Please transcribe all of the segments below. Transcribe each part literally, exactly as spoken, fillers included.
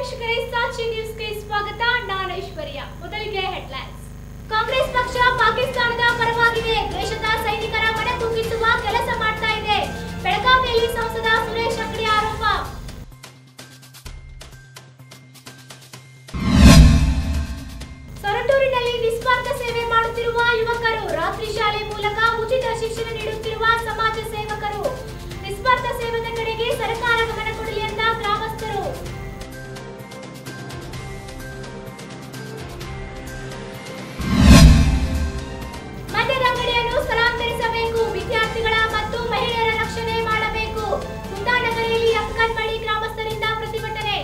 ವೀಕ್ಷಕರೇ, ಸಾಕ್ಷಿ ನ್ಯೂಸ್ಗೆ ಸ್ವಾಗತ. ನಾನು ಐಶ್ವರ್ಯ. ಮೊದಲಿಗೆ ಹೆಡ್ಲೈನ್ಸ್. ಕಾಂಗ್ರೆಸ್ ಪಕ್ಷ ಪಾಕಿಸ್ತಾನದ ಪರವಾಗಿದೆ, ದೇಶದ ಸೈನಿಕರ ಮನ ಕುಗ್ಗಿಸುವ ಕೆಲಸ ಮಾಡ್ತಾ ಇದೆ. ಬೆಳಗಾವಿಯಲ್ಲಿ ಸಂಸದ ಸುರೇಶ್ ಅಂಗಡಿ ಆರೋಪ. ಸೊರಟೂರಿನಲ್ಲಿ ನಿಸ್ವಾರ್ಥ ಸೇವೆ ಮಾಡುತ್ತಿರುವ ಯುವಕರು, ರಾತ್ರಿ ಶಾಲೆ ಮೂಲಕ ಉಚಿತ ಶಿಕ್ಷಣ ನೀಡುತ್ತಿರುವ ಸಮಾಜ ಸೇವಕರು. ನಿಸ್ವಾರ್ಥ ಸೇವೆಯ ಕಡೆಗೆ ಸರ್ಕಾರ ಗಮನ ಕೊಡಲಿ ಎಂದ ಗ್ರಾಮಸ್ಥರು. ಮದ್ಯದ ಅಂಗಡಿಯನ್ನು ಸ್ಥಳಾಂತರಿಸಬೇಕು, ವಿದ್ಯಾರ್ಥಿಗಳ ಮತ್ತು ಮಹಿಳೆಯರ ರಕ್ಷಣೆ ಮಾಡಬೇಕು. ಕುಂದಾನಗರಿಯಲ್ಲಿ ಅಕ್ಕನ್ಮಡಿ ಗ್ರಾಮಸ್ಥರಿಂದ ಪ್ರತಿಭಟನೆ.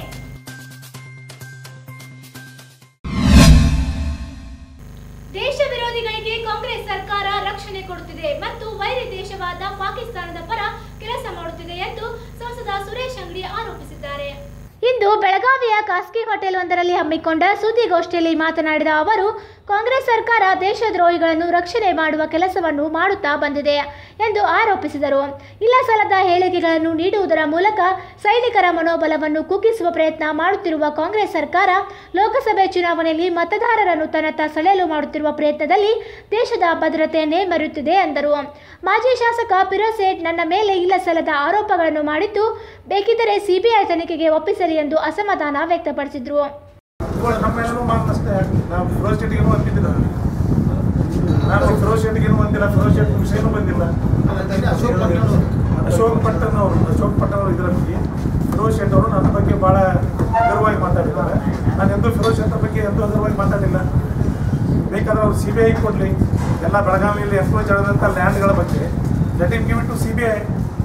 ದೇಶ ವಿರೋಧಿಗಳಿಗೆ ಕಾಂಗ್ರೆಸ್ ಸರ್ಕಾರ ರಕ್ಷಣೆ ಕೊಡುತ್ತಿದೆ ಮತ್ತು ವೈರಿ ದೇಶವಾದ ಪಾಕಿಸ್ತಾನದ ಪರ ಕೆಲಸ ಮಾಡುತ್ತಿದೆ ಎಂದು ಸಂಸದ ಸುರೇಶ್ ಅಂಗಡಿ ಆರೋಪಿಸಿದ್ದಾರೆ. ಇಂದು ಬೆಳಗಾವಿಯ ಖಾಸಗಿ ಹೋಟೆಲ್ ಒಂದರಲ್ಲಿ ಹಮ್ಮಿಕೊಂಡ ಸುದ್ದಿಗೋಷ್ಠಿಯಲ್ಲಿ ಮಾತನಾಡಿದ ಅವರು, ಕಾಂಗ್ರೆಸ್ ಸರ್ಕಾರ ದೇಶದ್ರೋಹಿಗಳನ್ನು ರಕ್ಷಣೆ ಮಾಡುವ ಕೆಲಸವನ್ನು ಮಾಡುತ್ತಾ ಬಂದಿದೆ ಎಂದು ಆರೋಪಿಸಿದರು. ಇಲ್ಲಸಲ್ಲದ ಹೇಳಿಕೆಗಳನ್ನು ನೀಡುವುದರ ಮೂಲಕ ಸೈನಿಕರ ಮನೋಬಲವನ್ನು ಕುಗ್ಗಿಸುವ ಪ್ರಯತ್ನ ಮಾಡುತ್ತಿರುವ ಕಾಂಗ್ರೆಸ್ ಸರ್ಕಾರ ಲೋಕಸಭೆ ಚುನಾವಣೆಯಲ್ಲಿ ಮತದಾರರನ್ನು ತನ್ನತ್ತ ಸೆಳೆಯಲು ಮಾಡುತ್ತಿರುವ ಪ್ರಯತ್ನದಲ್ಲಿ ದೇಶದ ಭದ್ರತೆಯನ್ನೇ ಮರೆಯುತ್ತಿದೆ ಎಂದರು. ಮಾಜಿ ಶಾಸಕ ಫಿರೋಜ್ ಸೇಠ್ ನನ್ನ ಮೇಲೆ ಇಲ್ಲಸಲ್ಲದ ಆರೋಪಗಳನ್ನು ಮಾಡಿದ್ದು, ಬೇಕಿದ್ದರೆ ಸಿಬಿಐ ತನಿಖೆಗೆ ಒಪ್ಪಿಸಲಿ ಎಂದು ಅಸಮಾಧಾನ ವ್ಯಕ್ತಪಡಿಸಿದರು. ನಾವು ಫಿರೋಜ್ ಶೆಟ್ಟಿಗೆ ಬಂದಿಲ್ಲ, ನಾನು ಫಿರೋಜ್ ಶೆಟ್ಟಿಗೆ ಬಂದಿಲ್ಲ, ಫಿರೋಜ್ ಶೆಟ್ಟಿ ವಿಷಯನೂ ಬಂದಿಲ್ಲ. ಅಶೋಕ್ ಪಟ್ಟಣ್ ಅವರು ಅಶೋಕ್ ಪಟ್ಟಣ್ ಅವರು ಇದರ ಬಗ್ಗೆ ಫಿರೋಜ್ ಶೆಟ್ಟಿ ಅವರು ನನ್ನ ಬಗ್ಗೆ ಭಾಳ ಹಗುರವಾಗಿ ಮಾತಾಡಿದ್ದಾರೆ. ನಾನು ಎಂದೂ ಫಿರೋಜ್ ಶೆಟ್ಟಿ ಬಗ್ಗೆ ಎಂದೂ ಹಗುರವಾಗಿ ಮಾತಾಡಿಲ್ಲ. ಬೇಕಾದ್ರೆ ಅವರು ಸಿ ಬಿ ಐ ಕೊಡಲಿ, ಎಲ್ಲ ಬೆಳಗಾವಿಯಲ್ಲಿ ಎನ್ಕ್ರೋಚ್ ಆದಂಥ ಲ್ಯಾಂಡ್ಗಳ ಬಗ್ಗೆ let him give it to C B I.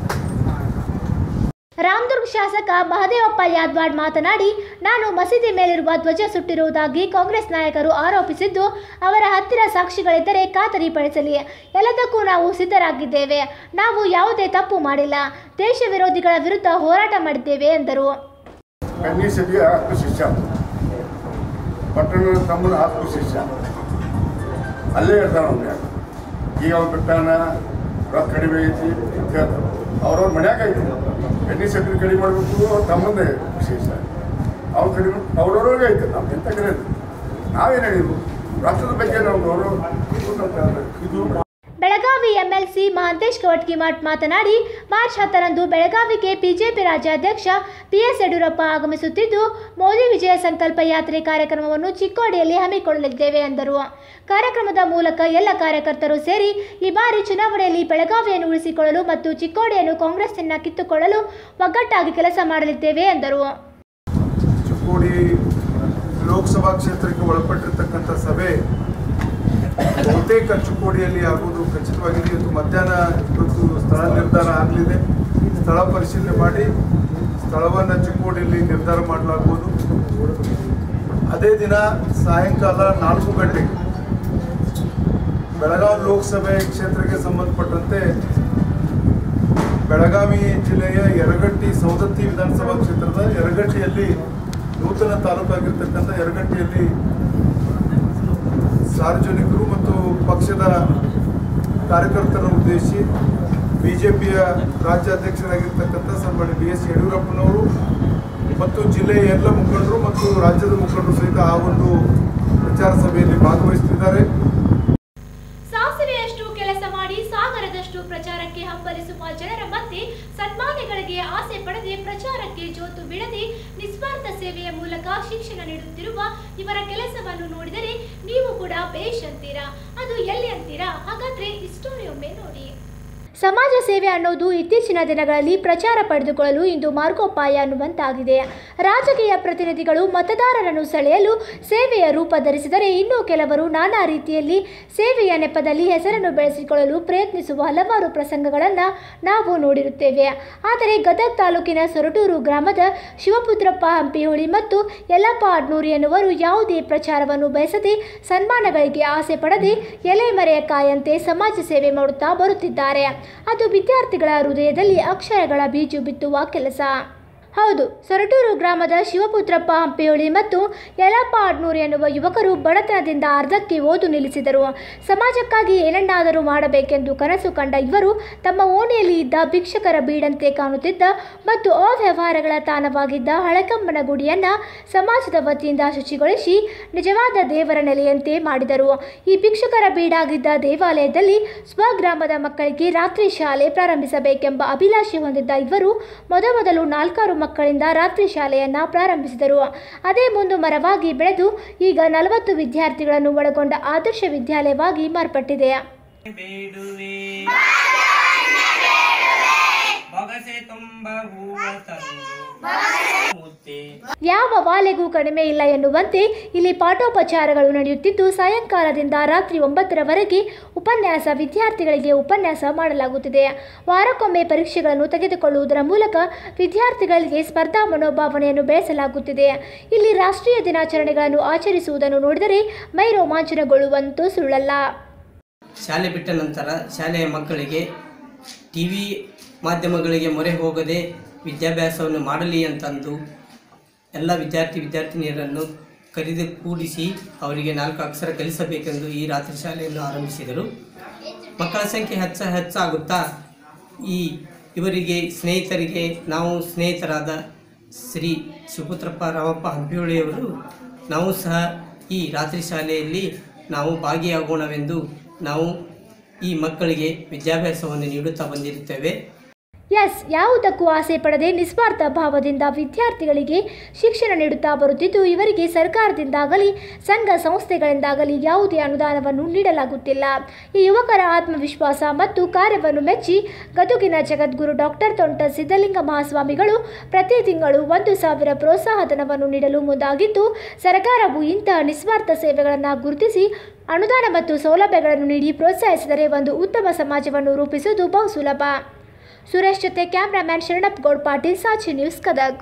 Ramdurg ಶಾಸಕ ಮಹದೇವಪ್ಪ ಯಾದವಾಡ್ ಮಾತನಾಡಿ, ನಾನು ಮಸೀದಿ ಮೇಲಿರುವ ಧ್ವಜ ಸುಟ್ಟಿರುವುದಾಗಿ ಕಾಂಗ್ರೆಸ್ ನಾಯಕರು ಆರೋಪಿಸಿದ್ದು, ಅವರ ಹತ್ತಿರ ಸಾಕ್ಷಿಗಳಿದ್ದರೆ ಖಾತರಿಪಡಿಸಲಿ. ಎಲ್ಲದಕ್ಕೂ ನಾವು ಸಿದ್ಧರಾಗಿದ್ದೇವೆ. ನಾವು ಯಾವುದೇ ತಪ್ಪು ಮಾಡಿಲ್ಲ. ದೇಶ ವಿರೋಧಿಗಳ ವಿರುದ್ಧ ಹೋರಾಟ ಮಾಡಿದ್ದೇವೆ ಎಂದರು. ಪಟ್ಟಣದ ತಮ್ಮನ ಆತ್ಮ ಶಿಷ್ಯ ಅಲ್ಲೇ ಇರ್ತಾನೆ. ಈಗ ಅವ್ರು ಬಿಟ್ಟಾನ, ರೊಕ್ಕ ಕಡಿಮೆ ಐತಿ ಅಂತ ಹೇಳ್ತಾರೆ. ಅವ್ರವ್ರ ಮನ್ಯಾಗ ಐತಿ, ಎಣ್ಣೆ ಸಕ್ಕರೆ ಕಡಿಮೆ ಮಾಡಬೇಕು, ಅವ್ರ ತಮ್ಮಂದೇ ವಿಶೇಷ. ಅವ್ರು ಕಡಿಮೆ ಅವ್ರವ್ರಿಗೆ ಐತೆ, ನಮ್ಗೆ ಎಂತ ಕರೆ ನಾವೇನು ಹೇಳಿದ್ವು, ರಾಷ್ಟ್ರದ ಬಗ್ಗೆ ನಾವು ಗೌರವ ಇದು. ಬೆಳಗಾವಿ ಎಂಎಲ್ಸಿ ಮಹಾಂತೇಶ್ ಕವಟ್ಗಿಮಠ್ ಮಾತನಾಡಿ, ಮಾರ್ಚ್ ಹತ್ತರಂದು ಬೆಳಗಾವಿಗೆ ಬಿಜೆಪಿ ರಾಜ್ಯಾಧ್ಯಕ್ಷ ಬಿಎಸ್ ಯಡಿಯೂರಪ್ಪ ಆಗಮಿಸುತ್ತಿದ್ದು, ಮೋದಿ ವಿಜಯ ಸಂಕಲ್ಪ ಯಾತ್ರೆ ಕಾರ್ಯಕ್ರಮವನ್ನು ಚಿಕ್ಕೋಡಿಯಲ್ಲಿ ಹಮ್ಮಿಕೊಳ್ಳಲಿದ್ದೇವೆ ಎಂದರು. ಕಾರ್ಯಕ್ರಮದ ಮೂಲಕ ಎಲ್ಲ ಕಾರ್ಯಕರ್ತರು ಸೇರಿ ಈ ಬಾರಿ ಚುನಾವಣೆಯಲ್ಲಿ ಬೆಳಗಾವಿಯನ್ನು ಉಳಿಸಿಕೊಳ್ಳಲು ಮತ್ತು ಚಿಕ್ಕೋಡಿಯನ್ನು ಕಾಂಗ್ರೆಸ್ನಿಂದ ಕಿತ್ತುಕೊಳ್ಳಲು ಒಗ್ಗಟ್ಟಾಗಿ ಕೆಲಸ ಮಾಡಲಿದ್ದೇವೆ ಎಂದರು. ಚಿಕ್ಕೋಡಿ ಲೋಕಸಭಾ ಕ್ಷೇತ್ರಕ್ಕೆ ಒಳಪಟ್ಟಿರ್ತಕ್ಕಂಥ ಸಭೆ ಬಹುತೇಕ ಚಿಕ್ಕೋಡಿಯಲ್ಲಿ ಆಗುವುದು ಖಚಿತವಾಗಿದೆ. ಇವತ್ತು ಮಧ್ಯಾಹ್ನ ಇವತ್ತು ಸ್ಥಳ ನಿರ್ಧಾರ ಆಗಲಿದೆ. ಸ್ಥಳ ಪರಿಶೀಲನೆ ಮಾಡಿ ಸ್ಥಳವನ್ನು ಚಿಕ್ಕೋಡಿಯಲ್ಲಿ ನಿರ್ಧಾರ ಮಾಡಲಾಗುವುದು. ಅದೇ ದಿನ ಸಾಯಂಕಾಲ ನಾಲ್ಕು ಗಂಟೆಗೆ ಬೆಳಗಾವಿ ಲೋಕಸಭೆ ಕ್ಷೇತ್ರಕ್ಕೆ ಸಂಬಂಧಪಟ್ಟಂತೆ ಬೆಳಗಾವಿ ಜಿಲ್ಲೆಯ ಯರಗಟ್ಟಿ ಸವದತ್ತಿ ವಿಧಾನಸಭಾ ಕ್ಷೇತ್ರದ ಯರಗಟ್ಟಿಯಲ್ಲಿ ನೂತನ ತಾಲೂಕಾಗಿರ್ತಕ್ಕಂಥ ಯರಗಟ್ಟಿಯಲ್ಲಿ ಸಾರ್ವಜನಿಕರು ಮತ್ತು ಪಕ್ಷದ ಕಾರ್ಯಕರ್ತರನ್ನು ಉದ್ದೇಶಿಸಿ ಬಿ ಜೆ ಪಿಯ ರಾಜ್ಯಾಧ್ಯಕ್ಷರಾಗಿರ್ತಕ್ಕಂಥ ಸನ್ಮಾನ್ಯ ಬಿ ಎಸ್ ಯಡಿಯೂರಪ್ಪನವರು ಮತ್ತು ಜಿಲ್ಲೆಯ ಎಲ್ಲ ಮುಖಂಡರು ಮತ್ತು ರಾಜ್ಯದ ಮುಖಂಡರು ಸಹಿತ ಆ ಒಂದು ಪ್ರಚಾರ ಸಭೆಯಲ್ಲಿ ಭಾಗವಹಿಸುತ್ತಿದ್ದಾರೆ. ಸಾಸಿವೆಯಷ್ಟು ಕೆಲಸ ಮಾಡಿ ಸಾಗರದಷ್ಟು ಪ್ರಚಾರಕ್ಕೆ ಹಂಬಲಿಸುವ ಜನರ ಮಧ್ಯೆ ಸನ್ಮಾನಗಳಿಗೆ ಆಸೆ ಪಡದೆ ಪ್ರಚಾರಕ್ಕೆ ಜೋತು ಬಿಡದೆ ನಿಸ್ವಾರ್ಥ ಸೇವೆಯ ಮೂಲಕ ಶಿಕ್ಷಣ ನೀಡುತ್ತಿರುವ ಇವರ ಕೆಲಸವನ್ನು ನೋಡಿದರೆ ನೀವು ಕೂಡ ಬೇಷ್ ಅಂತೀರಾ. ಅದು ಎಲ್ಲಿ ಅಂತೀರಾ? ಹಾಗಾದ್ರೆ ಈ ಸ್ಟೋರಿ ಒಮ್ಮೆ ನೋಡಿ. ಸಮಾಜ ಸೇವೆ ಅನ್ನೋದು ಇತ್ತೀಚಿನ ದಿನಗಳಲ್ಲಿ ಪ್ರಚಾರ ಪಡೆದುಕೊಳ್ಳಲು ಇಂದು ಮಾರ್ಗೋಪಾಯ ಅನ್ನುವಂತಾಗಿದೆ. ರಾಜಕೀಯ ಪ್ರತಿನಿಧಿಗಳು ಮತದಾರರನ್ನು ಸೆಳೆಯಲು ಸೇವೆಯ ರೂಪ ಧರಿಸಿದರೆ, ಇನ್ನು ಕೆಲವರು ನಾನಾ ರೀತಿಯಲ್ಲಿ ಸೇವೆಯ ನೆಪದಲ್ಲಿ ಹೆಸರನ್ನು ಬೆಳೆಸಿಕೊಳ್ಳಲು ಪ್ರಯತ್ನಿಸುವ ಹಲವಾರು ಪ್ರಸಂಗಗಳನ್ನು ನಾವು ನೋಡಿರುತ್ತೇವೆ. ಆದರೆ ಗದಗ ತಾಲೂಕಿನ ಸೊರಟೂರು ಗ್ರಾಮದ ಶಿವಪುತ್ರಪ್ಪ ಹಂಪಿಹೊಳಿ ಮತ್ತು ಯಲ್ಲಪ್ಪ ಅಡ್ನೂರಿ ಎನ್ನುವರು ಯಾವುದೇ ಪ್ರಚಾರವನ್ನು ಬಯಸದೆ, ಸನ್ಮಾನಗಳಿಗೆ ಆಸೆ ಪಡದೆ ಎಲೆಮರೆಯ ಕಾಯಂತೆ ಸಮಾಜ ಸೇವೆ ಮಾಡುತ್ತಾ ಬರುತ್ತಿದ್ದಾರೆ. ಅದು ವಿದ್ಯಾರ್ಥಿಗಳ ಹೃದಯದಲ್ಲಿ ಅಕ್ಷರಗಳ ಬೀಜು ಬಿತ್ತುವ ಕೆಲಸ. ಹೌದು, ಸೊರಟೂರು ಗ್ರಾಮದ ಶಿವಪುತ್ರಪ್ಪ ಹಂಪಿಯೋಳಿ ಮತ್ತು ಯಲಪ್ಪ ಅಡ್ನೂರು ಎನ್ನುವ ಯುವಕರು ಬಡತನದಿಂದ ಅರ್ಧಕ್ಕೆ ಓದು ನಿಲ್ಲಿಸಿದರು. ಸಮಾಜಕ್ಕಾಗಿ ಏನನ್ನಾದರೂ ಮಾಡಬೇಕೆಂದು ಕನಸು ಕಂಡ ಇವರು ತಮ್ಮ ಓಣಿಯಲ್ಲಿ ಇದ್ದ ಭಿಕ್ಷುಕರ ಬೀಡಂತೆ ಕಾಣುತ್ತಿದ್ದ ಮತ್ತು ಅವ್ಯವಹಾರಗಳ ತಾಣವಾಗಿದ್ದ ಹಳಕಮ್ಮನ ಗುಡಿಯನ್ನು ಸಮಾಜದ ವತಿಯಿಂದ ಶುಚಿಗೊಳಿಸಿ ನಿಜವಾದ ದೇವರ ನೆಲೆಯಂತೆ ಮಾಡಿದರು. ಈ ಭಿಕ್ಷುಕರ ಬೀಡಾಗಿದ್ದ ದೇವಾಲಯದಲ್ಲಿ ಸ್ವಗ್ರಾಮದ ಮಕ್ಕಳಿಗೆ ರಾತ್ರಿ ಶಾಲೆ ಪ್ರಾರಂಭಿಸಬೇಕೆಂಬ ಅಭಿಲಾಷೆ ಹೊಂದಿದ್ದ ಇವರು ಮೊದಮೊದಲು ನಾಲ್ಕಾರು ಮಕ್ಕಳಿಂದ ರಾತ್ರಿ ಶಾಲೆಯನ್ನು ಪ್ರಾರಂಭಿಸಿದರು. ಅದೇ ಮುಂದುಮರವಾಗಿ ಬೆಳೆದು ಈಗ ನಲವತ್ತು ವಿದ್ಯಾರ್ಥಿಗಳನ್ನು ಒಳಗೊಂಡ ಆದರ್ಶ ವಿದ್ಯಾಲಯವಾಗಿ ಮಾರ್ಪಟ್ಟಿದೆ. ಯಾವ ವಾಲೆಗೂ ಕಡಿಮೆ ಇಲ್ಲ ಎನ್ನುವಂತೆ ಇಲ್ಲಿ ಪಾಠೋಪಚಾರಗಳು ನಡೆಯುತ್ತಿದ್ದು ಸಾಯಂಕಾಲದಿಂದ ರಾತ್ರಿ ಒಂಬತ್ತರವರೆಗೆ ಉಪನ್ಯಾಸ ವಿದ್ಯಾರ್ಥಿಗಳಿಗೆ ಉಪನ್ಯಾಸ ಮಾಡಲಾಗುತ್ತಿದೆ. ವಾರಕ್ಕೊಮ್ಮೆ ಪರೀಕ್ಷೆಗಳನ್ನು ತೆಗೆದುಕೊಳ್ಳುವುದರ ಮೂಲಕ ವಿದ್ಯಾರ್ಥಿಗಳಿಗೆ ಸ್ಪರ್ಧಾ ಮನೋಭಾವನೆಯನ್ನು ಬೆಳೆಸಲಾಗುತ್ತಿದೆ. ಇಲ್ಲಿ ರಾಷ್ಟ್ರೀಯ ದಿನಾಚರಣೆಗಳನ್ನು ಆಚರಿಸುವುದನ್ನು ನೋಡಿದರೆ ಮೈ ರೋಮಾಂಚನಗೊಳ್ಳುವಂತೂ ಸುಳ್ಳಲ್ಲ. ಶಾಲೆ ಬಿಟ್ಟ ನಂತರ ಶಾಲೆಯ ಮಕ್ಕಳಿಗೆ ಟಿ ವಿ ಮಾಧ್ಯಮಗಳಿಗೆ ಮೊರೆ ಹೋಗದೆ ವಿದ್ಯಾಭ್ಯಾಸವನ್ನು ಮಾಡಲಿ ಅಂತಂದು ಎಲ್ಲ ವಿದ್ಯಾರ್ಥಿ ವಿದ್ಯಾರ್ಥಿನಿಯರನ್ನು ಕರೆದು ಕೂಡಿಸಿ ಅವರಿಗೆ ನಾಲ್ಕು ಅಕ್ಷರ ಕಲಿಸಬೇಕೆಂದು ಈ ರಾತ್ರಿ ಶಾಲೆಯನ್ನು ಆರಂಭಿಸಿದರು. ಮಕ್ಕಳ ಸಂಖ್ಯೆ ಹೆಚ್ಚ ಹೆಚ್ಚಾಗುತ್ತಾ ಈ ಇವರಿಗೆ ಸ್ನೇಹಿತರಿಗೆ ನಾವು ಸ್ನೇಹಿತರಾದ ಶ್ರೀ ಶಿವಪುತ್ರಪ್ಪ ರಾಮಪ್ಪ ಹಂಪಿಯೋಳಿಯವರು ನಾವು ಸಹ ಈ ರಾತ್ರಿ ಶಾಲೆಯಲ್ಲಿ ನಾವು ಭಾಗಿಯಾಗೋಣವೆಂದು ನಾವು ಈ ಮಕ್ಕಳಿಗೆ ವಿದ್ಯಾಭ್ಯಾಸವನ್ನು ನೀಡುತ್ತಾ ಬಂದಿರುತ್ತೇವೆ. ಎಸ್ ಯಾವುದಕ್ಕೂ ಆಸೆ ಪಡದೆ ನಿಸ್ವಾರ್ಥ ಭಾವದಿಂದ ವಿದ್ಯಾರ್ಥಿಗಳಿಗೆ ಶಿಕ್ಷಣ ನೀಡುತ್ತಾ ಬರುತ್ತಿದ್ದು ಇವರಿಗೆ ಸರ್ಕಾರದಿಂದಾಗಲಿ ಸಂಘ ಸಂಸ್ಥೆಗಳಿಂದಾಗಲಿ ಯಾವುದೇ ಅನುದಾನವನ್ನು ನೀಡಲಾಗುತ್ತಿಲ್ಲ. ಈ ಯುವಕರ ಆತ್ಮವಿಶ್ವಾಸ ಮತ್ತು ಕಾರ್ಯವನ್ನು ಮೆಚ್ಚಿ ಗದುಗಿನ ಜಗದ್ಗುರು ಡಾಕ್ಟರ್ ತೊಂಟ ಸಿದ್ಧಲಿಂಗ ಮಹಾಸ್ವಾಮಿಗಳು ಪ್ರತಿ ತಿಂಗಳು ಒಂದು ಸಾವಿರ ಪ್ರೋತ್ಸಾಹಧನವನ್ನು ನೀಡಲು ಮುಂದಾಗಿದ್ದು ಸರ್ಕಾರವು ಇಂತಹ ನಿಸ್ವಾರ್ಥ ಸೇವೆಗಳನ್ನು ಗುರುತಿಸಿ ಅನುದಾನ ಮತ್ತು ಸೌಲಭ್ಯಗಳನ್ನು ನೀಡಿ ಪ್ರೋತ್ಸಾಹಿಸಿದರೆ ಒಂದು ಉತ್ತಮ ಸಮಾಜವನ್ನು ರೂಪಿಸುವುದು ಬಹು ಸುಲಭ. ಸುರೇಶ್ ಜೊತೆ ಕ್ಯಾಮ್ರಾಮ್ಯಾನ್ ಶರಣಪ್ಪ ಗೌಡ್ ಪಾಟೀಲ್, ಸಾಕ್ಷಿ ನ್ಯೂಸ್, ಗದಗ್.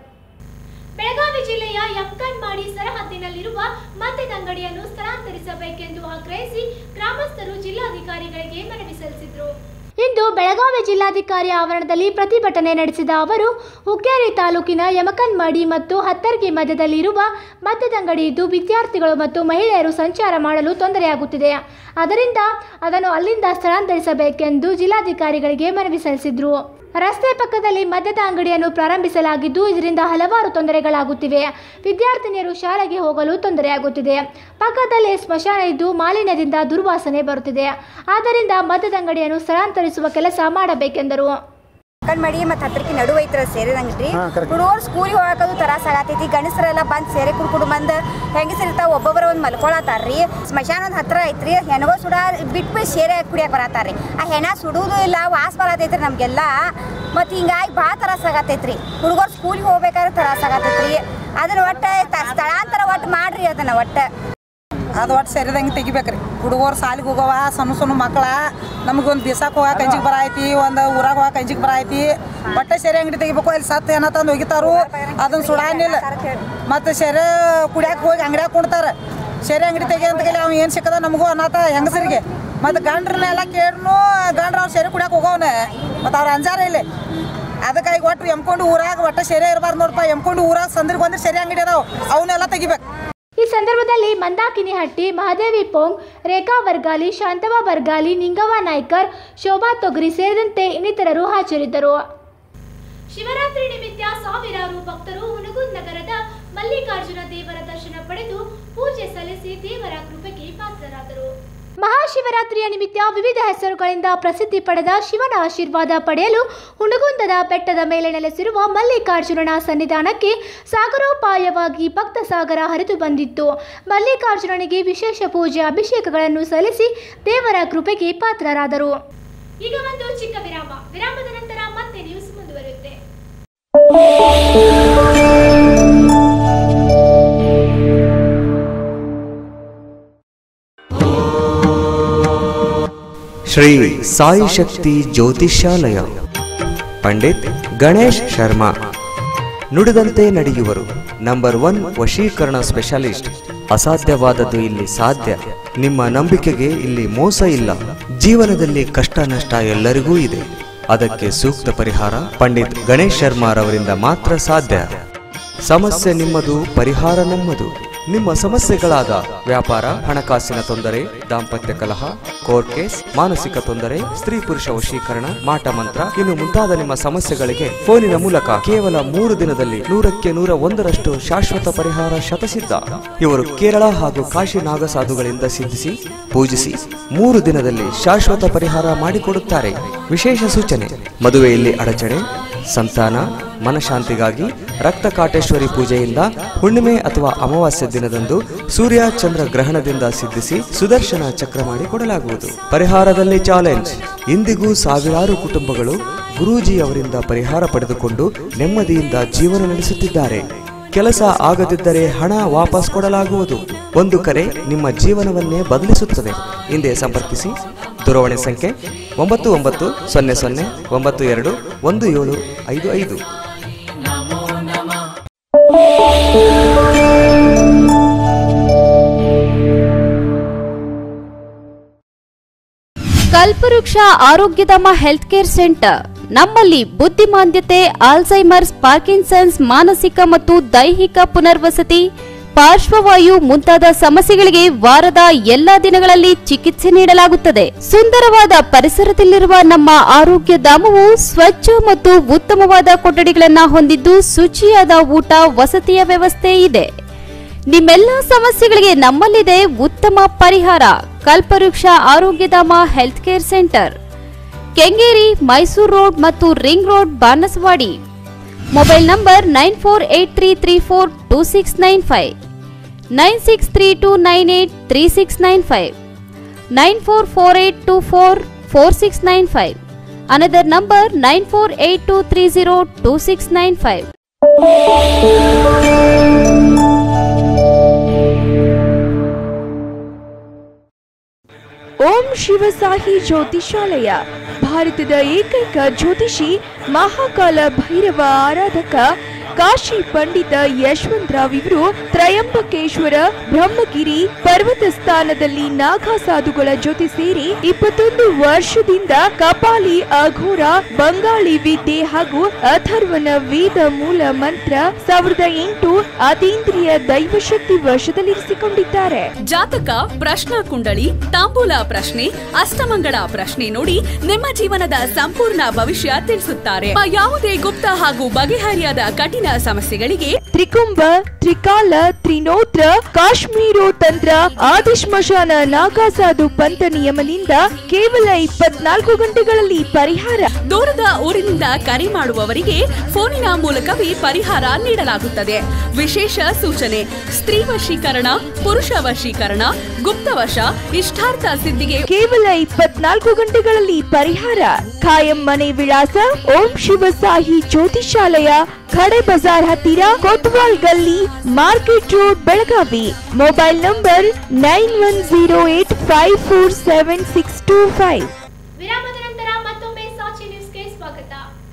ಬೆಳಗಾವಿ ಜಿಲ್ಲೆಯ ಯಮಕನ್ಮಡಿ ಸರಹದ್ದಿನಲ್ಲಿರುವ ಮದ್ಯದ ಅಂಗಡಿಯನ್ನು ಸ್ಥಳಾಂತರಿಸಬೇಕೆಂದು ಆಗ್ರಹಿಸಿ ಗ್ರಾಮಸ್ಥರು ಜಿಲ್ಲಾಧಿಕಾರಿಗಳಿಗೆ ಮನವಿ ಸಲ್ಲಿಸಿದರು. ಇಂದು ಬೆಳಗಾವಿ ಜಿಲ್ಲಾಧಿಕಾರಿ ಆವರಣದಲ್ಲಿ ಪ್ರತಿಭಟನೆ ನಡೆಸಿದ ಅವರು ಹುಕ್ಕೇರಿ ತಾಲೂಕಿನ ಯಮಕನ್ಮಡಿ ಮತ್ತು ಹತ್ತರ್ಗಿ ಮಧ್ಯದಲ್ಲಿರುವ ಮದ್ಯದ ಅಂಗಡಿ ಇದ್ದು ವಿದ್ಯಾರ್ಥಿಗಳು ಮತ್ತು ಮಹಿಳೆಯರು ಸಂಚಾರ ಮಾಡಲು ತೊಂದರೆಯಾಗುತ್ತಿದೆ. ಅದರಿಂದ ಅದನ್ನು ಅಲ್ಲಿಂದ ಸ್ಥಳಾಂತರಿಸಬೇಕೆಂದು ಜಿಲ್ಲಾಧಿಕಾರಿಗಳಿಗೆ ಮನವಿ ಸಲ್ಲಿಸಿದರು. ರಸ್ತೆ ಪಕ್ಕದಲ್ಲಿ ಮದ್ಯದ ಅಂಗಡಿಯನ್ನು ಪ್ರಾರಂಭಿಸಲಾಗಿದ್ದು ಇದರಿಂದ ಹಲವಾರು ತೊಂದರೆಗಳಾಗುತ್ತಿವೆ. ವಿದ್ಯಾರ್ಥಿನಿಯರು ಶಾಲೆಗೆ ಹೋಗಲು ತೊಂದರೆಯಾಗುತ್ತಿದೆ. ಪಕ್ಕದಲ್ಲೇ ಸ್ಮಶಾನ ಇದ್ದು ಮಾಲಿನ್ಯದಿಂದ ದುರ್ವಾಸನೆ ಬರುತ್ತಿದೆ. ಆದ್ದರಿಂದ ಮದ್ಯದ ಅಂಗಡಿಯನ್ನು ಸ್ಥಳಾಂತರಿಸುವ ಕೆಲಸ ಮಾಡಬೇಕೆಂದರು. ಯಮಕನ್ಮಡಿ ಮತ್ತು ಹತ್ತರ್ಕಿ ನಡುವೆ ಐತ್ರ ಸೇರಿದಂಗ್ರಿ ಹುಡುಗರು ಸ್ಕೂಲಿಗೆ ಹೋಗೋದು ತ್ರಾಸ ಆಗತೈತಿ. ಗಂಡಸರೆಲ್ಲ ಬಂದು ಸೇರೆ ಕುಡ್ಕೊಂಡು ಬಂದು ಹೆಂಗಸರಿರ್ತಾವ ಒಬ್ಬೊಬ್ಬರ ಒಂದು ಮಲ್ಕೊಳತ್ತಾರ್ರಿ. ಸ್ಮಶಾನ ಒಂದು ಹತ್ತಿರ ಐತ್ರಿ. ಹೆಣಗೋ ಸುಡ ಬಿಟ್ಟು ಸೇರೆ ಕುಡಿಯಕ್ಕೆ ಬರತ್ತಾರ್ರಿ. ಆ ಹೆಣ ಸುಡುವುದು ಇಲ್ಲ, ವಾಸ ಬರತೈತ್ರಿ ನಮಗೆಲ್ಲ. ಮತ್ತು ಹಿಂಗಾಗಿ ಭಾಳ ತ್ರಾಸ ಆಗತೈತ್ರಿ. ಹುಡುಗರು ಸ್ಕೂಲಿಗೆ ಹೋಗ್ಬೇಕಾದ್ರೆ ತ್ರಾಸ ಆಗತೈತ್ರಿ. ಅದನ್ನ ಒಟ್ಟು ಸ್ಥಳಾಂತರ ಒಟ್ಟು ಮಾಡ್ರಿ. ಅದನ್ನ ಒಟ್ಟು ಅದು ಒಟ್ಟು ಸೇರಿದಂಗೆ ತೆಗಿಬೇಕ್ರಿ. ಹುಡುಗರು ಸಾಲಿಗೆ ಹೋಗವ ಸಣ್ಣ ಸಣ್ಣ ಮಕ್ಕಳ ನಮಗೊಂದು ದಿವಸಕ್ಕೆ ಹೋಗಕ್ಕೆ ಅಂಜಿಗೆ ಬರಾಯ್ತಿ, ಒಂದು ಊರಾಗ ಹೋಗಕ್ಕೆ ಅಂಜಿಗೆ ಬರಾಯ್ತಿ. ಒಟ್ಟೆ ಸೇರೆ ಅಂಗಡಿ ತೆಗಿಬೇಕು. ಅಲ್ಲಿ ಸತ್ತು ಏನೋ ತಂದು ಒಗಿತಾರು, ಅದನ್ನ ಸುಡಾನಿಲ್ಲ. ಮತ್ತು ಸೇರೆ ಕುಡಿಯಾಕೆ ಹೋಗಿ ಅಂಗಡಿಯಾಗ ಕುಣ್ತಾರೆ. ಸೇರೆ ಅಂಗಡಿ ತೆಗಿ ಅಂತ ಕೇಳಿ ಅವ್ನು ಏನು ಸಿಕ್ಕದ ನಮಗೂ ಅನ್ನತ್ತ ಹೆಂಗಸರಿಗೆ. ಮತ್ತು ಗಂಡ್ರನ್ನೆಲ್ಲ ಕೇಳ್ನು ಗಂಡ್ರ ಅವ್ರು ಸೇರೆ ಕುಡಿಯಾಕೆ ಹೋಗವನೆ. ಮತ್ತು ಅವ್ರು ಅಂಜಾರ ಇಲ್ಲಿ. ಅದಕ್ಕಾಗಿ ಒಟ್ಟು ಎಮ್ಕೊಂಡು ಊರಾಗ ಒಟ್ಟೆ ಸೇರೆ ಇರಬಾರ್ದು ನೋಡಪ್ಪ. ಎಮ್ಕೊಂಡು ಊರಾಗ ಸಂದ್ರಿಗೆ ಬಂದ್ರೆ ಸೇರೆ ಅಂಗಡಿ ಅದಾವ, ಅವನ್ನೆಲ್ಲ ತೆಗಿಬೇಕು. ಈ ಸಂದರ್ಭದಲ್ಲಿ ಮಂದಾಕಿನಿಹಟ್ಟಿ, ಮಹಾದೇವಿ ಪೋಂಗ್, ರೇಖಾ ವರ್ಗಾಲಿ, ಶಾಂತವ ವರ್ಗಾಲಿ, ನಿಂಗವ್ವ ನಾಯ್ಕರ್, ಶೋಭಾ ತೊಗರಿ ಸೇರಿದಂತೆ ಇನ್ನಿತರರು ಹಾಜರಿದ್ದರು. ಶಿವರಾತ್ರಿ ನಿಮಿತ್ತ ಸಾವಿರಾರು ಭಕ್ತರು ಹುನಗುಂದ್ ನಗರದ ಮಲ್ಲಿಕಾರ್ಜುನ ದೇವರ ದರ್ಶನ ಪಡೆದು ಪೂಜೆ ಸಲ್ಲಿಸಿ ದೇವರ ಕೃಪೆಗೆ ಪಾತ್ರರಾದರು. ಮಹಾಶಿವರಾತ್ರಿಯ ನಿಮಿತ್ತ ವಿವಿಧ ಹೆಸರುಗಳಿಂದ ಪ್ರಸಿದ್ಧಿ ಪಡೆದ ಶಿವನ ಆಶೀರ್ವಾದ ಪಡೆಯಲು ಹುಣಗುಂದದ ಬೆಟ್ಟದ ಮೇಲೆ ನೆಲೆಸಿರುವ ಮಲ್ಲಿಕಾರ್ಜುನನ ಸನ್ನಿಧಾನಕ್ಕೆ ಸಾಗರೋಪಾಯವಾಗಿ ಭಕ್ತ ಸಾಗರ ಹರಿದು ಬಂದಿತ್ತು. ಮಲ್ಲಿಕಾರ್ಜುನನಿಗೆ ವಿಶೇಷ ಪೂಜೆ ಅಭಿಷೇಕಗಳನ್ನು ಸಲ್ಲಿಸಿ ದೇವರ ಕೃಪೆಗೆ ಪಾತ್ರರಾದರು. ಈಗ ಒಂದು ಚಿಕ್ಕ ವಿರಾಮ. ವಿರಾಮದ ನಂತರ ಮತ್ತೆ ನ್ಯೂಸ್ ಮುಂದುವರಿಯುತ್ತೆ. ಶ್ರೀ ಸಾಯಿ ಶಕ್ತಿ ಜ್ಯೋತಿಷ್ಯಾಲಯ, ಪಂಡಿತ್ ಗಣೇಶ್ ಶರ್ಮಾ. ನುಡಿದಂತೆ ನಡೆಯುವರು. ನಂಬರ್ ಒನ್ ವಶೀಕರಣ ಸ್ಪೆಷಲಿಸ್ಟ್. ಅಸಾಧ್ಯವಾದದ್ದು ಇಲ್ಲಿ ಸಾಧ್ಯ. ನಿಮ್ಮ ನಂಬಿಕೆಗೆ ಇಲ್ಲಿ ಮೋಸ ಇಲ್ಲ. ಜೀವನದಲ್ಲಿ ಕಷ್ಟ ನಷ್ಟ ಎಲ್ಲರಿಗೂ ಇದೆ. ಅದಕ್ಕೆ ಸೂಕ್ತ ಪರಿಹಾರ ಪಂಡಿತ್ ಗಣೇಶ್ ಶರ್ಮಾರವರಿಂದ ಮಾತ್ರ ಸಾಧ್ಯ. ಸಮಸ್ಯೆ ನಿಮ್ಮದು, ಪರಿಹಾರ ನಮ್ಮದು. ನಿಮ್ಮ ಸಮಸ್ಯೆಗಳಾದ ವ್ಯಾಪಾರ, ಹಣಕಾಸಿನ ತೊಂದರೆ, ದಾಂಪತ್ಯ ಕಲಹ, ಕೋರ್ಟ್ ಕೇಸ್, ಮಾನಸಿಕ ತೊಂದರೆ, ಸ್ತ್ರೀ ಪುರುಷ ವಶೀಕರಣ, ಮಾಟ ಮಂತ್ರ ಇನ್ನು ಮುಂತಾದ ನಿಮ್ಮ ಸಮಸ್ಯೆಗಳಿಗೆ ಫೋನಿನ ಮೂಲಕ ಕೇವಲ ಮೂರು ದಿನದಲ್ಲಿ ನೂರಕ್ಕೆ ನೂರ ಒಂದರಷ್ಟು ಶಾಶ್ವತ ಪರಿಹಾರ ಶತಸಿದ್ಧ. ಇವರು ಕೇರಳ ಹಾಗೂ ಕಾಶಿ ನಾಗಸಾಧುಗಳಿಂದ ಸಿದ್ಧಿಸಿ ಪೂಜಿಸಿ ಮೂರು ದಿನದಲ್ಲಿ ಶಾಶ್ವತ ಪರಿಹಾರ ಮಾಡಿಕೊಡುತ್ತಾರೆ. ವಿಶೇಷ ಸೂಚನೆ: ಮದುವೆಯಲ್ಲಿ ಅಡಚಣೆ, ಸಂತಾನ, ಮನಶಾಂತಿಗಾಗಿ ರಕ್ತ ಕಾಟೇಶ್ವರಿ ಪೂಜೆಯಿಂದ ಹುಣ್ಣಿಮೆ ಅಥವಾ ಅಮಾವಾಸ್ಯ ದಿನದಂದು ಸೂರ್ಯ ಚಂದ್ರ ಗ್ರಹಣದಿಂದ ಸಿದ್ಧಿಸಿ ಸುದರ್ಶನ ಚಕ್ರ ಮಾಡಿ ಕೊಡಲಾಗುವುದು. ಪರಿಹಾರದಲ್ಲಿ ಚಾಲೆಂಜ್: ಇಂದಿಗೂ ಸಾವಿರಾರು ಕುಟುಂಬಗಳು ಗುರೂಜಿ ಅವರಿಂದ ಪರಿಹಾರ ಪಡೆದುಕೊಂಡು ನೆಮ್ಮದಿಯಿಂದ ಜೀವನ ನಡೆಸುತ್ತಿದ್ದಾರೆ. ಕೆಲಸ ಆಗದಿದ್ದರೆ ಹಣ ವಾಪಸ್ ಕೊಡಲಾಗುವುದು. ಒಂದು ಕರೆ ನಿಮ್ಮ ಜೀವನವನ್ನೇ ಬದಲಿಸುತ್ತದೆ. ಹಿಂದೆ ಸಂಪರ್ಕಿಸಿ. ದೂರವಾಣಿ ಸಂಖ್ಯೆ ಒಂಬತ್ತು ಒಂಬತ್ತು ಸೊನ್ನೆ ಸೊನ್ನೆ ಒಂಬತ್ತು ಎರಡು ಒಂದು ಏಳು ಐದು ಐದು. ಕಲ್ಪವೃಕ್ಷ ಆರೋಗ್ಯಧಾಮ ಹೆಲ್ತ್ ಕೇರ್ ಸೆಂಟರ್. ನಮ್ಮಲ್ಲಿ ಬುದ್ಧಿಮಾಂದ್ಯತೆ, ಆಲ್ಝೈಮರ್ಸ್, ಪಾರ್ಕಿನ್ಸನ್ಸ್, ಮಾನಸಿಕ ಮತ್ತು ದೈಹಿಕ ಪುನರ್ವಸತಿ, ಪಾರ್ಶ್ವವಾಯು ಮುಂತಾದ ಸಮಸ್ಯೆಗಳಿಗೆ ವಾರದ ಎಲ್ಲಾ ದಿನಗಳಲ್ಲಿ ಚಿಕಿತ್ಸೆ ನೀಡಲಾಗುತ್ತದೆ. ಸುಂದರವಾದ ಪರಿಸರದಲ್ಲಿರುವ ನಮ್ಮ ಆರೋಗ್ಯ ಧಾಮವು ಸ್ವಚ್ಛ ಮತ್ತು ಉತ್ತಮವಾದ ಕೊಠಡಿಗಳನ್ನು ಹೊಂದಿದ್ದು ಶುಚಿಯಾದ ಊಟ, ವಸತಿಯ ವ್ಯವಸ್ಥೆ ಇದೆ. ನಿಮ್ಮೆಲ್ಲ ಸಮಸ್ಯೆಗಳಿಗೆ ನಮ್ಮಲ್ಲಿದೆ ಉತ್ತಮ ಪರಿಹಾರ. Kalpavruksha Arogyadhama health care centre, Kengeri, Mysuru road ಮತ್ತು ring road, Banaswadi. Mobile number nine four eight three three four two six nine five, nine six three two nine eight three six nine five, nine four four eight two four four six nine five. Another number nine four eight two three zero two six nine five. Om Shivasahi Jyotishalaya, ಭಾರತದ ಏಕೈಕ ಜ್ಯೋತಿಷಿ, ಮಹಾಕಾಲ ಭೈರವ ಆರಾಧಕ ಕಾಶಿ ಪಂಡಿತ ಯಶವಂತರಾವ್ ಇವರು ತ್ರಯಂಬಕೇಶ್ವರ, ಬ್ರಹ್ಮಗಿರಿ ಪರ್ವತ ಸ್ಥಾನದಲ್ಲಿ ನಾಗಾ ಸಾಧುಗಳ ಜೊತೆ ಸೇರಿ ಇಪ್ಪತ್ತೊಂದು ವರ್ಷದಿಂದ ಕಪಾಲಿ, ಅಘೋರ, ಬಂಗಾಳಿ ವಿದ್ಯೆ ಹಾಗೂ ಅಥರ್ವನ ವೇದ ಮೂಲ ಮಂತ್ರ ಸಾವಿರದ ಎಂಟು ಅತೀಂದ್ರಿಯ ದೈವಶಕ್ತಿ ವಶದಲ್ಲಿರಿಸಿಕೊಂಡಿದ್ದಾರೆ. ಜಾತಕ, ಪ್ರಶ್ನಾ ಕುಂಡಳಿ, ತಾಂಬೂಲ ಪ್ರಶ್ನೆ, ಅಷ್ಟಮಂಗಳ ಪ್ರಶ್ನೆ ನೋಡಿ ನಿಮ್ಮ ಜೀವನದ ಸಂಪೂರ್ಣ ಭವಿಷ್ಯ ತಿಳಿಸುತ್ತಾರೆ. ಯಾವುದೇ ಗುಪ್ತ ಹಾಗೂ ಬಗೆಹರಿಯಾದ ಕಠಿಣ ಸಮಸ್ಯೆಗಳಿಗೆ ತ್ರಿಕುಂಭ, ತ್ರಿಕಾಲ, ತ್ರಿನೋತ್ರ, ಕಾಶ್ಮೀರೋ ತಂತ್ರ, ಆದಿಶ್ಮಶಾನ ನಾಗಾಸಾಧು ಪಂಥ ನಿಯಮದಿಂದ ಕೇವಲ ಇಪ್ಪತ್ನಾಲ್ಕು ಗಂಟೆಗಳಲ್ಲಿ ಪರಿಹಾರ. ದೂರದ ಊರಿನಿಂದ ಕರೆ ಮಾಡುವವರಿಗೆ ಫೋನಿನ ಮೂಲಕವೇ ಪರಿಹಾರ ನೀಡಲಾಗುತ್ತದೆ. ವಿಶೇಷ ಸೂಚನೆ: ಸ್ತ್ರೀ ವಶೀಕರಣ, ಪುರುಷ ವಶೀಕರಣ, ಗುಪ್ತವಶ, ಇಷ್ಟಾರ್ಥ ಸಿದ್ಧಿಗೆ ಕೇವಲ ಇಪ್ಪತ್ನಾಲ್ಕು ಗಂಟೆಗಳಲ್ಲಿ ಪರಿಹಾರ. ಖಾಯಂ ಮನೆ ವಿಳಾಸ: ಓಂ ಶಿವಸಾಹಿ ಜ್ಯೋತಿಷಾಲಯ, ಖಡೆ ಬಜಾರ್ ಹತ್ತಿರ, Kotwal Galli, market road, Belagavi. Mobile number nine one zero eight five four seven six two five. ವಿರಾಮದ ನಂತರ ಮತ್ತೊಮ್ಮೆ ಸಾಕ್ಷಿ ನ್ಯೂಸ್ಗೆ ಸ್ವಾಗತ.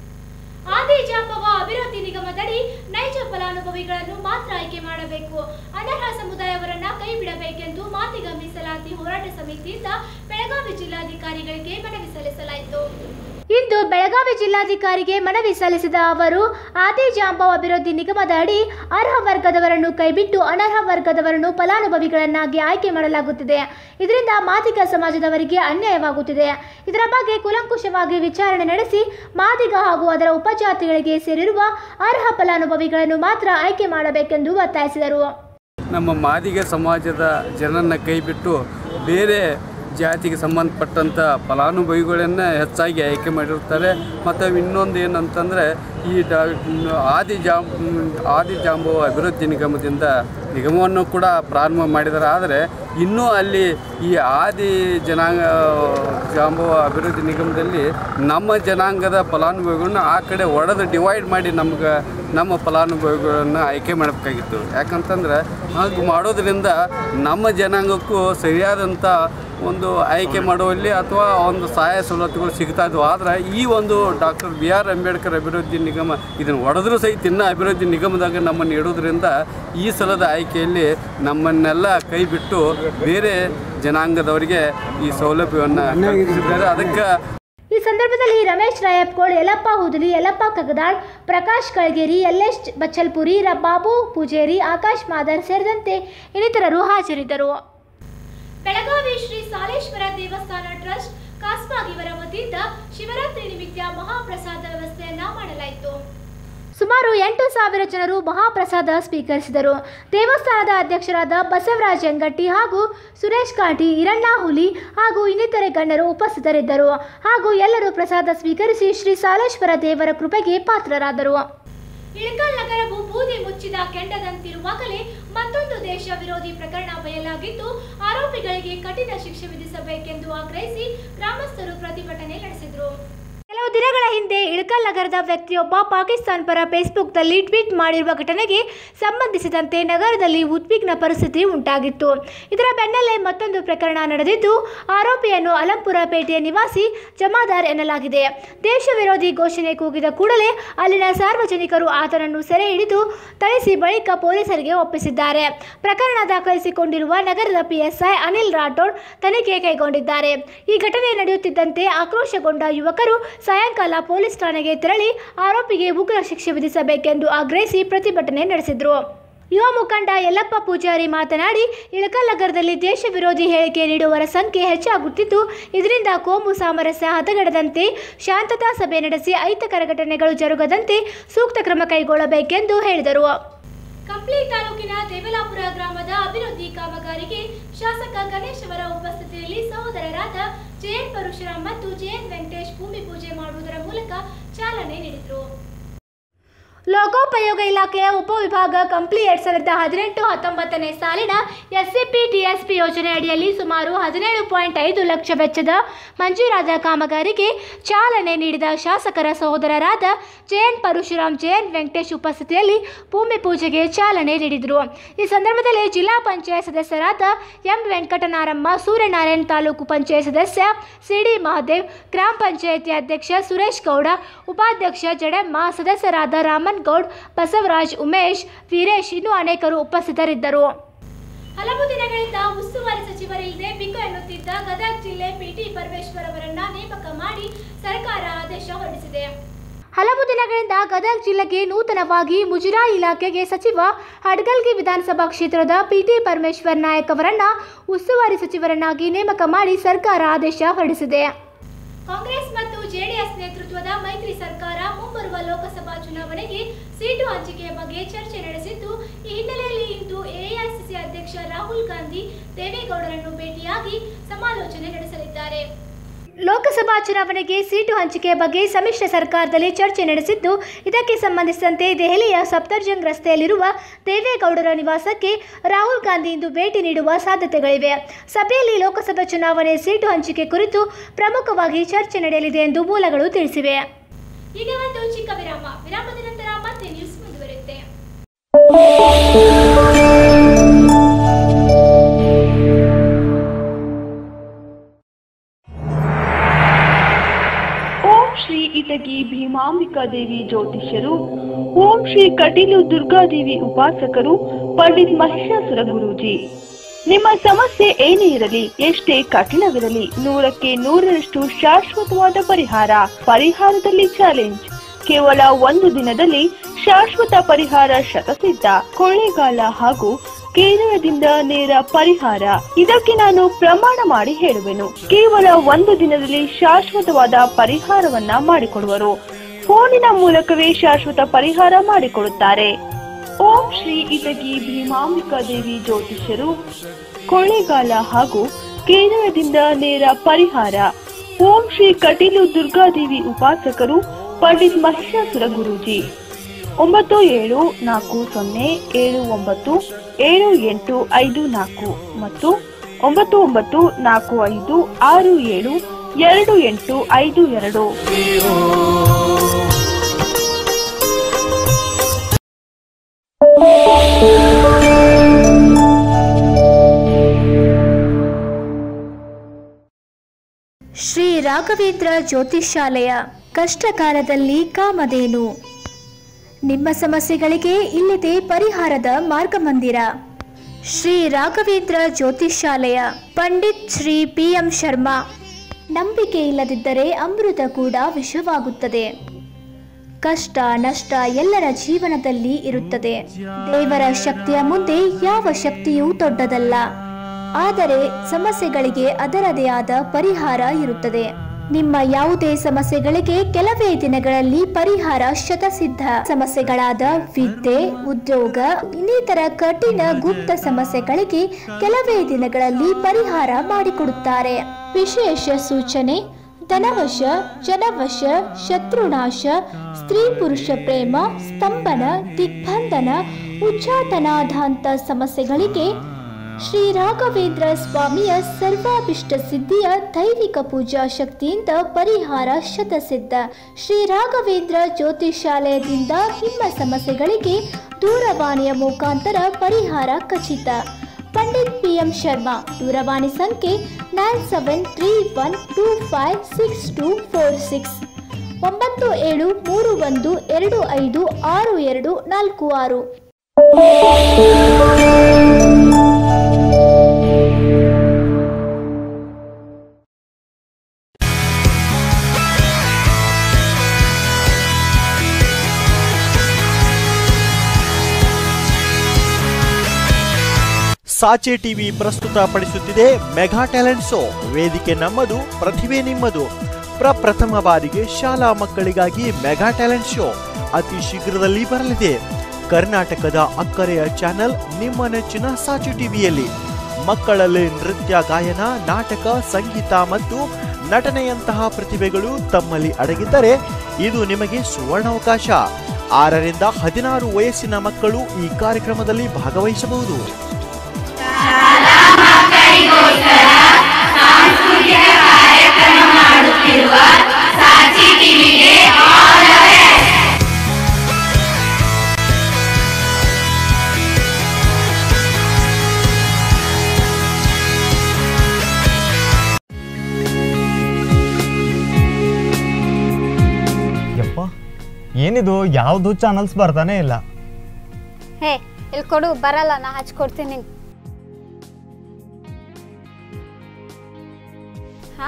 ಆದಿಜಾಂಬವ ಅಭಿವೃದ್ಧಿ ನಿಗಮದಡಿ ನೈಜ ಫಲಾನುಭವಿಗಳನ್ನು ಮಾತ್ರ ಆಯ್ಕೆ ಮಾಡಬೇಕು, ಅನರ್ಹ ಸಮುದಾಯವರನ್ನ ಕೈ ಬಿಡಬೇಕೆಂದು ಮಾದಿಗ ಮೀಸಲಾತಿ ಹೋರಾಟ ಸಮಿತಿಯಿಂದ ಬೆಳಗಾವಿ ಜಿಲ್ಲಾಧಿಕಾರಿಗಳಿಗೆ ಮನವಿ ಸಲ್ಲಿಸಲಾಯಿತು. ಇಂದು ಬೆಳಗಾವಿ ಜಿಲ್ಲಾಧಿಕಾರಿಗೆ ಮನವಿ ಸಲ್ಲಿಸಿದ ಅವರು, ಆದಿಜಾಂಬವ ಅಭಿವೃದ್ಧಿ ನಿಗಮದ ಅಡಿ ಅರ್ಹ ವರ್ಗದವರನ್ನು ಕೈಬಿಟ್ಟು ಅನರ್ಹ ವರ್ಗದವರನ್ನು ಫಲಾನುಭವಿಗಳನ್ನಾಗಿ ಆಯ್ಕೆ ಮಾಡಲಾಗುತ್ತಿದೆ. ಇದರಿಂದ ಮಾದಿಗ ಸಮಾಜದವರಿಗೆ ಅನ್ಯಾಯವಾಗುತ್ತಿದೆ. ಇದರ ಬಗ್ಗೆ ಕೂಲಂಕುಷವಾಗಿ ವಿಚಾರಣೆ ನಡೆಸಿ ಮಾದಿಗ ಹಾಗೂ ಅದರ ಉಪಜಾತಿಗಳಿಗೆ ಸೇರಿರುವ ಅರ್ಹ ಫಲಾನುಭವಿಗಳನ್ನು ಮಾತ್ರ ಆಯ್ಕೆ ಮಾಡಬೇಕೆಂದು ಒತ್ತಾಯಿಸಿದರು. ನಮ್ಮ ಮಾದಿಗ ಸಮಾಜದ ಜನರನ್ನು ಕೈಬಿಟ್ಟು ಬೇರೆ ಜಾತಿಗೆ ಸಂಬಂಧಪಟ್ಟಂಥ ಫಲಾನುಭವಿಗಳನ್ನು ಹೆಚ್ಚಾಗಿ ಆಯ್ಕೆ ಮಾಡಿರ್ತಾರೆ. ಮತ್ತು ಇನ್ನೊಂದು ಏನಂತಂದರೆ ಈ ಡಾ ಆದಿಜಾಂ ಆದಿಜಾಂಬವ ಅಭಿವೃದ್ಧಿ ನಿಗಮದಿಂದ ನಿಗಮವನ್ನು ಕೂಡ ಪ್ರಾರಂಭ ಮಾಡಿದ್ದಾರೆ. ಆದರೆ ಇನ್ನೂ ಅಲ್ಲಿ ಈ ಆದಿ ಜನಾಂಗ ಜಾಂಬವ ಅಭಿವೃದ್ಧಿ ನಿಗಮದಲ್ಲಿ ನಮ್ಮ ಜನಾಂಗದ ಫಲಾನುಭವಿಗಳನ್ನ ಆ ಕಡೆ ಒಡೆದು ಡಿವೈಡ್ ಮಾಡಿ ನಮ್ಗೆ ನಮ್ಮ ಫಲಾನುಭವಿಗಳನ್ನು ಆಯ್ಕೆ ಮಾಡಬೇಕಾಗಿತ್ತು. ಯಾಕಂತಂದ್ರೆ ಹಾಗೆ ಮಾಡೋದ್ರಿಂದ ನಮ್ಮ ಜನಾಂಗಕ್ಕೂ ಸರಿಯಾದಂಥ ಒಂದು ಆಯ್ಕೆ ಮಾಡುವಲ್ಲಿ ಅಥವಾ ಒಂದು ಸಹಾಯ ಸವಲತ್ತುಗಳು ಸಿಗ್ತಾ ಇದ್ವು. ಆದರೆ ಈ ಒಂದು ಡಾಕ್ಟರ್ ಬಿ ಆರ್ ಅಂಬೇಡ್ಕರ್ ಅಭಿವೃದ್ಧಿ ನಿಗಮ ಇದನ್ನು ಒಡೆದ್ರೂ ಸಹಿತ ಇನ್ನೂ ಅಭಿವೃದ್ಧಿ ನಿಗಮದಾಗ ನಮ್ಮನ್ನು ಇಡೋದ್ರಿಂದ ಈ ಸಲದ ಆಯ್ಕೆಯಲ್ಲಿ ನಮ್ಮನ್ನೆಲ್ಲ ಕೈ ಬಿಟ್ಟು ಬೇರೆ ಜನಾಂಗದವರಿಗೆ ಈ ಸೌಲಭ್ಯವನ್ನು ಕಲ್ಪಿಸಿದ್ದಾರೆ. ಅದಕ್ಕೆ ಈ ಸಂದರ್ಭದಲ್ಲಿ ರಮೇಶ್ ರಾಯಪ್ಕೋಳ್, ಯಲ್ಲಪ್ಪ ಹುದಲಿ, ಯಲ್ಲಪ್ಪ ಕಗದಾಳ್, ಪ್ರಕಾಶ್ ಕಳಗೇರಿ, ಯಲ್ಲೇಶ್ ಬಚ್ಚಲ್ಪುರಿ, ಬಾಬು ಪೂಜೇರಿ, ಆಕಾಶ್ ಮಾದರ್ ಸೇರಿದಂತೆ ಇನ್ನಿತರರು ಹಾಜರಿದ್ದರು. ಬೆಳಗಾವಿ ಶ್ರೀ ಸಾಲೇಶ್ವರ ದೇವಸ್ಥಾನ ಟ್ರಸ್ಟ್ ಕಾಸ್ಮಾಗ್ ಇವರ ವತಿಯಿಂದ ಶಿವರಾತ್ರಿ ನಿಮಿತ್ತ ಮಹಾಪ್ರಸಾದ ವ್ಯವಸ್ಥೆಯನ್ನ ಮಾಡಲಾಯಿತು. ಸುಮಾರು ಎಂಟು ಸಾವಿರ ಜನರು ಮಹಾಪ್ರಸಾದ ಸ್ವೀಕರಿಸಿದರು. ದೇವಸ್ಥಾನದ ಅಧ್ಯಕ್ಷರಾದ ಬಸವರಾಜ್ ಅಂಗಟ್ಟಿ ಹಾಗೂ ಸುರೇಶ್ ಕಾಟಿ, ಈರಣ್ಣ ಹುಲಿ ಹಾಗೂ ಇನ್ನಿತರೆ ಗಣ್ಯರು ಉಪಸ್ಥಿತರಿದ್ದರು. ಹಾಗೂ ಎಲ್ಲರೂ ಪ್ರಸಾದ ಸ್ವೀಕರಿಸಿ ಶ್ರೀ ಸಾಲೇಶ್ವರ ದೇವರ ಕೃಪೆಗೆ ಪಾತ್ರರಾದರು. ಇಳಕಲ್ ನಗರವು ಬೂದಿ ಮುಚ್ಚಿದ ಕೆಂಡದಂತಿರುವಾಗಲೇ ಮತ್ತೊಂದು ದೇಶ ವಿರೋಧಿ ಪ್ರಕರಣ ಬಯಲಾಗಿದ್ದು, ಆರೋಪಿಗಳಿಗೆ ಕಠಿಣ ಶಿಕ್ಷೆ ವಿಧಿಸಬೇಕೆಂದು ಆಗ್ರಹಿಸಿ ಗ್ರಾಮಸ್ಥರು ಪ್ರತಿಭಟನೆ ನಡೆಸಿದರು. ಕೆಲವು ದಿನಗಳ ಹಿಂದೆ ಇಳಕಲ್ ನಗರದ ವ್ಯಕ್ತಿಯೊಬ್ಬ ಪಾಕಿಸ್ತಾನ ಪರ ಫೇಸ್ಬುಕ್ನಲ್ಲಿ ಟ್ವೀಟ್ ಮಾಡಿರುವ ಘಟನೆಗೆ ಸಂಬಂಧಿಸಿದಂತೆ ನಗರದಲ್ಲಿ ಉದ್ವಿಗ್ನ ಪರಿಸ್ಥಿತಿ ಉಂಟಾಗಿತ್ತು. ಇದರ ಬೆನ್ನಲ್ಲೇ ಮತ್ತೊಂದು ಪ್ರಕರಣ ನಡೆದಿದ್ದು, ಆರೋಪಿಯನ್ನು ಅಲಂಪುರ ಪೇಟೆಯ ನಿವಾಸಿ ಜಮಾದಾರ್ ಎನ್ನಲಾಗಿದೆ. ದೇಶ ವಿರೋಧಿ ಘೋಷಣೆ ಕೂಗಿದ ಕೂಡಲೇ ಅಲ್ಲಿನ ಸಾರ್ವಜನಿಕರು ಆತನನ್ನು ಸೆರೆ ಹಿಡಿದು ಥಳಿಸಿ ಬಳಿಕ ಪೊಲೀಸರಿಗೆ ಒಪ್ಪಿಸಿದ್ದಾರೆ. ಪ್ರಕರಣ ದಾಖಲಿಸಿಕೊಂಡಿರುವ ನಗರದ ಪಿಎಸ್ಐ ಅನಿಲ್ ರಾಠೋಡ್ ತನಿಖೆ ಕೈಗೊಂಡಿದ್ದಾರೆ. ಈ ಘಟನೆ ನಡೆಯುತ್ತಿದ್ದಂತೆ ಆಕ್ರೋಶಗೊಂಡ ಯುವಕರು ಸಾಯಂಕಾಲ ಪೊಲೀಸ್ ಠಾಣೆಗೆ ತೆರಳಿ ಆರೋಪಿಗೆ ಉಗ್ರ ಶಿಕ್ಷೆ ವಿಧಿಸಬೇಕೆಂದು ಆಗ್ರಹಿಸಿ ಪ್ರತಿಭಟನೆ ನಡೆಸಿದರು. ಯುವ ಮುಖಂಡ ಯಲ್ಲಪ್ಪ ಪೂಜಾರಿ ಮಾತನಾಡಿ, ಇಳಕಲ್ ನಗರದಲ್ಲಿ ದೇಶ ವಿರೋಧಿ ಹೇಳಿಕೆ ನೀಡುವವರ ಸಂಖ್ಯೆ ಹೆಚ್ಚಾಗುತ್ತಿದ್ದು, ಇದರಿಂದ ಕೋಮು ಸಾಮರಸ್ಯ ಹದಗೆಡದಂತೆ ಶಾಂತತಾ ಸಭೆ ನಡೆಸಿ ಅಹಿತಕರ ಘಟನೆಗಳು ಜರುಗದಂತೆ ಸೂಕ್ತ ಕ್ರಮ ಕೈಗೊಳ್ಳಬೇಕೆಂದು ಹೇಳಿದರು. ಕಂಪ್ಲಿ ತಾಲೂಕಿನ ದೇವಲಾಪುರ ಗ್ರಾಮದ ಅಭಿವೃದ್ಧಿ ಕಾಮಗಾರಿಗೆ ಶಾಸಕ ಗಣೇಶ್ ಅವರ ಉಪಸ್ಥಿತಿಯಲ್ಲಿ ಸಹೋದರರಾದ ಜೆಎನ್ ಪರಶುರಾಮ್ ಮತ್ತು ಜೆಎನ್ ವೆಂಕಟೇಶ್ ಭೂಮಿ ಪೂಜೆ ಮಾಡುವುದರ ಮೂಲಕ ಚಾಲನೆ ನೀಡಿದರು. ಲೋಕೋಪಯೋಗ ಇಲಾಖೆಯ ಉಪವಿಭಾಗ ಕಂಪ್ಲಿ ಎರಡ್ ಸಾವಿರದ ಹದಿನೆಂಟು ಹತ್ತೊಂಬತ್ತನೇ ಸಾಲಿನ ಎಸ್ಸಿಪಿ ಟಿಎಸ್ಪಿ ಯೋಜನೆ ಅಡಿಯಲ್ಲಿ ಸುಮಾರು ಹದಿನೇಳು ಪಾಯಿಂಟ್ ಐದು ಲಕ್ಷ ವೆಚ್ಚದ ಮಂಜೂರಾದ ಕಾಮಗಾರಿಗೆ ಚಾಲನೆ ನೀಡಿದ ಶಾಸಕರ ಸಹೋದರರಾದ ಜೆಎನ್ ಪರಶುರಾಮ್, ಜೆಎನ್ ವೆಂಕಟೇಶ್ ಉಪಸ್ಥಿತಿಯಲ್ಲಿ ಭೂಮಿ ಪೂಜೆಗೆ ಚಾಲನೆ ನೀಡಿದರು. ಈ ಸಂದರ್ಭದಲ್ಲಿ ಜಿಲ್ಲಾ ಪಂಚಾಯತ್ ಸದಸ್ಯರಾದ ಎಂ ವೆಂಕಟನಾರಮ್ಮ, ಸೂರ್ಯನಾರಾಯಣ್, ತಾಲೂಕು ಪಂಚಾಯತ್ ಸದಸ್ಯ ಸಿಡಿ ಮಹದೇವ್, ಗ್ರಾಮ ಪಂಚಾಯಿತಿ ಅಧ್ಯಕ್ಷ ಸುರೇಶ್ ಗೌಡ, ಉಪಾಧ್ಯಕ್ಷ ಜಡಮ್ಮ, ಸದಸ್ಯರಾದ ರಾಮ ಗೌಡ್, ಬಸವರಾಜ್, ಉಮೇಶ್, ವೀರೇಶ್ ಇನ್ನೂ ಅನೇಕರು ಉಪಸ್ಥಿತರಿದ್ದರು. ಹಲವು ದಿನಗಳಿಂದ ಉಸ್ತುವಾರಿ ಸಚಿವರಿಲ್ಲದೆ ಬಿಕ್ಕು ಎನ್ನುತ್ತಿದ್ದ ಗದಗ ಜಿಲ್ಲೆ ಪಿಟಿ ಪರಮೇಶ್ವರ್ ಅವರನ್ನ ನೇಮಕ ಮಾಡಿ ಸರ್ಕಾರ ಆದೇಶ ಹೊರಡಿಸಿದೆ. ಹಲವು ದಿನಗಳಿಂದ ಗದಗ ಜಿಲ್ಲೆಗೆ ನೂತನವಾಗಿ ಮುಜರಾಯಿ ಇಲಾಖೆಗೆ ಸಚಿವ ಹಡಗಲ್ಗಿ ವಿಧಾನಸಭಾ ಕ್ಷೇತ್ರದ ಪಿಟಿ ಪರಮೇಶ್ವರ್ ನಾಯಕ್ ಅವರನ್ನ ಉಸ್ತುವಾರಿ ಸಚಿವರನ್ನಾಗಿ ನೇಮಕ ಮಾಡಿ ಸರ್ಕಾರ ಆದೇಶ ಹೊರಡಿಸಿದೆ. ಕಾಂಗ್ರೆಸ್ ಮತ್ತು ಜೆಡಿಎಸ್ ನೇತೃತ್ವದ ಮೈತ್ರಿ ಸರ್ಕಾರ ಮುಂಬರುವ ಲೋಕಸಭಾ ಚುನಾವಣೆಗೆ ಸೀಟು ಹಂಚಿಕೆಯ ಬಗ್ಗೆ ಚರ್ಚೆ ನಡೆಸಿದ್ದು, ಈ ಹಿನ್ನೆಲೆಯಲ್ಲಿ ಇಂದು ಎಐಸಿಸಿ ಅಧ್ಯಕ್ಷ ರಾಹುಲ್ ಗಾಂಧಿ ದೇವೇಗೌಡರನ್ನು ಭೇಟಿಯಾಗಿ ಸಮಾಲೋಚನೆ ನಡೆಸಲಿದ್ದಾರೆ. ಲೋಕಸಭಾ ಚುನಾವಣೆಗೆ ಸೀಟು ಹಂಚಿಕೆಯ ಬಗ್ಗೆ ಸಮ್ಮಿಶ್ರ ಸರ್ಕಾರದಲ್ಲಿ ಚರ್ಚೆ ನಡೆಸಿದ್ದು, ಇದಕ್ಕೆ ಸಂಬಂಧಿಸಿದಂತೆ ದೆಹಲಿಯ ಸಫ್ದರ್ಜಂಗ್ ರಸ್ತೆಯಲ್ಲಿರುವ ದೇವೇಗೌಡರ ನಿವಾಸಕ್ಕೆ ರಾಹುಲ್ ಗಾಂಧಿ ಇಂದು ಭೇಟಿ ನೀಡುವ ಸಾಧ್ಯತೆಗಳಿವೆ. ಸಭೆಯಲ್ಲಿ ಲೋಕಸಭಾ ಚುನಾವಣೆ ಸೀಟು ಹಂಚಿಕೆ ಕುರಿತು ಪ್ರಮುಖವಾಗಿ ಚರ್ಚೆ ನಡೆಯಲಿದೆ ಎಂದು ಮೂಲಗಳು ತಿಳಿಸಿವೆ. ಈಗ ಒಂದು ಚಿಕ್ಕ ವಿರಾಮ. ವಿರಾಮದ ನಂತರ ಮತ್ತೆ ನ್ಯೂಸ್ ಮುಂದುವರಿಯುತ್ತೆ. ಇಟಗಿ ಭೀಮಾಂಬಿಕಾ ದೇವಿ ಜ್ಯೋತಿಷ್ಯರು, ಓಂ ಶ್ರೀ ಕಟೀಲು ದುರ್ಗಾದೇವಿ ಉಪಾಸಕರು, ಪಂಡಿತ್ ಮಹಿಷಾಸುರ ಗುರೂಜಿ. ನಿಮ್ಮ ಸಮಸ್ಯೆ ಏನೇ ಇರಲಿ, ಎಷ್ಟೇ ಕಠಿಣವಿರಲಿ, ನೂರಕ್ಕೆ ನೂರರಷ್ಟು ಶಾಶ್ವತವಾದ ಪರಿಹಾರ. ಪರಿಹಾರದಲ್ಲಿ ಚಾಲೆಂಜ್. ಕೇವಲ ಒಂದು ದಿನದಲ್ಲಿ ಶಾಶ್ವತ ಪರಿಹಾರ ಶತಸಿದ್ಧ. ಕೊಳ್ಳೇಗಾಲ ಹಾಗೂ ಕೇರಳದಿಂದ ನೇರ ಪರಿಹಾರ. ಇದಕ್ಕೆ ನಾನು ಪ್ರಮಾಣ ಮಾಡಿ ಹೇಳುವೆನು. ಕೇವಲ ಒಂದು ದಿನದಲ್ಲಿ ಶಾಶ್ವತವಾದ ಪರಿಹಾರವನ್ನ ಮಾಡಿಕೊಡುವರು. ಫೋನಿನ ಮೂಲಕವೇ ಶಾಶ್ವತ ಪರಿಹಾರ ಮಾಡಿಕೊಡುತ್ತಾರೆ. ಓಂ ಶ್ರೀ ಇಟಗಿ ಭೀಮಾಂಬಿಕಾ ದೇವಿ ಜ್ಯೋತಿಷ್ಯರು, ಕೊಳ್ಳೇಗಾಲ ಹಾಗೂ ಕೇರಳದಿಂದ ನೇರ ಪರಿಹಾರ. ಓಂ ಶ್ರೀ ಕಟೀಲು ದುರ್ಗಾದೇವಿ ಉಪಾಸಕರು, ಪಂಡಿತ್ ಮಹಿಷಾಸುರ ಗುರೂಜಿ. ಒಂಬತ್ತು ಏಳು ನಾಲ್ಕು ಸೊನ್ನೆ ಏಳು ಒಂಬತ್ತು ಏಳು ಎಂಟು ಐದು ನಾಲ್ಕು ಮತ್ತು ಒಂಬತ್ತು ಒಂಬತ್ತು ನಾಲ್ಕು ಐದು ಆರು ಏಳು ಎರಡು ಎಂಟು ಐದು ಎರಡು. ಶ್ರೀ ರಾಘವೇಂದ್ರ ಜ್ಯೋತಿಷಾಲಯ, ಕಷ್ಟಕಾಲದಲ್ಲಿ ಕಾಮಧೇನು. ನಿಮ್ಮ ಸಮಸ್ಯೆಗಳಿಗೆ ಇಲ್ಲಿದೆ ಪರಿಹಾರದ ಮಾರ್ಗಮಂದಿರ. ಶ್ರೀ ರಾಘವೇಂದ್ರ ಜ್ಯೋತಿಷಾಲಯ, ಪಂಡಿತ್ ಶ್ರೀ ಪಿ ಎಂ ಶರ್ಮಾ, ನಂಬಿಕೆ ಇಲ್ಲದಿದ್ದರೆ ಅಮೃತ ಕೂಡ ವಿಷವಾಗುತ್ತದೆ. ಕಷ್ಟ ನಷ್ಟ ಎಲ್ಲರ ಜೀವನದಲ್ಲಿ ಇರುತ್ತದೆ. ದೇವರ ಶಕ್ತಿಯ ಮುಂದೆ ಯಾವ ಶಕ್ತಿಯೂ ದೊಡ್ಡದಲ್ಲ. ಆದರೆ ಸಮಸ್ಯೆಗಳಿಗೆ ಅದರದೇ ಆದ ಪರಿಹಾರ ಇರುತ್ತದೆ. ನಿಮ್ಮ ಯಾವುದೇ ಸಮಸ್ಯೆಗಳಿಗೆ ಕೆಲವೇ ದಿನಗಳಲ್ಲಿ ಪರಿಹಾರ ಶತಸಿದ್ಧ. ಸಮಸ್ಯೆಗಳಾದ ವಿದ್ಯೆ, ಉದ್ಯೋಗ, ಇನ್ನಿತರ ಕಠಿಣ ಗುಪ್ತ ಸಮಸ್ಯೆಗಳಿಗೆ ಕೆಲವೇ ದಿನಗಳಲ್ಲಿ ಪರಿಹಾರ ಮಾಡಿಕೊಡುತ್ತಾರೆ. ವಿಶೇಷ ಸೂಚನೆ: ಧನವಶ, ಜನವಶ, ಶತ್ರುನಾಶ, ಸ್ತ್ರೀ ಪುರುಷ ಪ್ರೇಮ, ಸ್ತಂಭನ, ದಿಗ್ಬಂಧನ, ಉಚ್ಚಾಟನಾಧಾಂತ ಸಮಸ್ಯೆಗಳಿಗೆ ಶ್ರೀ ರಾಘವೇಂದ್ರ ಸ್ವಾಮಿಯ ಸರ್ವಾಭಿಷ್ಟ ಸಿದ್ಧಿಯ ದೈವಿಕ ಪೂಜಾ ಶಕ್ತಿಯಿಂದ ಪರಿಹಾರ ಶತಸಿದ್ಧ. ಶ್ರೀ ರಾಘವೇಂದ್ರ ಜ್ಯೋತಿಷಾಲಯದಿಂದ ನಿಮ್ಮ ಸಮಸ್ಯೆಗಳಿಗೆ ದೂರವಾಣಿಯ ಮುಖಾಂತರ ಪರಿಹಾರ ಖಚಿತ. Pandit P M Sharma. ದೂರವಾಣಿ ಸಂಖ್ಯೆ nine seven three one two five six two four six, ಒಂಬತ್ತು ಏಳು ಮೂರು ಒಂದು ಎರಡು ಐದು ಆರು ಎರಡು ನಾಲ್ಕು ಆರು. ಸಾಚೆ ಟಿವಿ ಪ್ರಸ್ತುತಪಡಿಸುತ್ತಿದೆ ಮೆಗಾ ಟ್ಯಾಲೆಂಟ್ ಶೋ. ವೇದಿಕೆ ನಮ್ಮದು, ಪ್ರತಿಭೆ ನಿಮ್ಮದು. ಪ್ರಪ್ರಥಮ ಬಾರಿಗೆ ಶಾಲಾ ಮಕ್ಕಳಿಗಾಗಿ ಮೆಗಾ ಟ್ಯಾಲೆಂಟ್ ಶೋ ಅತಿ ಶೀಘ್ರದಲ್ಲಿ ಬರಲಿದೆ. ಕರ್ನಾಟಕದ ಅಕ್ಕರೆಯ ಚಾನೆಲ್ ನಿಮ್ಮ ನೆಚ್ಚಿನ ಸಾಚೆ ಟಿವಿಯಲ್ಲಿ. ಮಕ್ಕಳಲ್ಲಿ ನೃತ್ಯ, ಗಾಯನ, ನಾಟಕ, ಸಂಗೀತ ಮತ್ತು ನಟನೆಯಂತಹ ಪ್ರತಿಭೆಗಳು ತಮ್ಮಲ್ಲಿ ಅಡಗಿದ್ದರೆ ಇದು ನಿಮಗೆ ಸುವರ್ಣಾವಕಾಶ. ಆರರಿಂದ ಹದಿನಾರು ವಯಸ್ಸಿನ ಮಕ್ಕಳು ಈ ಕಾರ್ಯಕ್ರಮದಲ್ಲಿ ಭಾಗವಹಿಸಬಹುದು. ಯಪ್ಪ, ಏನಿದು ಯಾವುದು ಚಾನಲ್ಸ್ ಬರ್ತಾನೆ ಇಲ್ಲ. ಹೇ, ಇಲ್ಲಿ ಕೊಡು, ಬರಲ್ಲ, ನಾ ಹಚ್ಕೊಡ್ತೀನಿ. ಹಾ,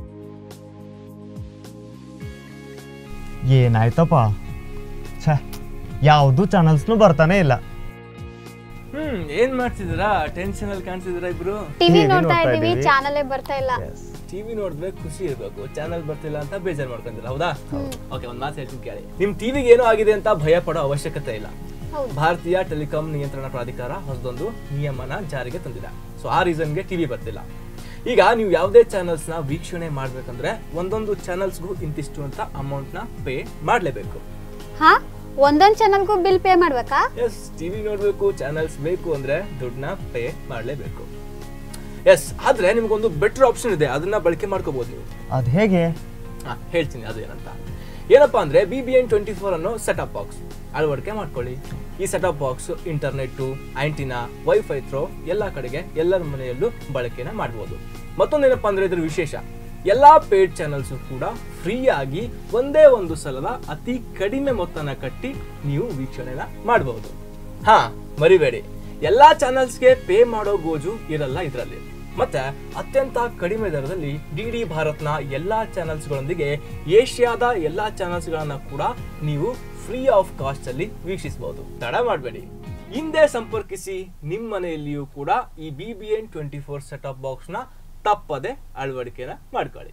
ಏನಾಯ್ತಪ್ಪ? ಛೇ, ಯಾವುದು ಚಾನಲ್ಸ್ನು ಬರ್ತಾನೆ ಇಲ್ಲ. ಹ್ಮ್ ಏನ್ ಮಾಡ್ತಿದ್ದೀರಾ? ಟೆನ್ಷನ್ ಅಲ್ಲಿ ಕಾಣಿಸಿದಿರಾ ಇಬ್ರು? ಟಿವಿ ನೋಡ್ತಾ ಇದೀವಿ, ಚಾನಲ್ ಬರ್ತಾ ಇಲ್ಲ. ಟಿವಿ ನೋಡ್ಬೇಕು, ಖುಷಿ ಇರ್ಬೇಕು. ಚಾನಲ್ ಬರ್ತಿಲ್ಲ ಅಂತ ಬೇಜಾರ್ ಮಾಡ್ಕೊಂಡಿರ, ಹೌದಾ? ಓಕೆ, ಒಂದ್ ಮಾತು ಹೇಳ್ತೀನಿ ಕೇಳಿ. ನಿಮ್ ಟಿವಿಗೆ ಏನೋ ಆಗಿದೆ ಅಂತ ಭಯ ಪಡೋ ಅವಶ್ಯಕತೆ ಇಲ್ಲ. ಭಾರತೀಯ ಟೆಲಿಕಾಂ ನಿಯಂತ್ರಣ ಪ್ರಾಧಿಕಾರ ಹೊಸದೊಂದು ನಿಯಮನ ಜಾರಿಗೆ ತಂದಿದೆ. ಸೊ ಆ ರೀಸನ್ಗೆ ಟಿವಿ ಬರ್ತಿಲ್ಲ. ಈಗ ನೀವು ಯಾವುದೇ ಚಾನಲ್ಸ್ ನ ವೀಕ್ಷಣೆ ಮಾಡ್ಬೇಕಂದ್ರೆ ಒಂದೊಂದು ಚಾನಲ್ಸ್ಗೂ ಇಂತಿಷ್ಟು ಅಂತ ಅಮೌಂಟ್ ನ ಪೇ ಮಾಡ್ಲೇಬೇಕು. ಹಾ, ಒಂದೊಂದ್ ಚಾನಲ್ಗೂ ಬಿಲ್ ಪೇ ಮಾಡ್ಬೇಕಾ? ಎಸ್, ಟಿವಿ ನೋಡ್ಬೇಕು, ಚಾನಲ್ಸ್ ಬೇಕು ಅಂದ್ರೆ ದುಡ್ಡನ್ನ ಪೇ ಮಾಡ್ಲೇಬೇಕು. ಎಸ್, ಆದ್ರೆ ನಿಮ್ಗೊಂದು ಬೆಟರ್ ಆಪ್ಷನ್ ಇದೆ, ಅದನ್ನ ಬಳಕೆ ಮಾಡ್ಕೋಬಹುದು ನೀವು. ಅದ್ ಹೇಗೆ? ಹೇಳ್ತೀನಿ ಅದು ಏನಂತ. ಏನಪ್ಪಾ ಅಂದ್ರೆ B B N twenty four ಅನ್ನೋ ಸೆಟಪ್ ಬಾಕ್ಸ್ ಅಳವಡಿಕೆ ಮಾಡ್ಕೊಳ್ಳಿ. ಈ setup box internet, antenna, wifi through ಎಲ್ಲಾ ಕಡೆಗೆ ಎಲ್ಲರ ಮನೆಯಲ್ಲೂ ಬಳಕೆನ ಮಾಡಬಹುದು. ಮತ್ತೊಂದೇನಪ್ಪಾ ಅಂದ್ರೆ ಇದ್ರ ವಿಶೇಷ, ಎಲ್ಲಾ ಪೇಡ್ ಚಾನಲ್ಸ್ ಕೂಡ ಫ್ರೀ ಆಗಿ ಒಂದೇ ಒಂದು ಸಲದ ಅತಿ ಕಡಿಮೆ ಮೊತ್ತನ ಕಟ್ಟಿ ನೀವು ವೀಕ್ಷಣೆನ ಮಾಡಬಹುದು. ಹಾ, ಮರಿಬೇಡಿ, ಎಲ್ಲಾ ಚಾನಲ್ಸ್ಗೆ ಪೇ ಮಾಡೋ ಗೋಜು ಇರಲ್ಲ ಇದರಲ್ಲಿ. ಮತ್ತೆ ಅತ್ಯಂತ ಕಡಿಮೆ ದರದಲ್ಲಿ ಡಿ ಡಿ ಭಾರತ್ನ ಎಲ್ಲಾ ಚಾನಲ್ಸ್ ಗಳೊಂದಿಗೆ ಏಷ್ಯಾದ ಎಲ್ಲಾ ಚಾನಲ್ಸ್ ಗಳನ್ನ ಕೂಡ ನೀವು ಫ್ರೀ ಆಫ್ ಕಾಸ್ಟ್ ಅಲ್ಲಿ ವೀಕ್ಷಿಸಬಹುದು. ತಡ ಮಾಡಬೇಡಿ, ಹಿಂದೆ ಸಂಪರ್ಕಿಸಿ. ನಿಮ್ಮ ಮನೆಯಲ್ಲಿಯೂ ಕೂಡ ಈ B B N twenty four setup box ನ ತಪ್ಪದೆ ಅಳವಡಿಕೆನ ಮಾಡ್ಕೊಳ್ಳಿ.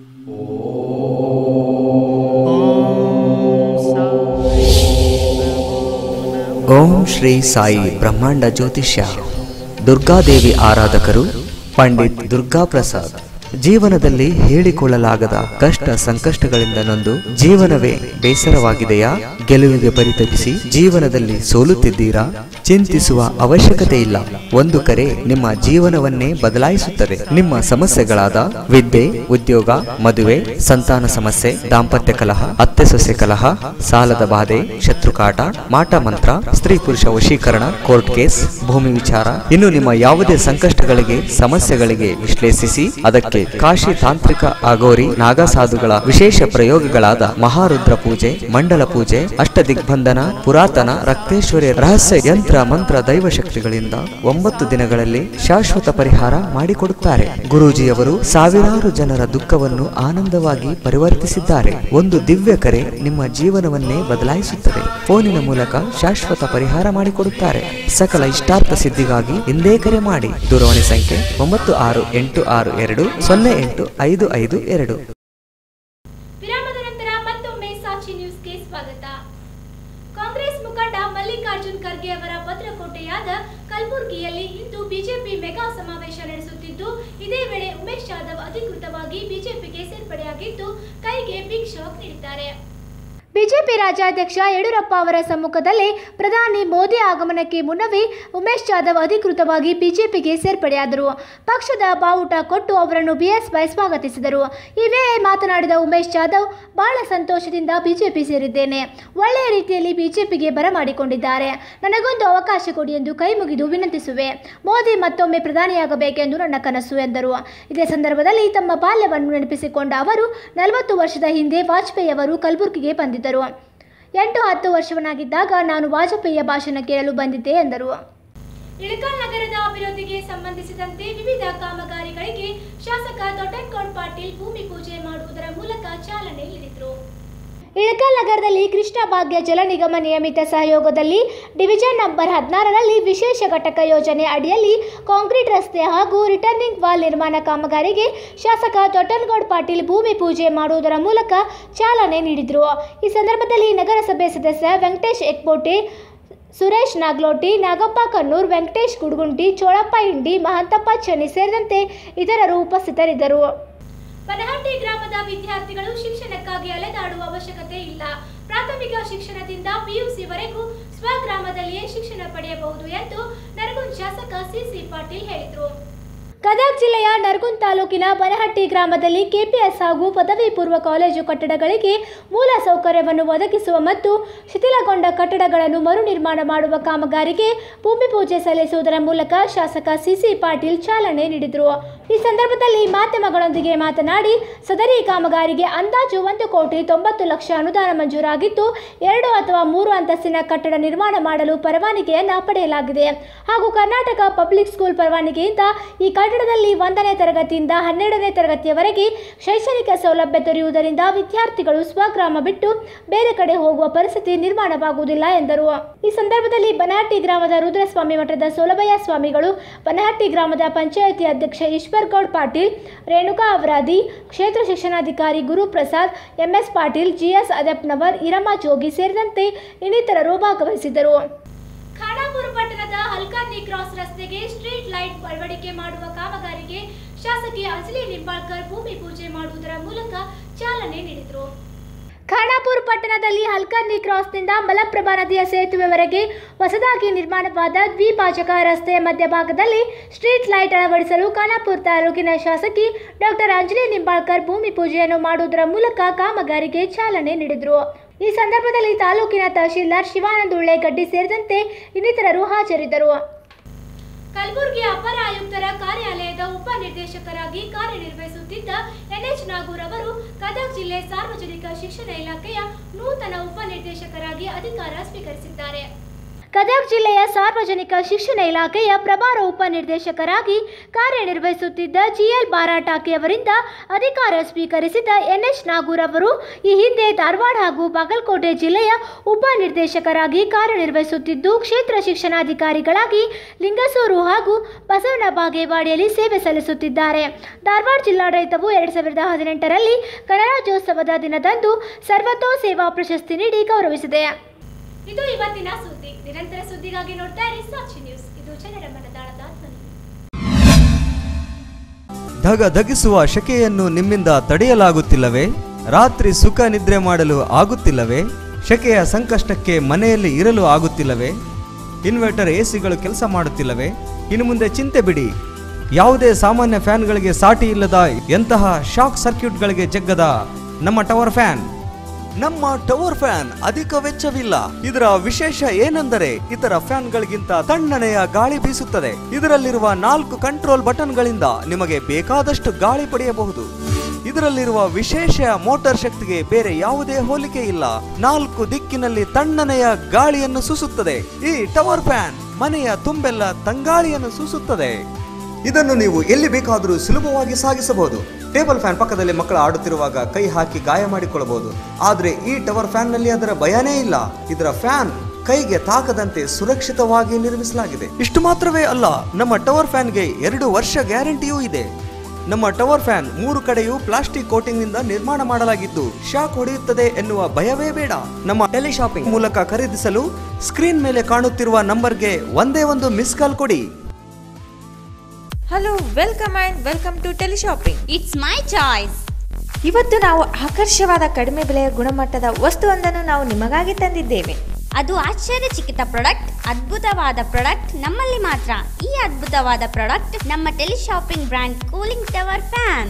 ಓಂ ಶ್ರೀ ಸಾಯಿ ಬ್ರಹ್ಮಾಂಡ ಜ್ಯೋತಿಷ್ಯ. ದುರ್ಗಾದೇವಿ ಆರಾಧಕರು ಪಂಡಿತ್ ದುರ್ಗಾ ಪ್ರಸಾದ್. ಜೀವನದಲ್ಲಿ ಹೇಳಿಕೊಳ್ಳಲಾಗದ ಕಷ್ಟ ಸಂಕಷ್ಟಗಳಿಂದ ನೊಂದು ಜೀವನವೇ ಬೇಸರವಾಗಿದೆಯಾ? ಗೆಲುವಿಗೆ ಪರಿತಪಿಸಿ ಜೀವನದಲ್ಲಿ ಸೋಲುತ್ತಿದ್ದೀರಾ? ಚಿಂತಿಸುವ ಅವಶ್ಯಕತೆ ಇಲ್ಲ. ಒಂದು ಕರೆ ನಿಮ್ಮ ಜೀವನವನ್ನೇ ಬದಲಾಯಿಸುತ್ತದೆ. ನಿಮ್ಮ ಸಮಸ್ಯೆಗಳಾದ ವಿದ್ಯೆ, ಉದ್ಯೋಗ, ಮದುವೆ, ಸಂತಾನ ಸಮಸ್ಯೆ, ದಾಂಪತ್ಯ ಕಲಹ, ಅತ್ತೆ ಸೊಸೆ ಕಲಹ, ಸಾಲದ ಬಾಧೆ, ಶತ್ರುಕಾಟ, ಮಾಟ ಮಂತ್ರ, ಸ್ತ್ರೀ ಪುರುಷ ವಶೀಕರಣ, ಕೋರ್ಟ್ ಕೇಸ್, ಭೂಮಿ ವಿಚಾರ, ಇನ್ನು ನಿಮ್ಮ ಯಾವುದೇ ಸಂಕಷ್ಟಗಳಿಗೆ, ಸಮಸ್ಯೆಗಳಿಗೆ ವಿಶ್ಲೇಷಿಸಿ ಅದಕ್ಕೆ ಕಾಶಿ ತಾಂತ್ರಿಕ ಅಗೋರಿ ನಾಗಸಾಧುಗಳ ವಿಶೇಷ ಪ್ರಯೋಗಗಳಾದ ಮಹಾರುದ್ರ ಪೂಜೆ, ಮಂಡಲ ಪೂಜೆ, ಅಷ್ಟದಿಗ್ಬಂಧನ, ಪುರಾತನ ರಕ್ತೇಶ್ವರಿ ರಹಸ್ಯ ಯಂತ್ರ ತಂತ್ರ ಮಂತ್ರ ದೈವಶಕ್ತಿಗಳಿಂದ ಒಂಬತ್ತು ದಿನಗಳಲ್ಲಿ ಶಾಶ್ವತ ಪರಿಹಾರ ಮಾಡಿಕೊಡುತ್ತಾರೆ. ಗುರೂಜಿಯವರು ಸಾವಿರಾರು ಜನರ ದುಃಖವನ್ನು ಆನಂದವಾಗಿ ಪರಿವರ್ತಿಸಿದ್ದಾರೆ. ಒಂದು ದಿವ್ಯ ಕರೆ ನಿಮ್ಮ ಜೀವನವನ್ನೇ ಬದಲಾಯಿಸುತ್ತದೆ. ಫೋನಿನ ಮೂಲಕ ಶಾಶ್ವತ ಪರಿಹಾರ ಮಾಡಿಕೊಡುತ್ತಾರೆ. ಸಕಲ ಇಷ್ಟಾರ್ಥ ಸಿದ್ಧಿಗಾಗಿ ಹಿಂದೆ ಕರೆ ಮಾಡಿ. ದೂರವಾಣಿ ಸಂಖ್ಯೆ ಒಂಬತ್ತು ಆರು ಎಂಟು ಆರು ಎರಡು ಸೊನ್ನೆ ಎಂಟು ಐದು ಐದು ಎರಡು. ವಿರಾಮದ ನಂತರ ಮತ್ತೊಮ್ಮೆ ಸಾಕ್ಷಿ ನ್ಯೂಸ್ಗೆ ಸ್ವಾಗತ. ಕಾಂಗ್ರೆಸ್ ಮುಖಂಡ ಮಲ್ಲಿಕಾರ್ಜುನ್ ಖರ್ಗೆ ಅವರ ಭದ್ರಕೋಟೆಯಾದ ಕಲಬುರಗಿಯಲ್ಲಿ ಇಂದು ಬಿಜೆಪಿ ಮೆಗಾ ಸಮಾವೇಶ ನಡೆಸುತ್ತಿದ್ದು, ಇದೇ ವೇಳೆ ಉಮೇಶ್ ಜಾಧವ್ ಅಧಿಕೃತವಾಗಿ ಬಿಜೆಪಿಗೆ ಸೇರ್ಪಡೆಯಾಗಿದ್ದು ಕೈಗೆ ಬಿಗ್ ಶಾಕ್ ನೀಡಿದ್ದಾರೆ. ಬಿಜೆಪಿ ರಾಜ್ಯಾಧ್ಯಕ್ಷ ಯಡಿಯೂರಪ್ಪ ಅವರ ಸಮ್ಮುಖದಲ್ಲೇ ಪ್ರಧಾನಿ ಮೋದಿ ಆಗಮನಕ್ಕೆ ಮುನ್ನವೇ ಉಮೇಶ್ ಜಾಧವ್ ಅಧಿಕೃತವಾಗಿ ಬಿಜೆಪಿಗೆ ಸೇರ್ಪಡೆಯಾದರು. ಪಕ್ಷದ ಬಾವುಟ ಕೊಟ್ಟು ಅವರನ್ನು ಬಿಎಸ್ವೈ ಸ್ವಾಗತಿಸಿದರು. ಈ ವೇಳೆ ಮಾತನಾಡಿದ ಉಮೇಶ್ ಜಾಧವ್, ಬಹಳ ಸಂತೋಷದಿಂದ ಬಿಜೆಪಿ ಸೇರಿದ್ದೇನೆ. ಒಳ್ಳೆಯ ರೀತಿಯಲ್ಲಿ ಬಿಜೆಪಿಗೆ ಬರಮಾಡಿಕೊಂಡಿದ್ದಾರೆ. ನನಗೊಂದು ಅವಕಾಶ ಕೊಡಿ ಎಂದು ಕೈ ಮುಗಿದು ವಿನಂತಿಸುವೆ. ಮೋದಿ ಮತ್ತೊಮ್ಮೆ ಪ್ರಧಾನಿಯಾಗಬೇಕೆಂದು ನನ್ನ ಕನಸು ಎಂದರು. ಇದೇ ಸಂದರ್ಭದಲ್ಲಿ ತಮ್ಮ ಬಾಲ್ಯವನ್ನು ನೆನಪಿಸಿಕೊಂಡ ಅವರು, ನಲವತ್ತು ವರ್ಷದ ಹಿಂದೆ ವಾಜಪೇಯಿ ಅವರು ಕಲಬುರಗಿಗೆ ಬಂದಿದ್ದರು. ಎಂಟು ಹತ್ತು ವರ್ಷವನಾಗಿದ್ದಾಗ ನಾನು ವಾಜಪೇಯಿಯ ಭಾಷಣ ಕೇಳಲು ಬಂದಿದ್ದೆ ಎಂದರು. ಇಳಕಲ್ ನಗರದ ಅಭಿವೃದ್ಧಿಗೆ ಸಂಬಂಧಿಸಿದಂತೆ ವಿವಿಧ ಕಾಮಗಾರಿಗಳಿಗೆ ಶಾಸಕ ದೊಡ್ಡನಗೌಡ ಪಾಟೀಲ್ ಭೂಮಿ ಪೂಜೆ ಮಾಡುವುದರ ಮೂಲಕ ಚಾಲನೆ ನೀಡಿದರು. ಇಳಕಲ್ ನಗರದಲ್ಲಿ ಕೃಷ್ಣ ಭಾಗ್ಯ ಜಲ ನಿಗಮ ನಿಯಮಿತ ಸಹಯೋಗದಲ್ಲಿ ಡಿವಿಷನ್ ನಂಬರ್ ಹದಿನಾರರಲ್ಲಿ ವಿಶೇಷ ಘಟಕ ಯೋಜನೆ ಅಡಿಯಲ್ಲಿ ಕಾಂಕ್ರೀಟ್ ರಸ್ತೆ ಹಾಗೂ ರಿಟರ್ನಿಂಗ್ ವಾಲ್ ನಿರ್ಮಾಣ ಕಾಮಗಾರಿಗೆ ಶಾಸಕ ದೊಡ್ಡನಗೌಡ ಪಾಟೀಲ್ ಭೂಮಿ ಪೂಜೆ ಮಾಡುವುದರ ಮೂಲಕ ಚಾಲನೆ ನೀಡಿದರು. ಈ ಸಂದರ್ಭದಲ್ಲಿ ನಗರಸಭೆ ಸದಸ್ಯ ವೆಂಕಟೇಶ್ ಎಕ್ಬೋಟೆ, ಸುರೇಶ್ ನಾಗ್ಲೋಟಿ, ನಾಗಪ್ಪ ಕನ್ನೂರ್, ವೆಂಕಟೇಶ್ ಗುಡ್ಗುಂಟಿ, ಚೋಳಪ್ಪ ಇಂಡಿ, ಮಹಂತಪ್ಪ ಚನ್ನಿ ಸೇರಿದಂತೆ ಇತರರು ಉಪಸ್ಥಿತರಿದ್ದರು. ಬನಹಟ್ಟಿ ಗ್ರಾಮದ ವಿದ್ಯಾರ್ಥಿಗಳು ಶಿಕ್ಷಣಕ್ಕಾಗಿ ಅಲೆದಾಡುವ ಅವಶ್ಯಕತೆ ಇಲ್ಲ. ಪ್ರಾಥಮಿಕ ಶಿಕ್ಷಣದಿಂದ ಪಿಯುಸಿವರೆಗೂ ಸ್ವಗ್ರಾಮದಲ್ಲಿಯೇ ಶಿಕ್ಷಣ ಪಡೆಯಬಹುದು ಎಂದು ನರಗುಂದ್ ಶಾಸಕ ಸಿಸಿ ಪಾಟೀಲ್ ಹೇಳಿದರು. ಗದಗ ಜಿಲ್ಲೆಯ ನರಗುಂದ್ ತಾಲೂಕಿನ ಬನಹಟ್ಟಿ ಗ್ರಾಮದಲ್ಲಿ ಕೆಪಿಎಸ್ ಹಾಗೂ ಪದವಿ ಪೂರ್ವ ಕಾಲೇಜು ಕಟ್ಟಡಗಳಿಗೆ ಮೂಲ ಸೌಕರ್ಯವನ್ನು ಒದಗಿಸುವ ಮತ್ತು ಶಿಥಿಲಗೊಂಡ ಕಟ್ಟಡಗಳನ್ನು ಮರು ನಿರ್ಮಾಣ ಮಾಡುವ ಕಾಮಗಾರಿಗೆ ಭೂಮಿ ಪೂಜೆ ಸಲ್ಲಿಸುವುದರ ಮೂಲಕ ಶಾಸಕ ಸಿಸಿ ಪಾಟೀಲ್ ಚಾಲನೆ ನೀಡಿದರು. ಈ ಸಂದರ್ಭದಲ್ಲಿ ಮಾಧ್ಯಮಗಳೊಂದಿಗೆ ಮಾತನಾಡಿ, ಸದರಿ ಕಾಮಗಾರಿಗೆ ಅಂದಾಜು ಒಂದು ಕೋಟಿ ತೊಂಬತ್ತು ಲಕ್ಷ ಅನುದಾನ ಮಂಜೂರಾಗಿದ್ದು, ಎರಡು ಅಥವಾ ಮೂರು ಅಂತಸ್ತಿನ ಕಟ್ಟಡ ನಿರ್ಮಾಣ ಮಾಡಲು ಪರವಾನಗಿಯನ್ನು ಪಡೆಯಲಾಗಿದೆ ಹಾಗೂ ಕರ್ನಾಟಕ ಪಬ್ಲಿಕ್ ಸ್ಕೂಲ್ ಪರವಾನಗಿಯಿಂದ ಈ ಕಟ್ಟಡದಲ್ಲಿ ಒಂದನೇ ತರಗತಿಯಿಂದ ಹನ್ನೆರಡನೇ ತರಗತಿಯವರೆಗೆ ಶೈಕ್ಷಣಿಕ ಸೌಲಭ್ಯ ದೊರೆಯುವುದರಿಂದ ವಿದ್ಯಾರ್ಥಿಗಳು ಸ್ವಗ್ರಾಮ ಬಿಟ್ಟು ಬೇರೆ ಕಡೆ ಹೋಗುವ ಪರಿಸ್ಥಿತಿ ನಿರ್ಮಾಣವಾಗುವುದಿಲ್ಲ ಎಂದರು. ಈ ಸಂದರ್ಭದಲ್ಲಿ ಬನಹಟ್ಟಿ ಗ್ರಾಮದ ರುದ್ರಸ್ವಾಮಿ ಮಠದ ಸೋಲಬಯ್ಯ ಸ್ವಾಮಿಗಳು, ಬನಹಟ್ಟಿ ಗ್ರಾಮದ ಪಂಚಾಯಿತಿ ಅಧ್ಯಕ್ಷ ಈಶ್ವರಗೌಡ ಪಾಟೀಲ್, ರೇಣುಕಾ ಅವರಾದಿ, ಕ್ಷೇತ್ರ ಶಿಕ್ಷಣಾಧಿಕಾರಿ ಗುರುಪ್ರಸಾದ್, ಎಂಎಸ್ ಪಾಟೀಲ್, ಜಿಎಸ್ ಅದಪ್ನವರ್, ಇರಮ್ಮ ಜೋಗಿ ಸೇರಿದಂತೆ ಇನ್ನಿತರರು ಭಾಗವಹಿಸಿದ್ದರು. ಖಾನಾಪುರ ಪಟ್ಟಣದ ಹಲ್ಕಾರ್ನಿ ಕ್ರಾಸ್ ರಸ್ತೆಗೆ ಸ್ಟ್ರೀಟ್ ಲೈಟ್ ಅಳವಡಿಕೆ ಮಾಡುವ ಕಾಮಗಾರಿಗೆ ಶಾಸಕಿ ಅಂಜಲಿ ನಿಂಬಾಳ್ಕರ್ ಭೂಮಿ ಪೂಜೆ ಮಾಡುವುದರ ಮೂಲಕ ಚಾಲನೆ ನೀಡಿದರು. ಖಾನಾಪುರ ಪಟ್ಟಣದಲ್ಲಿ ಹಲ್ಕಾರ್ನಿ ಕ್ರಾಸ್ನಿಂದ ಮಲಪ್ರಭಾ ನದಿಯ ಸೇತುವೆವರೆಗೆ ಹೊಸದಾಗಿ ನಿರ್ಮಾಣವಾದ ದ್ವಿಭಾಜಕ ರಸ್ತೆಯ ಮಧ್ಯಭಾಗದಲ್ಲಿ ಸ್ಟ್ರೀಟ್ ಲೈಟ್ ಅಳವಡಿಸಲು ಖಾನಾಪುರ ತಾಲೂಕಿನ ಶಾಸಕಿ ಡಾಕ್ಟರ್ ಅಂಜಲಿ ನಿಂಬಾಳ್ಕರ್ ಭೂಮಿ ಪೂಜೆಯನ್ನು ಮಾಡುವುದರ ಮೂಲಕ ಕಾಮಗಾರಿಗೆ ಚಾಲನೆ ನೀಡಿದರು. ಈ ಸಂದರ್ಭದಲ್ಲಿ ತಾಲೂಕಿನ ತಹಶೀಲ್ದಾರ್ ಶಿವಾನಂದ ಉಳ್ಳೆಗಡ್ಡಿ ಸೇರಿದಂತೆ ಇನ್ನಿತರರು ಹಾಜರಿದ್ದರು. ಕಲಬುರಗಿ ಅಪರ ಆಯುಕ್ತರ ಕಾರ್ಯಾಲಯದ ಉಪ ನಿರ್ದೇಶಕರಾಗಿ ಕಾರ್ಯನಿರ್ವಹಿಸುತ್ತಿದ್ದ ಎನ್ಎಚ್ ನಾಗೂರ್ ಅವರು ಗದಗ ಜಿಲ್ಲೆ ಸಾರ್ವಜನಿಕ ಶಿಕ್ಷಣ ಇಲಾಖೆಯ ನೂತನ ಉಪ ನಿರ್ದೇಶಕರಾಗಿ ಅಧಿಕಾರ ಸ್ವೀಕರಿಸಿದ್ದಾರೆ. ಗದಗ ಜಿಲ್ಲೆಯ ಸಾರ್ವಜನಿಕ ಶಿಕ್ಷಣ ಇಲಾಖೆಯ ಪ್ರಭಾರ ಉಪನಿರ್ದೇಶಕರಾಗಿ ಕಾರ್ಯನಿರ್ವಹಿಸುತ್ತಿದ್ದ ಜಿಎಲ್ ಬಾರಾಟಾಕಿ ಅವರಿಂದ ಅಧಿಕಾರ ಸ್ವೀಕರಿಸಿದ ಎನ್ಎಚ್ ನಾಗೂರ್ ಅವರು ಈ ಹಿಂದೆ ಧಾರವಾಡ ಹಾಗೂ ಬಾಗಲಕೋಟೆ ಜಿಲ್ಲೆಯ ಉಪನಿರ್ದೇಶಕರಾಗಿ ಕಾರ್ಯನಿರ್ವಹಿಸುತ್ತಿದ್ದು, ಕ್ಷೇತ್ರ ಶಿಕ್ಷಣಾಧಿಕಾರಿಗಳಾಗಿ ಲಿಂಗಸೂರು ಹಾಗೂ ಬಸವನ ಬಾಗೇವಾಡಿಯಲ್ಲಿ ಸೇವೆ ಸಲ್ಲಿಸುತ್ತಿದ್ದಾರೆ. ಧಾರವಾಡ ಜಿಲ್ಲಾಡಳಿತವು ಎರಡು ಸಾವಿರದ ಹದಿನೆಂಟರಲ್ಲಿ ಗಣರಾಜ್ಯೋತ್ಸವದ ದಿನದಂದು ಸರ್ವತೋ ಸೇವಾ ಪ್ರಶಸ್ತಿ ನೀಡಿ ಗೌರವಿಸಿದೆ. ಇದು ಇವತ್ತಿನ ಸುದ್ದಿ. ನಿರಂತರ ಸುದ್ದಿಗಾಗಿ ನೋಡ್ತಾ ಇರಿ ಸಾಕ್ಷಿ ನ್ಯೂಸ್. ಇದು ಜನರ ಮನದಾಳದ ಧ್ವನಿ. ಧಗ ಧಗಿಸುವ ಶಕೆಯನ್ನು ನಿಮ್ಮಿಂದ ತಡೆಯಲಾಗುತ್ತಿಲ್ಲವೇ? ರಾತ್ರಿ ಸುಖ ನಿದ್ರೆ ಮಾಡಲು ಆಗುತ್ತಿಲ್ಲವೇ? ಶಕೆಯ ಸಂಕಷ್ಟಕ್ಕೆ ಮನೆಯಲ್ಲಿ ಇರಲು ಆಗುತ್ತಿಲ್ಲವೇ? ಇನ್ವರ್ಟರ್ ಎಸಿಗಳು ಕೆಲಸ ಮಾಡುತ್ತಿಲ್ಲವೇ? ಇನ್ನು ಮುಂದೆ ಚಿಂತೆ ಬಿಡಿ. ಯಾವುದೇ ಸಾಮಾನ್ಯ ಫ್ಯಾನ್ಗಳಿಗೆ ಸಾಟಿ ಇಲ್ಲದ ಎಂತಹ ಶಾಕ್ ಸರ್ಕ್ಯೂಟ್ಗಳಿಗೆ ಜಗ್ಗದ ನಮ್ಮ ಟವರ್ ಫ್ಯಾನ್. ನಮ್ಮ ಟವರ್ ಫ್ಯಾನ್ ಅಧಿಕ ವೆಚ್ಚವಿಲ್ಲ. ಇದರ ವಿಶೇಷ ಏನೆಂದರೆ ಇತರ ಫ್ಯಾನ್ಗಳಿಗಿಂತ ತಣ್ಣನೆಯ ಗಾಳಿ ಬೀಸುತ್ತದೆ. ಇದರಲ್ಲಿರುವ ನಾಲ್ಕು ಕಂಟ್ರೋಲ್ ಬಟನ್ಗಳಿಂದ ನಿಮಗೆ ಬೇಕಾದಷ್ಟು ಗಾಳಿ ಪಡೆಯಬಹುದು. ಇದರಲ್ಲಿರುವ ವಿಶೇಷ ಮೋಟಾರ್ ಶಕ್ತಿಗೆ ಬೇರೆ ಯಾವುದೇ ಹೋಲಿಕೆ ಇಲ್ಲ. ನಾಲ್ಕು ದಿಕ್ಕಿನಲ್ಲಿ ತಣ್ಣನೆಯ ಗಾಳಿಯನ್ನು ಸೂಸುತ್ತದೆ. ಈ ಟವರ್ ಫ್ಯಾನ್ ಮನೆಯ ತುಂಬೆಲ್ಲ ತಂಗಾಳಿಯನ್ನು ಸೂಸುತ್ತದೆ. ಇದನ್ನು ನೀವು ಎಲ್ಲಿ ಬೇಕಾದರೂ ಸುಲಭವಾಗಿ ಸಾಗಿಸಬಹುದು. ಟೇಬಲ್ ಫ್ಯಾನ್ ಪಕ್ಕದಲ್ಲಿ ಮಕ್ಕಳು ಆಡುತ್ತಿರುವಾಗ ಕೈ ಹಾಕಿ ಗಾಯ ಮಾಡಿಕೊಳ್ಳಬಹುದು. ಆದರೆ ಈ ಟವರ್ ಫ್ಯಾನ್ ನಲ್ಲಿ ಅದರ ಭಯನೇ ಇಲ್ಲ. ಇದರ ಫ್ಯಾನ್ ಕೈಗೆ ತಾಕದಂತೆ ಸುರಕ್ಷಿತವಾಗಿ ನಿರ್ಮಿಸಲಾಗಿದೆ. ಇಷ್ಟು ಮಾತ್ರವೇ ಅಲ್ಲ, ನಮ್ಮ ಟವರ್ ಫ್ಯಾನ್ಗೆ ಎರಡು ವರ್ಷ ಗ್ಯಾರಂಟಿಯೂ ಇದೆ. ನಮ್ಮ ಟವರ್ ಫ್ಯಾನ್ ಮೂರು ಕಡೆಯೂ ಪ್ಲಾಸ್ಟಿಕ್ ಕೋಟಿಂಗ್ ನಿಂದ ನಿರ್ಮಾಣ ಮಾಡಲಾಗಿದ್ದು ಶಾಕ್ ಹೊಡೆಯುತ್ತದೆ ಎನ್ನುವ ಭಯವೇ ಬೇಡ. ನಮ್ಮ ಟೆಲಿಶಾಪಿಂಗ್ ಮೂಲಕ ಖರೀದಿಸಲು ಸ್ಕ್ರೀನ್ ಮೇಲೆ ಕಾಣುತ್ತಿರುವ ನಂಬರ್ಗೆ ಒಂದೇ ಒಂದು ಮಿಸ್ ಕಾಲ್ ಕೊಡಿ. Hello, welcome and welcome to teleshopping. It's my choice. ಇವತ್ತು ನಾವು ಆಕರ್ಷವಾದ ಕಡಿಮೆ ಬೆಲೆಯ ಗುಣಮಟ್ಟದ ವಸ್ತುವೊಂದನ್ನು ನಾವು ನಿಮಗಾಗಿ ತಂದಿದ್ದೇವೆ. ಅದು ಆಶ್ಚರ್ಯಚಕಿತ ಪ್ರಾಡಕ್ಟ್, ಅದ್ಭುತವಾದ ಪ್ರಾಡಕ್ಟ್ ನಮ್ಮಲ್ಲಿ ಮಾತ್ರ. ಈ ಅದ್ಭುತವಾದ ಪ್ರಾಡಕ್ಟ್ ನಮ್ಮ teleshopping brand cooling tower fan.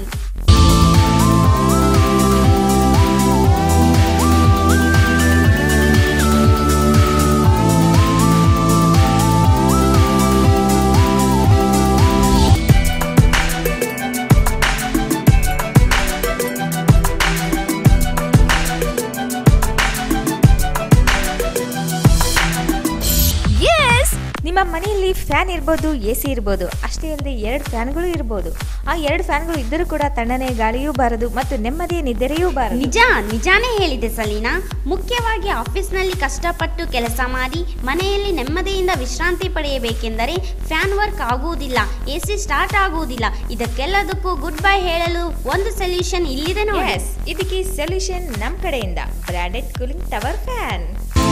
ನಿಮ್ಮ ಮನೆಯಲ್ಲಿ ಫ್ಯಾನ್ ಇರ್ಬೋದು, ಎ ಸಿ ಇರ್ಬೋದು, ಅಷ್ಟೇ ಅಲ್ಲದೆ ಎರಡು ಫ್ಯಾನ್ಗಳು ಇರ್ಬೋದು. ಆ ಎರಡು ಫ್ಯಾನ್ಗಳು ಇದ್ದರೂ ಕೂಡ ತಣ್ಣನೆಯ ಗಾಳಿಯೂ ಬಾರದು ಮತ್ತು ನೆಮ್ಮದಿಯ ನಿದ್ರೆಯೂ ಬಾರದು. ನಿಜ ನಿಜಾನೇ ಹೇಳಿದೆ ಸಲೀನಾ. ಮುಖ್ಯವಾಗಿ ಆಫೀಸ್ನಲ್ಲಿ ಕಷ್ಟಪಟ್ಟು ಕೆಲಸ ಮಾಡಿ ಮನೆಯಲ್ಲಿ ನೆಮ್ಮದಿಯಿಂದ ವಿಶ್ರಾಂತಿ ಪಡೆಯಬೇಕೆಂದರೆ ಫ್ಯಾನ್ ವರ್ಕ್ ಆಗುವುದಿಲ್ಲ, ಎ ಸಿ ಸ್ಟಾರ್ಟ್ ಆಗುವುದಿಲ್ಲ. ಇದಕ್ಕೆಲ್ಲದಕ್ಕೂ ಗುಡ್ ಬೈ ಹೇಳಲು ಒಂದು ಸೊಲ್ಯೂಷನ್ ಇಲ್ಲಿದೆ ನೋಡಿ. ಇದಕ್ಕೆ ಸೊಲ್ಯೂಷನ್ ನಮ್ಮ ಕಡೆಯಿಂದ ಬ್ರಾಂಡೆಡ್ ಕೂಲಿಂಗ್ ಟವರ್ ಫ್ಯಾನ್.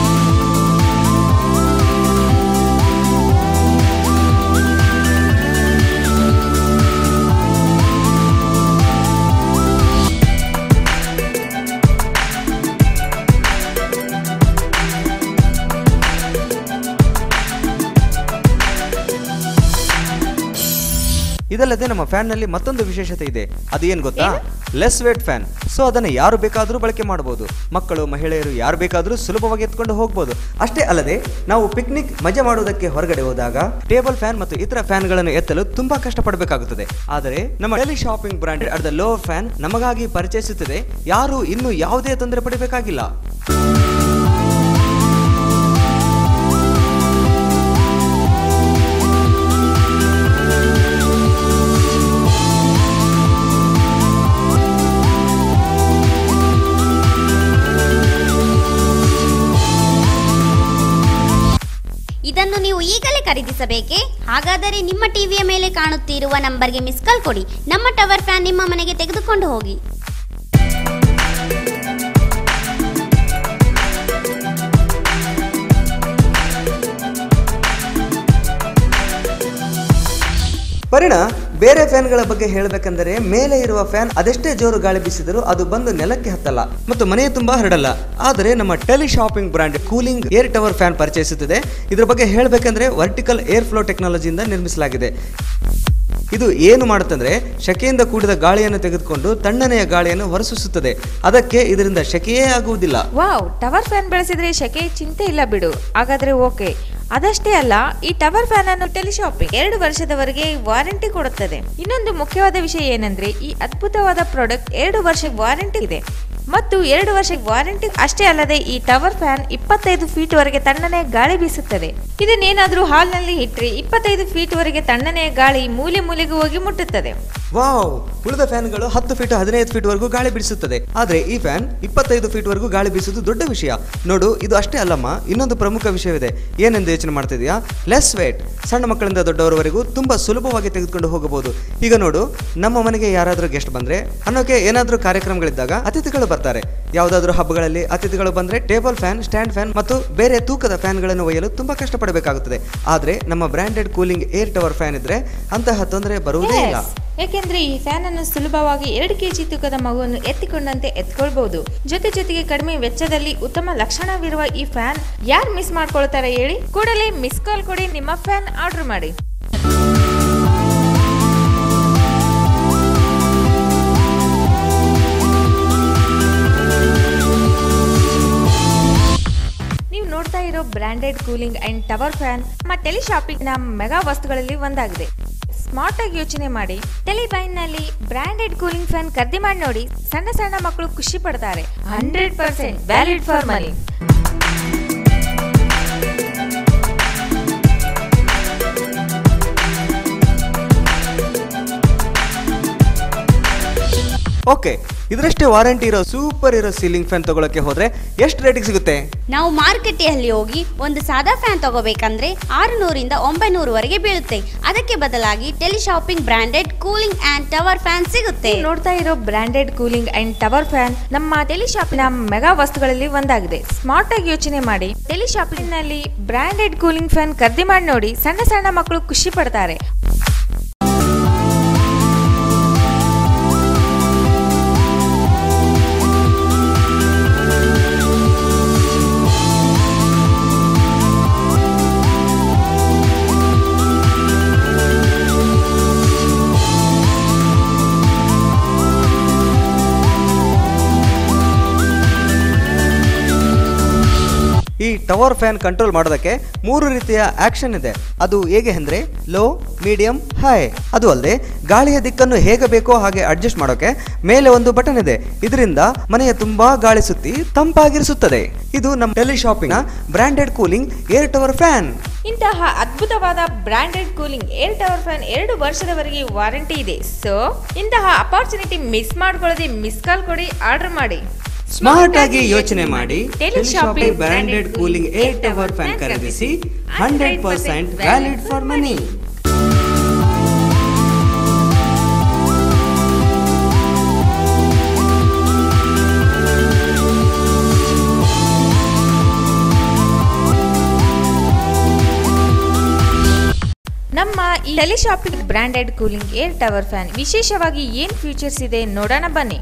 ಇದಲ್ಲದೆ ನಮ್ಮ ಫ್ಯಾನ್ ನಲ್ಲಿ ಮತ್ತೊಂದು ವಿಶೇಷತೆ ಇದೆ. ಅದು ಏನ್ ಗೊತ್ತಾ? Less wait fan. ಸೊ ಅದನ್ನು ಯಾರು ಬೇಕಾದರೂ ಬಳಕೆ ಮಾಡಬಹುದು. ಮಕ್ಕಳು, ಮಹಿಳೆಯರು ಯಾರು ಬೇಕಾದರೂ ಸುಲಭವಾಗಿ ಎತ್ಕೊಂಡು ಹೋಗಬಹುದು. ಅಷ್ಟೇ ಅಲ್ಲದೆ ನಾವು ಪಿಕ್ನಿಕ್ ಮಜಾ ಮಾಡುವುದಕ್ಕೆ ಹೊರಗಡೆ ಹೋದಾಗ ಟೇಬಲ್ ಫ್ಯಾನ್ ಮತ್ತು ಇತರ ಫ್ಯಾನ್ ಗಳನ್ನು ಎತ್ತಲು ತುಂಬಾ ಕಷ್ಟಪಡಬೇಕಾಗುತ್ತದೆ. ಆದರೆ ನಮ್ಮ teleshopping branded at the low fan ನಮಗಾಗಿ ಪರಿಚಯಿಸುತ್ತದೆ. ಯಾರು ಇನ್ನೂ ಯಾವುದೇ ತೊಂದರೆ ಪಡಬೇಕಾಗಿಲ್ಲ. ಇದನ್ನು ನೀವು ಈಗಲೇ ಖರೀದಿಸಬೇಕೇ? ಹಾಗಾದರೆ ನಿಮ್ಮ ಟಿವಿಯ ಮೇಲೆ ಕಾಣುತ್ತಿರುವ ನಂಬರ್ಗೆ ಮಿಸ್ ಕಾಲ್ ಕೊಡಿ. ನಮ್ಮ ಟವರ್ ಫ್ಯಾನ್ ನಿಮ್ಮ ಮನೆಗೆ ತೆಗೆದುಕೊಂಡು ಹೋಗಿ. ಪರಿಣ ಬೇರೆ ಫ್ಯಾನ್ಗಳ ಬಗ್ಗೆ ಹೇಳಬೇಕೆಂದರೆ ಮೇಲೆ ಇರುವ ಫ್ಯಾನ್ ಅದೆಷ್ಟೇ ಜೋರು ಗಾಳಿ ಬೀಸಿದರೂ ಅದು ಬಂದು ನೆಲಕ್ಕೆ ಹತ್ತಲ್ಲ ಮತ್ತು ಮನೆಯ ತುಂಬಾ ಹರಡಲ್ಲ. ಆದರೆ ನಮ್ಮ teleshopping brand cooling air tower fan ಪರಿಚಯಿಸುತ್ತದೆ. ಇದರ ಬಗ್ಗೆ ಹೇಳಬೇಕೆಂದರೆ ವರ್ಟಿಕಲ್ ಏರ್ ಫ್ಲೋ ಟೆಕ್ನಾಲಜಿಯಿಂದ ನಿರ್ಮಿಸಲಾಗಿದೆ. ಇದು ಏನು ಮಾಡುತ್ತಂದ್ರೆ ಶೆಕೆಯಿಂದ ಕೂಡಿದ ಗಾಳಿಯನ್ನು ತೆಗೆದುಕೊಂಡು ತಣ್ಣನೆಯ ಗಾಳಿಯನ್ನು ಹೊರಸೂಸುತ್ತದೆ. ಅದಕ್ಕೆ ಇದರಿಂದ ಶೆಕೆಯೇ ಆಗುವುದಿಲ್ಲ. ವಾವ್, ಟವರ್ ಫ್ಯಾನ್ ಬಳಸಿದ್ರೆ ಶೆಕೆ ಚಿಂತೆ ಇಲ್ಲ ಬಿಡು. ಹಾಗಾದ್ರೆ ಓಕೆ. ಅದಷ್ಟೇ ಅಲ್ಲ, ಈ ಟವರ್ ಫ್ಯಾನ್ ಅನ್ನು ಟೆಲಿಶಾಪಿಂಗ್ ಎರಡು ವರ್ಷದವರೆಗೆ ವಾರಂಟಿ ಕೊಡುತ್ತದೆ. ಇನ್ನೊಂದು ಮುಖ್ಯವಾದ ವಿಷಯ ಏನಂದ್ರೆ ಈ ಅದ್ಭುತವಾದ ಪ್ರಾಡಕ್ಟ್ ಎರಡು ವರ್ಷ ವಾರಂಟಿ ಇದೆ ಮತ್ತು ಎರಡು ವರ್ಷ ವಾರಂಟಿ ಅಷ್ಟೇ ಅಲ್ಲದೆ ಈ ಟವರ್ ಫ್ಯಾನ್ ಇಪ್ಪತ್ತೈದು ಫೀಟ್ ವರೆಗೆ ತಣ್ಣನೆಯ ಗಾಳಿ ಬೀಸುತ್ತದೆ. ಇದನ್ನೇನಾದ್ರೂ ಹಾಲ್ ನಲ್ಲಿ ಇಟ್ಟರೆ ಇಪ್ಪತ್ತೈದು ಫೀಟ್ ವರೆಗೆ ತಣ್ಣನೆಯ ಗಾಳಿ ಮೂಲೆ ಮೂಲೆಗೆ ಹೋಗಿ ಮುಟ್ಟುತ್ತದೆ. ವಾವ್, ಉಳಿದ ಫ್ಯಾನ್ಗಳು ಹತ್ತು ಫೀಟ್ ಹದಿನೈದು ಫೀಟ್ ವರೆಗೂ ಗಾಳಿ ಬೀಸುತ್ತದೆ. ಆದ್ರೆ ಈ ಫ್ಯಾನ್ ಇಪ್ಪತ್ತೈದು ಫೀಟ್ ವರೆಗೂ ಗಾಳಿ ಬೀಸುವುದು ದೊಡ್ಡ ವಿಷಯ. ನೋಡು, ಇದು ಅಷ್ಟೇ ಅಲ್ಲಮ್ಮ, ಇನ್ನೊಂದು ಪ್ರಮುಖ ವಿಷಯವಿದೆ. ಏನೆಂದು ಯೋಚನೆ ಮಾಡ್ತಿದ್ಯಾ? Less weight. ಸಣ್ಣ ಮಕ್ಕಳಿಂದ ದೊಡ್ಡವರವರೆಗೂ ತುಂಬಾ ಸುಲಭವಾಗಿ ತೆಗೆದುಕೊಂಡು ಹೋಗಬಹುದು. ಈಗ ನೋಡು, ನಮ್ಮ ಮನೆಗೆ ಯಾರಾದ್ರೂ ಗೆಸ್ಟ್ ಬಂದ್ರೆ ಅನ್ನೋಕೆ ಏನಾದ್ರೂ ಕಾರ್ಯಕ್ರಮಗಳಿದ್ದಾಗ ಅತಿಥಿಗಳು ಬರ್ತಾರೆ. ಯಾವುದಾದ್ರೂ ಹಬ್ಬಗಳಲ್ಲಿ ಅತಿಥಿಗಳು ಬಂದ್ರೆ ಟೇಬಲ್ ಫ್ಯಾನ್, ಸ್ಟ್ಯಾಂಡ್ ಫ್ಯಾನ್ ಮತ್ತು ಬೇರೆ ತೂಕದ ಫ್ಯಾನ್ಗಳನ್ನು ಒಯ್ಯಲು ತುಂಬಾ ಕಷ್ಟಪಡಬೇಕಾಗುತ್ತದೆ. ಆದ್ರೆ ನಮ್ಮ branded cooling air tower fan ಇದ್ರೆ ಅಂತಹ ತೊಂದರೆ ಬರುವುದೇ ಇಲ್ಲ. ಯಾಕೆಂದ್ರೆ ಈ ಫ್ಯಾನ್ ಅನ್ನು ಸುಲಭವಾಗಿ ಎರಡು ಕೆಜಿ ತೂಕದ ಮಗುವನ್ನು ಎತ್ತಿಕೊಂಡಂತೆ ಎತ್ಕೊಳ್ಬಹುದು. ಜೊತೆ ಜೊತೆಗೆ ಕಡಿಮೆ ವೆಚ್ಚದಲ್ಲಿ ಉತ್ತಮ ಲಕ್ಷಣವಿರುವ ಈ ಫ್ಯಾನ್ ಯಾರು ಮಿಸ್ ಮಾಡ್ಕೊಳ್ತಾರೆ ಹೇಳಿ? ಕೂಡಲೇ ಮಿಸ್ ಕಾಲ್ ಕೊಡಿ, ನಿಮ್ಮ ಫ್ಯಾನ್ ಆರ್ಡರ್ ಮಾಡಿ. ನೀವು ನೋಡ್ತಾ ಇರೋ branded cooling and tower fan ನಮ್ಮ ಟೆಲಿ ಶಾಪಿಂಗ್ ನ ಮೆಗಾ ವಸ್ತುಗಳಲ್ಲಿ ಒಂದಾಗಿದೆ. ಸ್ಮಾರ್ಟ್ ಆಗಿ ಯೋಚನೆ ಮಾಡಿ ಟೆಲಿಬೈನ್ ನಲ್ಲಿ ಬ್ರಾಂಡೆಡ್ ಕೂಲಿಂಗ್ ಫ್ಯಾನ್ ಖರೀದಿ ಮಾಡಿ ನೋಡಿ. ಸಣ್ಣ ಸಣ್ಣ ಮಕ್ಕಳು ಖುಷಿ ಪಡ್ತಾರೆ. Hundred percent valid for money. Okay, ಇದರಷ್ಟೇ ವಾರಂಟಿ ಇರೋ ಸೂಪರ್ ಇರೋ ಸೀಲಿಂಗ್ ಫ್ಯಾನ್ ತಗೊಳಕ್ಕೆ ಹೋದ್ರೆ ಎಷ್ಟು ರೇಟಿಗೆ ಸಿಗುತ್ತೆ? ನಾವು ಮಾರುಕಟ್ಟೆಯಲ್ಲಿ ಹೋಗಿ ಒಂದು ಸಾದಾ ಫ್ಯಾನ್ ತಗೋಬೇಕಂದ್ರೆ ಆರುನೂರಿಂದ ಒಂಬೈನೂರು ವರೆಗೆ ಬೀಳುತ್ತೆ. ಅದಕ್ಕೆ ಬದಲಾಗಿ teleshopping branded cooling and tower fan ಸಿಗುತ್ತೆ. ನೋಡ್ತಾ ಇರೋ branded cooling and tower fan ನಮ್ಮ ಟೆಲಿ ಶಾಪಿನ ಮೆಗಾ ವಸ್ತುಗಳಲ್ಲಿ ಒಂದಾಗಿದೆ. ಸ್ಮಾರ್ಟ್ ಆಗಿ ಯೋಚನೆ ಮಾಡಿ ಟೆಲಿ ಶಾಪಿಂಗ್ ನಲ್ಲಿ ಬ್ರಾಂಡೆಡ್ ಕೂಲಿಂಗ್ ಫ್ಯಾನ್ ಖರೀದಿ ಮಾಡಿ ನೋಡಿ. ಸಣ್ಣ ಸಣ್ಣ ಮಕ್ಕಳು ಖುಷಿ ಪಡ್ತಾರೆ. ಈ ಟವರ್ ಫ್ಯಾನ್ ಕಂಟ್ರೋಲ್ ಮಾಡೋದಕ್ಕೆ ಮೂರು ರೀತಿಯ ಆಕ್ಷನ್ ಇದೆ. ಅದು ಹೇಗೆ ಅಂದ್ರೆ ಲೋ, ಮೀಡಿಯಂ, ಹೈ. ಅದು ಅಲ್ಲದೆ ಗಾಳಿಯ ದಿಕ್ಕನ್ನು ಹೇಗೆ ಬೇಕೋ ಹಾಗೆ ಅಡ್ಜಸ್ಟ್ ಮಾಡೋಕೆ ಮೇಲೆ ಒಂದು ಬಟನ್ ಇದೆ. ಇದರಿಂದ ಮನೆಯ ತುಂಬಾ ಗಾಳಿ ಸುತ್ತಿ ತಂಪಾಗಿರಿಸುತ್ತದೆ. ಇದು ನಮ್ಮ teleshopping branded cooling air tower fan. ಇಂತಹ ಅದ್ಭುತವಾದ branded cooling air tower fan ಎರಡು ವರ್ಷದವರೆಗೆ ವಾರಂಟಿ ಇದೆ. ಸೊ ಇಂತಹ ಅಪಾರ್ಚುನಿಟಿ ಮಿಸ್ ಮಾಡ್ಕೊಳ್ಳದೆ ಮಿಸ್ ಕಾಲ್ ಕೊಡಿ, ಆರ್ಡರ್ ಮಾಡಿ. ಸ್ಮಾರ್ಟ್ ಆಗಿ ಯೋಚನೆ ಮಾಡಿ teleshopping branded cooling air tower fan ಖರೀದಿಸಿ. Hundred percent valid for money. ನಮ್ಮ ಈ teleshopping branded cooling air tower fan ವಿಶೇಷವಾಗಿ ಏನ್ ಫೀಚರ್ಸ್ ಇದೆ ನೋಡೋಣ ಬನ್ನಿ.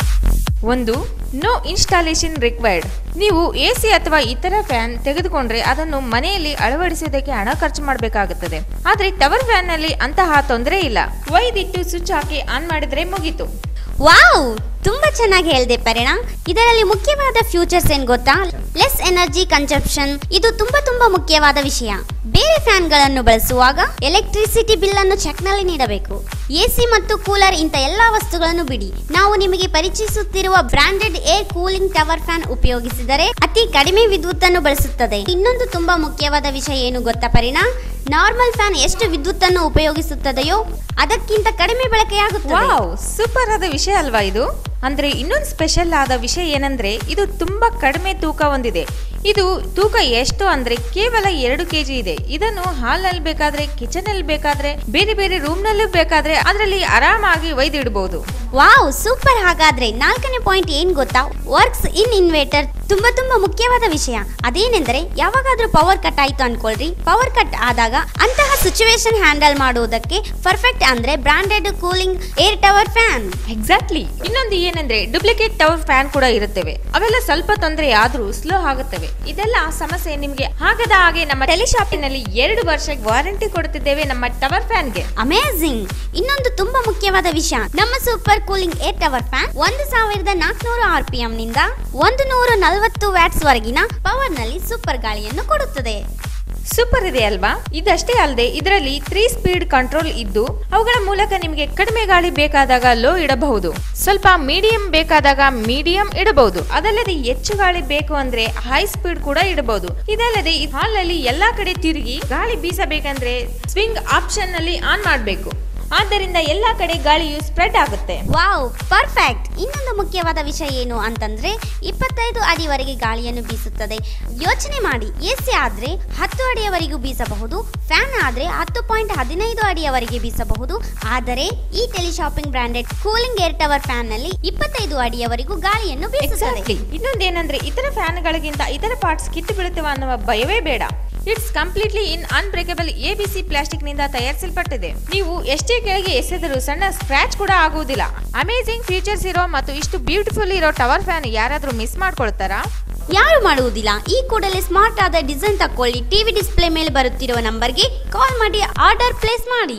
ಒಂದು, ನೋ ಇನ್ಸ್ಟಾಲೇಷನ್ ರಿಕ್ವೈರ್ಡ್. ನೀವು ಎ ಸಿ ಅಥವಾ ಇತರ ಫ್ಯಾನ್ ತೆಗೆದುಕೊಂಡ್ರೆ ಅದನ್ನು ಮನೆಯಲ್ಲಿ ಅಳವಡಿಸೋದಕ್ಕೆ ಹಣ ಖರ್ಚು ಮಾಡಬೇಕಾಗುತ್ತದೆ. ಆದ್ರೆ ಟವರ್ ಫ್ಯಾನ್ ನಲ್ಲಿ ಅಂತಹ ತೊಂದರೆ ಇಲ್ಲ. ಒಯ್ದಿಟ್ಟು ಸ್ವಿಚ್ ಹಾಕಿ ಆನ್ ಮಾಡಿದ್ರೆ ಮುಗೀತು. ವಾವ್, ತುಂಬಾ ಚೆನ್ನಾಗಿ ಹೇಳಿದೆ ಪರಿಣಾ. ಇದರಲ್ಲಿ ಮುಖ್ಯವಾದ ಫ್ಯೂಚರ್ಸ್ ಏನ್ ಗೊತ್ತಾ? Less energy consumption. ಇದು ತುಂಬಾ ತುಂಬಾ ಮುಖ್ಯವಾದ ವಿಷಯ. ಬೇರೆ ಫ್ಯಾನ್ ಗಳನ್ನು ಬಳಸುವಾಗ ಎಲೆಕ್ಟ್ರಿಸಿಟಿ ಬಿಲ್ ಅನ್ನು ಚೆಕ್ ನಲ್ಲಿ ನೀಡಬೇಕು. ಎಸಿ ಮತ್ತು ಕೂಲರ್ ಇಂತ ಎಲ್ಲಾ ವಸ್ತುಗಳನ್ನು ಬಿಡಿ. ನಾವು ನಿಮಗೆ ಪರಿಚಯಿಸುತ್ತಿರುವ branded air cooling tower fan ಉಪಯೋಗಿಸಿದರೆ ಅತಿ ಕಡಿಮೆ ವಿದ್ಯುತ್ ಅನ್ನು ಬಳಸುತ್ತದೆ. ಇನ್ನೊಂದು ತುಂಬಾ ಮುಖ್ಯವಾದ ವಿಷಯ ಏನು ಗೊತ್ತಾ ಪರಿಣಾ? ನಾರ್ಮಲ್ ಫ್ಯಾನ್ ಎಷ್ಟು ವಿದ್ಯುತ್ ಅನ್ನು ಉಪಯೋಗಿಸುತ್ತದೆಯೋ ಅದಕ್ಕಿಂತ ಕಡಿಮೆ ಬಳಕೆಯಾಗುತ್ತದೆ. ವಾವ್, ಸೂಪರ್ ಆದ ವಿಷಯ ಅಲ್ವಾ ಇದು? ಅಂದ್ರೆ ಇನ್ನೊಂದು ಸ್ಪೆಷಲ್ ಆದ ವಿಷಯ ಏನಂದ್ರೆ ಇದು ತುಂಬಾ ಕಡಿಮೆ ತೂಕ ಹೊಂದಿದೆ. ಇದು ತೂಕ ಎಷ್ಟು ಅಂದ್ರೆ ಕೇವಲ ಎರಡು ಕೆಜಿ ಇದೆ. ಇದನ್ನು ಹಾಲ್ ನಲ್ಲಿ ಬೇಕಾದ್ರೆ, ಕಿಚನ್ ಅಲ್ಲಿ ಬೇಕಾದ್ರೆ, ಬೇರೆ ಬೇರೆ ರೂಮ್ ನಲ್ಲೂ ಬೇಕಾದ್ರೆ ಅದರಲ್ಲಿ ಆರಾಮಾಗಿ ಒಯ್ದಿಡಬಹುದು. Wow, super. ಹಾಗಾದ್ರೆ ನಾಲ್ಕನೇ ಪಾಯಿಂಟ್ ಏನ್ ಗೊತ್ತಾ? Works in inverter. ತುಂಬಾ ತುಂಬಾ ಮುಖ್ಯವಾದ ವಿಷಯ. ಅದೇನೆಂದ್ರೆ ಯಾವಾಗಾದ್ರೂ ಪವರ್ ಕಟ್ ಆಯ್ತು ಅನ್ಕೊಳ್ರಿ. ಪವರ್ ಕಟ್ ಆದಾಗ ಅಂತಹ ಸಿಚುವೇಶನ್ ಹ್ಯಾಂಡಲ್ ಮಾಡುವುದಕ್ಕೆ ಪರ್ಫೆಕ್ಟ್ ಅಂದ್ರೆ branded cooling air tower fan. Exactly. ಇನ್ನೊಂದು ಏನಂದ್ರೆ ಡೂಪ್ಲಿಕೇಟ್ ಟವರ್ ಫ್ಯಾನ್ ಕೂಡ ಇರುತ್ತವೆ. ಅವೆಲ್ಲ ಸ್ವಲ್ಪ ತೊಂದರೆ ಆದ್ರೂ ಸ್ಲೋ ಆಗುತ್ತವೆ. ಇದೆಲ್ಲ ಸಮಸ್ಯೆ ನಿಮ್ಗೆ ಆಗದ ಹಾಗೆ ನಮ್ಮ ಟೆಲಿ ಶಾಪಿಂಗ್ ನಲ್ಲಿ ಎರಡು ವರ್ಷ ವಾರಂಟಿ ಕೊಡುತ್ತಿದ್ದೇವೆ ನಮ್ಮ ಟವರ್ ಫ್ಯಾನ್ ಗೆ. ಅಮೇಜಿಂಗ್. ಇನ್ನೊಂದು ತುಂಬಾ ಮುಖ್ಯವಾದ ವಿಷಯ, ನಮ್ಮ super cooling air tower fan ಒಂದು ಸಾವಿರದ ನಾಲ್ಕುನೂರು ಆರ್ ಪಿ ಎಂ ನಿಂದ ಒಂದು ನೂರ ನಲವತ್ತು ವ್ಯಾಟ್ಸ್ ವರೆಗಿನ ಪವರ್ ನಲ್ಲಿ ಸೂಪರ್ ಗಾಳಿಯನ್ನು ಕೊಡುತ್ತದೆ. ಸೂಪರ್ ಇದೆ ಅಲ್ವಾ? ಇದಷ್ಟೇ ಅಲ್ಲದೆ ಇದರಲ್ಲಿ ತ್ರೀ ಸ್ಪೀಡ್ ಕಂಟ್ರೋಲ್ ಇದ್ದು ಅವುಗಳ ಮೂಲಕ ನಿಮಗೆ ಕಡಿಮೆ ಗಾಳಿ ಬೇಕಾದಾಗ ಲೋ ಇಡಬಹುದು, ಸ್ವಲ್ಪ ಮೀಡಿಯಂ ಬೇಕಾದಾಗ ಮೀಡಿಯಂ ಇಡಬಹುದು. ಅದಲ್ಲದೆ ಹೆಚ್ಚು ಗಾಳಿ ಬೇಕು ಅಂದ್ರೆ ಹೈ ಸ್ಪೀಡ್ ಕೂಡ ಇಡಬಹುದು. ಇದಲ್ಲದೆ ಈ ಹಾಲ್ ನಲ್ಲಿ ಎಲ್ಲಾ ಕಡೆ ತಿರುಗಿ ಗಾಳಿ ಬೀಸಬೇಕಂದ್ರೆ ಸ್ವಿಂಗ್ ಆಪ್ಷನ್ ನಲ್ಲಿ ಆನ್ ಮಾಡಬೇಕು. ಆದ್ದರಿಂದ ಎಲ್ಲಾ ಕಡೆ ಗಾಳಿಯು ಸ್ಪ್ರೆಡ್ ಆಗುತ್ತೆ. Wow, perfect. ಇನ್ನೊಂದು ಮುಖ್ಯವಾದ ವಿಷಯ ಏನು ಅಂತಂದ್ರೆ ಇಪ್ಪತ್ತೈದು ಅಡಿವರೆಗೆ ಗಾಳಿಯನ್ನು ಬೀಸುತ್ತದೆ. ಯೋಚನೆ ಮಾಡಿ, ಎಸಿ ಆದ್ರೆ ಹತ್ತು ಅಡಿಯವರೆಗೂ ಬೀಸಬಹುದು, ಫ್ಯಾನ್ ಆದ್ರೆ ಹತ್ತು ಪಾಯಿಂಟ್ ಹದಿನೈದು ಅಡಿಯವರೆಗೆ ಬೀಸಬಹುದು. ಆದರೆ ಈ teleshopping branded cooling air tower fan ನಲ್ಲಿ ಇಪ್ಪತ್ತೈದು ಅಡಿಯವರೆಗೂ ಗಾಳಿಯನ್ನು ಬೀಸುತ್ತದೆ. ಇನ್ನೊಂದೇನಂದ್ರೆ ಇತರ ಫ್ಯಾನ್ ಗಳಿಗಿಂತ ಇತರ ಪಾರ್ಟ್ಸ್ ಕಿತ್ತು ಬೀಳುತ್ತವೆ ಅನ್ನುವ ಭಯವೇ ಬೇಡ. It's completely in unbreakable A B C plastic ನಿಂದ ತಯಾರಿಸಲ್ಪಟ್ಟಿದೆ. ನೀವು ಎಷ್ಟೇ ಕೆಳಗೆ ಎಸೆದರೂ ಸಣ್ಣ ಸ್ಕ್ರಾಚ್ ಕೂಡ ಆಗುವುದಿಲ್ಲ. ಅಮೇಜಿಂಗ್ ಫೀಚರ್ಸ್ ಇರೋ ಮತ್ತು ಇಷ್ಟು ಬ್ಯೂಟಿಫುಲ್ ಇರೋ ಟವರ್ ಫ್ಯಾನ್ ಯಾರಾದ್ರೂ ಮಿಸ್ ಮಾಡ್ಕೊಳ್ತಾರಾ? ಯಾರು ಮಾಡುವುದಿಲ್ಲ. ಈ ಕೂಡಲೇ ಸ್ಮಾರ್ಟ್ ಆದ ಡಿಸೈನ್ ತಕೊಳ್ಳಿ. ಟಿವಿ ಡಿಸ್ಪ್ಲೇ ಮೇಲೆ ಬರುತ್ತಿರುವ ನಂಬರ್ಗೆ ಕಾಲ್ ಮಾಡಿ ಆರ್ಡರ್ ಪ್ಲೇಸ್ ಮಾಡಿ.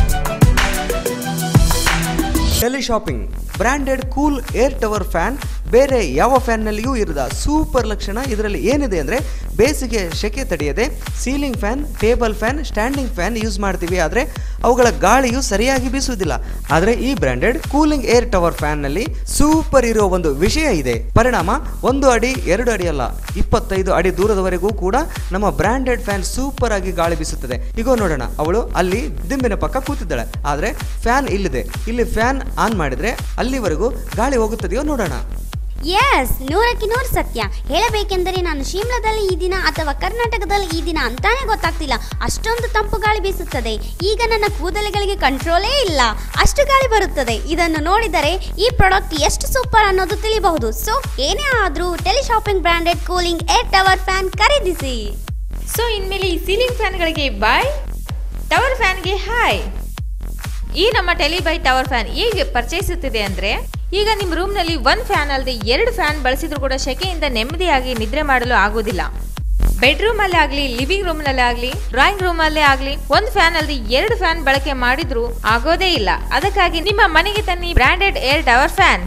Teleshopping branded cool air tower fan ಬೇರೆ ಯಾವ ಫ್ಯಾನ್ನಲ್ಲಿಯೂ ಇರದ ಸೂಪರ್ ಲಕ್ಷಣ ಇದರಲ್ಲಿ ಏನಿದೆ ಅಂದರೆ ಬೇಸಿಗೆ ಸೆಕೆ ತಡೆಯದೆ ceiling fan, table fan, standing fan use ಮಾಡ್ತೀವಿ, ಆದರೆ ಅವುಗಳ ಗಾಳಿಯು ಸರಿಯಾಗಿ ಬೀಸುವುದಿಲ್ಲ. ಆದರೆ ಈ ಬ್ರ್ಯಾಂಡೆಡ್ ಕೂಲಿಂಗ್ ಏರ್ ಟವರ್ ಫ್ಯಾನ್ನಲ್ಲಿ ಸೂಪರ್ ಇರೋ ಒಂದು ವಿಷಯ ಇದೆ. ಪರಿಣಾಮ ಒಂದು ಅಡಿ ಎರಡು ಅಡಿ ಅಲ್ಲ, ಇಪ್ಪತ್ತೈದು ಅಡಿ ದೂರದವರೆಗೂ ಕೂಡ ನಮ್ಮ ಬ್ರ್ಯಾಂಡೆಡ್ ಫ್ಯಾನ್ ಸೂಪರ್ ಆಗಿ ಗಾಳಿ ಬೀಸುತ್ತದೆ. ಈಗ ನೋಡೋಣ, ಅವಳು ಅಲ್ಲಿ ದಿಂಬಿನ ಪಕ್ಕ ಕೂತಿದ್ದಾಳೆ, ಆದರೆ ಫ್ಯಾನ್ ಇಲ್ಲಿದೆ. ಇಲ್ಲಿ ಫ್ಯಾನ್ ಆನ್ ಮಾಡಿದ್ರೆ ಅಲ್ಲಿವರೆಗೂ ಗಾಳಿ ಹೋಗುತ್ತದೆಯೋ ನೋಡೋಣ. ಎಸ್, ನೂರಕ್ಕೆ ನೂರು ಸತ್ಯ. ಹೇಳಬೇಕೆಂದರೆ ನಾನು ಶಿಮ್ಲಾದಲ್ಲಿ ಈ ದಿನ ಅಥವಾ ಕರ್ನಾಟಕದಲ್ಲಿ ಈ ದಿನ ಅಂತಾನೆ ಗೊತ್ತಾಗ್ತಿಲ್ಲ, ಅಷ್ಟೊಂದು ತಂಪು ಗಾಳಿ ಬೀಸುತ್ತದೆ. ಈಗ ನನ್ನ ಕೂದಲುಗಳಿಗೆ ಕಂಟ್ರೋಲೇ ಇಲ್ಲ, ಅಷ್ಟು ಗಾಳಿ ಬರುತ್ತದೆ. ಇದನ್ನು ನೋಡಿದರೆ ಈ ಪ್ರಾಡಕ್ಟ್ ಎಷ್ಟು ಸೂಪರ್ ಅನ್ನೋದು ತಿಳಿಬಹುದು. ಸೊ ಏನೇ ಆದ್ರೂ teleshopping branded cooling air tower fan ಖರೀದಿಸಿ. ಸೊ ಇನ್ಮೇಲೆ ಈ ಸೀಲಿಂಗ್ ಫ್ಯಾನ್ಗಳಿಗೆ ಬಾಯ್, ಟವರ್ ಫ್ಯಾನ್ಗೆ ಹಾಯ್. ಈ ನಮ್ಮ ಟೆಲಿ ಬೈ ಟವರ್ ಫ್ಯಾನ್ ಹೇಗೆ ಪರ್ಚೇಸುತ್ತಿದೆ ಅಂದ್ರೆ, ಈಗ ನಿಮ್ಮ ರೂಮ್ನಲ್ಲಿ ಒಂದು ಫ್ಯಾನ್ ಅಲ್ಲದೆ ಎರಡು ಫ್ಯಾನ್ ಬಳಸಿದ್ರು ಕೂಡ ಸೆಕೆಯಿಂದ ನೆಮ್ಮದಿಯಾಗಿ ನಿದ್ರೆ ಮಾಡಲು ಆಗುವುದಿಲ್ಲ. ಬೆಡ್ರೂಮ್ ಅಲ್ಲೇ ಆಗಲಿ, ಲಿವಿಂಗ್ ರೂಮ್ ನಲ್ಲೇ ಆಗಲಿ, ಡ್ರಾಯಿಂಗ್ ರೂಮ್ ಅಲ್ಲೇ ಆಗಲಿ, ಒಂದು ಫ್ಯಾನ್ ಅಲ್ಲದೆ ಎರಡು ಫ್ಯಾನ್ ಬಳಕೆ ಮಾಡಿದ್ರು ಆಗೋದೇ ಇಲ್ಲ. ಅದಕ್ಕಾಗಿ ನಿಮ್ಮ ಮನೆಗೆ ತನ್ನಿ ಬ್ರಾಂಡೆಡ್ ಏರ್ ಟವರ್ ಫ್ಯಾನ್.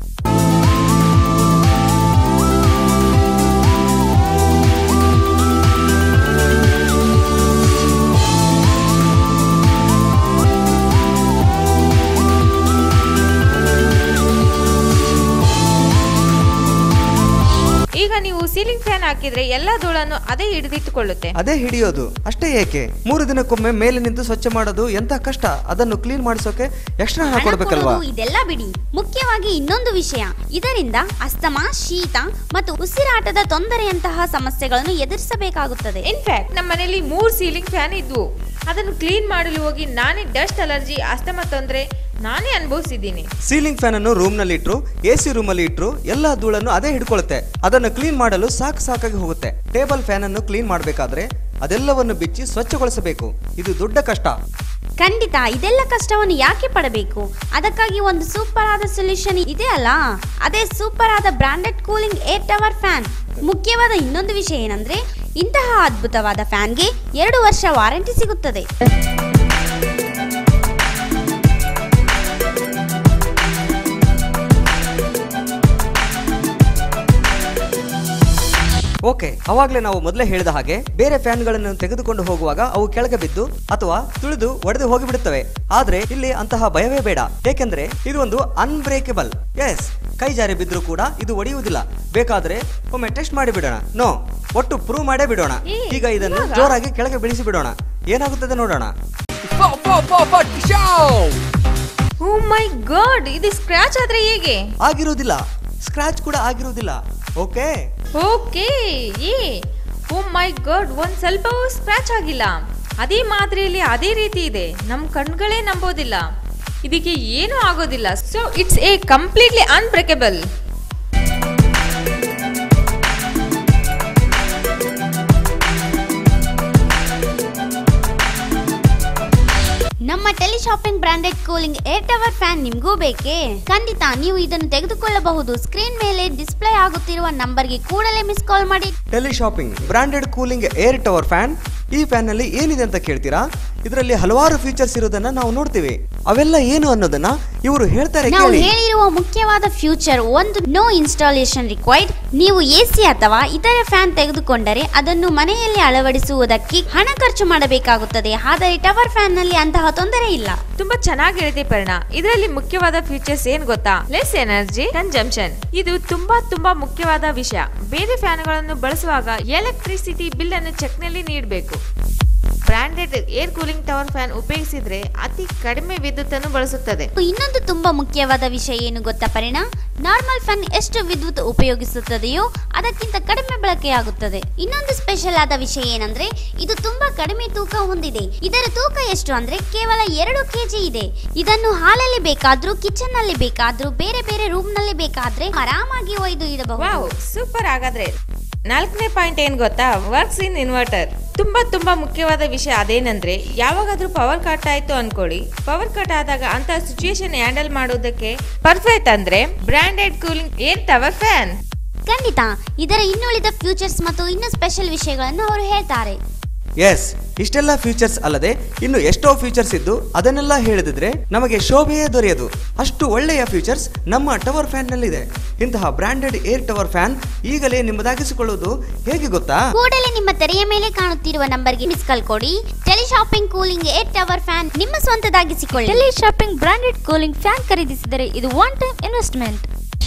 ಈಗ ನೀವು ಸೀಲಿಂಗ್ ಫ್ಯಾನ್ ಹಾಕಿದ್ರೆ ಎಲ್ಲಾ ಧೂಳನ್ನು ಅದೇ ಹಿಡಿದಿಟ್ಟುಕೊಳ್ಳುತ್ತೆ. ಅದೇ ಹಿಡಿಯೋದು ಅಷ್ಟೇ ಏಕೆ, ಮೂರು ದಿನಕ್ಕೊಮ್ಮೆ ಮೇಲೆ ನಿಂತು ಸ್ವಚ್ಛ ಮಾಡೋದು ಎಂತ ಕಷ್ಟ. ಅದನ್ನು ಕ್ಲೀನ್ ಮಾಡಿಸೋಕೆ ಎಕ್ಸ್ಟ್ರಾ ಹಣ ಕೊಡಬೇಕಲ್ವಾ? ಇದೆಲ್ಲ ಬಿಡಿ, ಮುಖ್ಯವಾಗಿ ಇನ್ನೊಂದು ವಿಷಯ, ಇದರಿಂದ ಅಸ್ತಮಾ, ಶೀತ ಮತ್ತು ಉಸಿರಾಟದ ತೊಂದರೆಯಂತಹ ಸಮಸ್ಯೆಗಳನ್ನು ಎದುರಿಸಬೇಕಾಗುತ್ತದೆ. ಇನ್ಫ್ಯಾಕ್ಟ್ ನಮ್ಮ ಮನೆಯಲ್ಲಿ ಮೂರು ಸೀಲಿಂಗ್ ಫ್ಯಾನ್ ಇದ್ವು. ಅದನ್ನು ಕ್ಲೀನ್ ಮಾಡಲು ಹೋಗಿ ನಾನೇ ಡಸ್ಟ್ ಅಲರ್ಜಿ, ಅಸ್ತಮಾ ತೊಂದರೆ ನಾನೇ ಅನುಭವಿಸಿದ್ದೀನಿ. ಸೀಲಿಂಗ್ ಫ್ಯಾನ್ ಅನ್ನು ರೂಮ್ ನಲ್ಲಿ ಇಟ್ರು, ಎಸಿ ರೂಮ್ ಅಲ್ಲಿ ಇಟ್ರು ಎಲ್ಲಾ ಧೂಳನ್ನು ಅದೇ ಹಿಡ್ಕೊಳ್ಳುತ್ತೆ. ಅದನ್ನು ಕ್ಲೀನ್ ಮಾಡಲು ಸಾಕು ಸಾಕಾಗಿ ಹೋಗುತ್ತೆ. ಟೇಬಲ್ ಫ್ಯಾನ್ ಅನ್ನು ಕ್ಲೀನ್ ಮಾಡಬೇಕಾದ್ರೆ ಅದೆಲ್ಲವನ್ನು ಬಿಚ್ಚಿ ಸ್ವಚ್ಛಗೊಳಿಸಬೇಕು. ಇದು ದೊಡ್ಡ ಕಷ್ಟ. ಖಂಡಿತ, ಇದೆಲ್ಲ ಕಷ್ಟವನ್ನು ಯಾಕೆ ಪಡಬೇಕು? ಅದಕ್ಕಾಗಿ ಒಂದು ಸೂಪರ್ ಆದ ಸೊಲ್ಯೂಷನ್ ಇದೆ ಅಲ್ಲ, ಅದೇ ಸೂಪರ್ ಆದ branded cooling air tower fan. ಮುಖ್ಯವಾದ ಇನ್ನೊಂದು ವಿಷಯ ಏನಂದ್ರೆ, ಇಂತಹ ಅದ್ಭುತವಾದ ಫ್ಯಾನ್ಗೆ ಎರಡು ವರ್ಷ ವಾರಂಟಿ ಸಿಗುತ್ತದೆ. ಓಕೆ, ಅವಾಗಲೇ ನಾವು ಮೊದಲೇ ಹೇಳಿದ ಹಾಗೆ ಬೇರೆ ಫ್ಯಾನ್ಗಳನ್ನು ತೆಗೆದುಕೊಂಡು ಹೋಗುವಾಗ ಅವು ಕೆಳಗೆ ಬಿದ್ದು ಅಥವಾ ತುಳಿದು ಒಡೆದು ಹೋಗಿಬಿಡುತ್ತವೆ. ಆದ್ರೆ ಇಲ್ಲಿ ಅಂತಹ ಭಯವೇ ಬೇಡ, ಏಕೆಂದ್ರೆ ಇದು ಒಂದು ಅನ್ಬ್ರೇಕಬಲ್. ಎಸ್, ಕೈ ಜಾರಿ ಬಿದ್ದರೂ ಕೂಡ ಇದು ಒಡೆಯುವುದಿಲ್ಲ. ಬೇಕಾದ್ರೆ ಒಮ್ಮೆ ಟೆಸ್ಟ್ ಮಾಡಿ ಬಿಡೋಣ. ನೋ, ಒಟ್ಟು ಪ್ರೂವ್ ಮಾಡೇ ಬಿಡೋಣ. ಈಗ ಇದನ್ನು ಜೋರಾಗಿ ಕೆಳಗೆ ಬೀಳಿಸಿ ಬಿಡೋಣ, ಏನಾಗುತ್ತದೆ ನೋಡೋಣ. ಓ ಮೈ ಗಾಡ್, ಇದು ಸ್ಕ್ರಾಚ್ ಆದ್ರೆ ಹೇಗೆ? ಆಗಿರುವುದಿಲ್ಲ, ಸ್ಕ್ರಾಚ್ ಕೂಡ ಆಗಿರುವುದಿಲ್ಲ. ಓಕೆ ಓಕೆ ಏ ಓ ಮೈ ಗಾಡ್, ಒಂದ್ ಸ್ವಲ್ಪವೂ ಸ್ಕ್ರಾಚ್ ಆಗಿಲ್ಲ. ಅದೇ ಮಾದರಿಯಲ್ಲಿ ಅದೇ ರೀತಿ ಇದೆ. ನಮ್ ಕಣ್ಗಳೇ ನಂಬೋದಿಲ್ಲ. ಇದಕ್ಕೆ ಏನೂ ಆಗೋದಿಲ್ಲ. So it's a completely unbreakable. ನಮ್ಮ teleshopping branded cooling air tower fan ನಿಮಗೂ ಬೇಕೇ? ಖಂಡಿತ, ನೀವು ಇದನ್ನು ತೆಗೆದುಕೊಳ್ಳಬಹುದು. ಸ್ಕ್ರೀನ್ ಮೇಲೆ ಡಿಸ್ಪ್ಲೇ ಆಗುತ್ತಿರುವ ನಂಬರ್ಗೆ ಕೂಡಲೇ ಮಿಸ್ ಕಾಲ್ ಮಾಡಿ. Teleshopping branded cooling air tower fan. ಈ ಫ್ಯಾನ್ ನಲ್ಲಿ ಏನಿದೆ ಅಂತ ಕೇಳ್ತೀರಾ? ಇದರಲ್ಲಿ ಹಲವಾರು ಫೀಚರ್ಸ್ ಇರೋದನ್ನ ನಾವು ನೋಡ್ತೀವಿ. ಅವೆಲ್ಲ ಏನು ಅನ್ನೋದನ್ನ ಇವರು ಹೇಳ್ತಾರೆ. ನಾವು ಹೇಳಿರುವ ಮುಖ್ಯವಾದ ಫ್ಯೂಚರ್ ಒಂದು, ನೋ ಇನ್ಸ್ಟಾಲೇಷನ್ ರಿಕ್ವೈರ್ಡ್. ನೀವು ಎಸಿ ಅಥವಾ ಇತರೆ ಫ್ಯಾನ್ ತೆಗೆದುಕೊಂಡರೆ ಅದನ್ನು ಮನೆಯಲ್ಲಿ ಅಳವಡಿಸುವುದಕ್ಕೆ ಹಣ ಖರ್ಚು ಮಾಡಬೇಕಾಗುತ್ತದೆ. ಆದರೆ ಟವರ್ ಫ್ಯಾನ್ ನಲ್ಲಿ ಅಂತಹ ತೊಂದರೆ ಇಲ್ಲ. ತುಂಬಾ ಚೆನ್ನಾಗಿ ಹೇಳಿದೆ ಪರಿಣಾ. ಇದರಲ್ಲಿ ಮುಖ್ಯವಾದ ಫೀಚರ್ಸ್ ಏನ್ ಗೊತ್ತಾ? Less energy consumption. ಇದು ತುಂಬಾ ತುಂಬಾ ಮುಖ್ಯವಾದ ವಿಷಯ. ಬೇರೆ ಫ್ಯಾನ್ಗಳನ್ನು ಬಳಸುವಾಗ ಎಲೆಕ್ಟ್ರಿಸಿಟಿ ಬಿಲ್ ಅನ್ನು ಚೆಕ್ ನಲ್ಲಿ ನೀಡಬೇಕು. Branded air cooling tower fan ಉಪಯೋಗಿಸಿದ್ರೆ ಅತಿ ಕಡಿಮೆ ವಿದ್ಯುತ್ ಅನ್ನು ಬಳಸುತ್ತದೆ. ಇನ್ನೊಂದು ತುಂಬಾ ಮುಖ್ಯವಾದ ವಿಷಯ ಏನು ಗೊತ್ತಾ ಪರಿಣಾ? ನಾರ್ಮಲ್ ಫ್ಯಾನ್ ಎಷ್ಟು ವಿದ್ಯುತ್ ಉಪಯೋಗಿಸುತ್ತದೆಯೋ ಅದಕ್ಕಿಂತ ಕಡಿಮೆ ಬಳಕೆಯಾಗುತ್ತದೆ. ಇನ್ನೊಂದು ಸ್ಪೆಷಲ್ ಆದ ವಿಷಯ ಏನಂದ್ರೆ, ಇದು ತುಂಬಾ ಕಡಿಮೆ ತೂಕ ಹೊಂದಿದೆ. ಇದರ ತೂಕ ಎಷ್ಟು ಅಂದ್ರೆ ಕೇವಲ ಎರಡು ಕೆಜಿ ಇದೆ. ಇದನ್ನು ಹಾಲಲ್ಲಿ ಬೇಕಾದ್ರೂ, ಕಿಚನ್ ನಲ್ಲಿ ಬೇಕಾದ್ರೂ, ಬೇರೆ ಬೇರೆ ರೂಮ್ ನಲ್ಲಿ ಬೇಕಾದ್ರೆ ಆರಾಮಾಗಿ ಒಯ್ದು ಇಡಬಹುದು. ಸೂಪರ್. ಹಾಗಾದ್ರೆ ನಾಲ್ಕನೇ ಪಾಯಿಂಟ್ ಏನ್ ಗೊತ್ತಾ? Works in inverter. ತುಂಬಾ ತುಂಬಾ ಮುಖ್ಯವಾದ ವಿಷಯ ಅದೇನಂದ್ರೆ, ಯಾವಾಗಾದ್ರೂ ಪವರ್ ಕಟ್ ಆಯ್ತು ಅನ್ಕೊಳ್ಳಿ. ಪವರ್ ಕಟ್ ಆದಾಗ ಅಂತ ಸಿಚುಯೇಷನ್ ಹ್ಯಾಂಡಲ್ ಮಾಡೋದಕ್ಕೆ ಪರ್ಫೆಕ್ಟ್ ಅಂದ್ರೆ branded cooling air tower fan. ಖಂಡಿತ, ಇದರ ಇನ್ನುಳಿದ ಫ್ಯೂಚರ್ಸ್ ಮತ್ತು ಇನ್ನು ಸ್ಪೆಷಲ್ ವಿಷಯಗಳನ್ನು ಅವರು ಹೇಳ್ತಾರೆ. ಎಸ್, ಇಷ್ಟೆಲ್ಲ ಫೀಚರ್ಸ್ ಅಲ್ಲದೆ ಇನ್ನು ಎಷ್ಟೋ ಫೀಚರ್ಸ್ ಇದ್ದು ಅದನ್ನೆಲ್ಲ ಹೇಳಿದ್ರೆ ನಮಗೆ ಶೋಭೆಯೇ ದೊರೆಯದು. ಅಷ್ಟು ಒಳ್ಳೆಯ ಫೀಚರ್ಸ್ ನಮ್ಮ ಟವರ್ ಫ್ಯಾನ್ ನಲ್ಲಿದೆ. ಇಂತಹ ಬ್ರಾಂಡೆಡ್ ಏರ್ ಟವರ್ ಫ್ಯಾನ್ ಈಗಲೇ ನಿಮ್ಮದಾಗಿಸಿಕೊಳ್ಳುವುದು ಹೇಗೆ ಗೊತ್ತಾ? ಕೂಡಲೇ ನಿಮ್ಮ ತೆರೆಯ ಮೇಲೆ ಕಾಣುತ್ತಿರುವ ನಂಬರ್ಗೆ ಮಿಸ್ ಕಾಲ್ ಕೊಡಿ. Teleshopping cooling air tower fan ನಿಮ್ಮ ಸ್ವಂತದಾಗಿಸಿಕೊಳ್ಳಿ. Teleshopping branded cooling fan ಖರೀದಿಸಿದರೆ ಇದು ಒನ್ ಟೈಮ್ ಇನ್ವೆಸ್ಟ್ಮೆಂಟ್.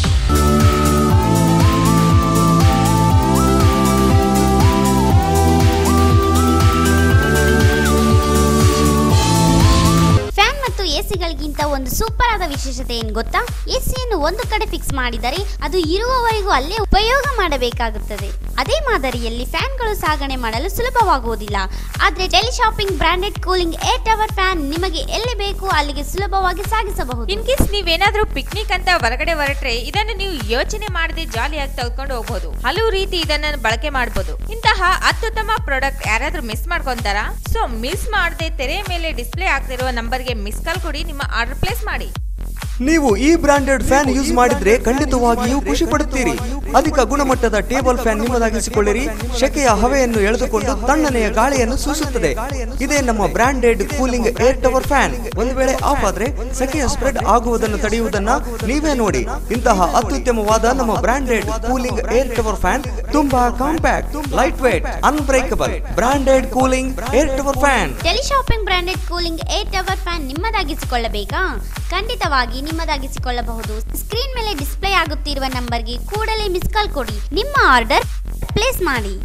ಎಸಿಗಳಿಗಿಂತ ಒಂದು ಸೂಪರ್ ಆದ ವಿಶೇಷತೆ ಏನು ಗೊತ್ತಾ? ಎಸಿಯನ್ನು ಒಂದು ಕಡೆ ಫಿಕ್ಸ್ ಮಾಡಿದರೆ ಅದು ಇರುವವರೆಗೂ ಅಲ್ಲೇ ಉಪಯೋಗ ಮಾಡಬೇಕಾಗುತ್ತದೆ. ಅದೇ ಮಾದರಿಯಲ್ಲಿ ಫ್ಯಾನ್ಗಳು ಸಾಗಣೆ ಮಾಡಲು ಸುಲಭವಾಗುವುದಿಲ್ಲ. ಆದರೆ teleshopping branded cooling air tower fan ನಿಮಗೆ ಎಲ್ಲಿ ಬೇಕು ಅಲ್ಲಿಗೆ ಸುಲಭವಾಗಿ ಸಾಗಿಸಬಹುದು. ಇನ್ ಕೇಸ್ ನೀವೇನಾದ್ರೂ ಪಿಕ್ನಿಕ್ ಅಂತ ಹೊರಗಡೆ ಹೊರಟ್ರೆ ಇದನ್ನು ನೀವು ಯೋಚನೆ ಮಾಡದೆ ಜಾಲಿಯಾಗಿ ತೆಗೆದುಕೊಂಡು ಹೋಗಬಹುದು. ಹಲವು ರೀತಿ ಇದನ್ನ ಬಳಕೆ ಮಾಡಬಹುದು. ಇಂತಹ ಅತ್ಯುತ್ತಮ ಪ್ರಾಡಕ್ಟ್ ಯಾರಾದ್ರೂ ಮಿಸ್ ಮಾಡ್ಕೊಂತಾರಾ? ಸೊ ಮಿಸ್ ಮಾಡದೆ ತೆರೆಯ ಮೇಲೆ ಡಿಸ್ಪ್ಲೇ ಆಗ್ತಿರುವ ನಂಬರ್ಗೆ ಮಿಸ್ ಕಾಲ್ ಕೊಡಿ, ನಿಮ್ಮ ಆರ್ಡರ್ ಪ್ಲೇಸ್ ಮಾಡಿ. ನೀವು ಈ ಬ್ರಾಂಡೆಡ್ ಫ್ಯಾನ್ ಯೂಸ್ ಮಾಡಿದ್ರೆ ಖಂಡಿತವಾಗಿಯೂ ಖುಷಿ ಪಡುತ್ತೀರಿ. ಅಧಿಕ ಗುಣಮಟ್ಟದ ಟೇಬಲ್ ಫ್ಯಾನ್ ನಿಮ್ಮದಾಗಿಸಿಕೊಳ್ಳಿರಿ. ಶೆಕೆಯ ಹವೆಯನ್ನು ಎಳೆದುಕೊಂಡು ತಣ್ಣನೆಯ ಗಾಳಿಯನ್ನು ಸೂಸುತ್ತದೆ. ಇದೇ ನಮ್ಮ branded cooling air tower fan. ಒಂದು ವೇಳೆ ಆಫ್ ಆದ್ರೆ ಸೆಕೆಯ ಸ್ಪ್ರೆಡ್ ಆಗುವುದನ್ನು ತಡೆಯುವುದನ್ನ ನೀವೇ ನೋಡಿ. ಇಂತಹ ಅತ್ಯುತ್ತಮವಾದ ನಮ್ಮ branded cooling air tower fan ತುಂಬಾ compact, light weight, unbreakable branded cooling air tower fan. Teleshopping branded cooling air tower fan ನಿಮ್ಮದಾಗಿಸಿಕೊಳ್ಳಬೇಕಾ? ಖಂಡಿತವಾಗಿ ನಿಮ್ಮದಾಗಿಸಿಕೊಳ್ಳಬಹುದು. ಸ್ಕ್ರೀನ್ ಮೇಲೆ ಡಿಸ್ಪ್ಲೇ ಆಗುತ್ತಿರುವ ನಂಬರ್ಗೆ ಕೂಡಲೇ ಮಿಸ್ ಕಾಲ್ ಕೊಡಿ, ನಿಮ್ಮ ಆರ್ಡರ್ ಪ್ಲೇಸ್ ಮಾಡಿ.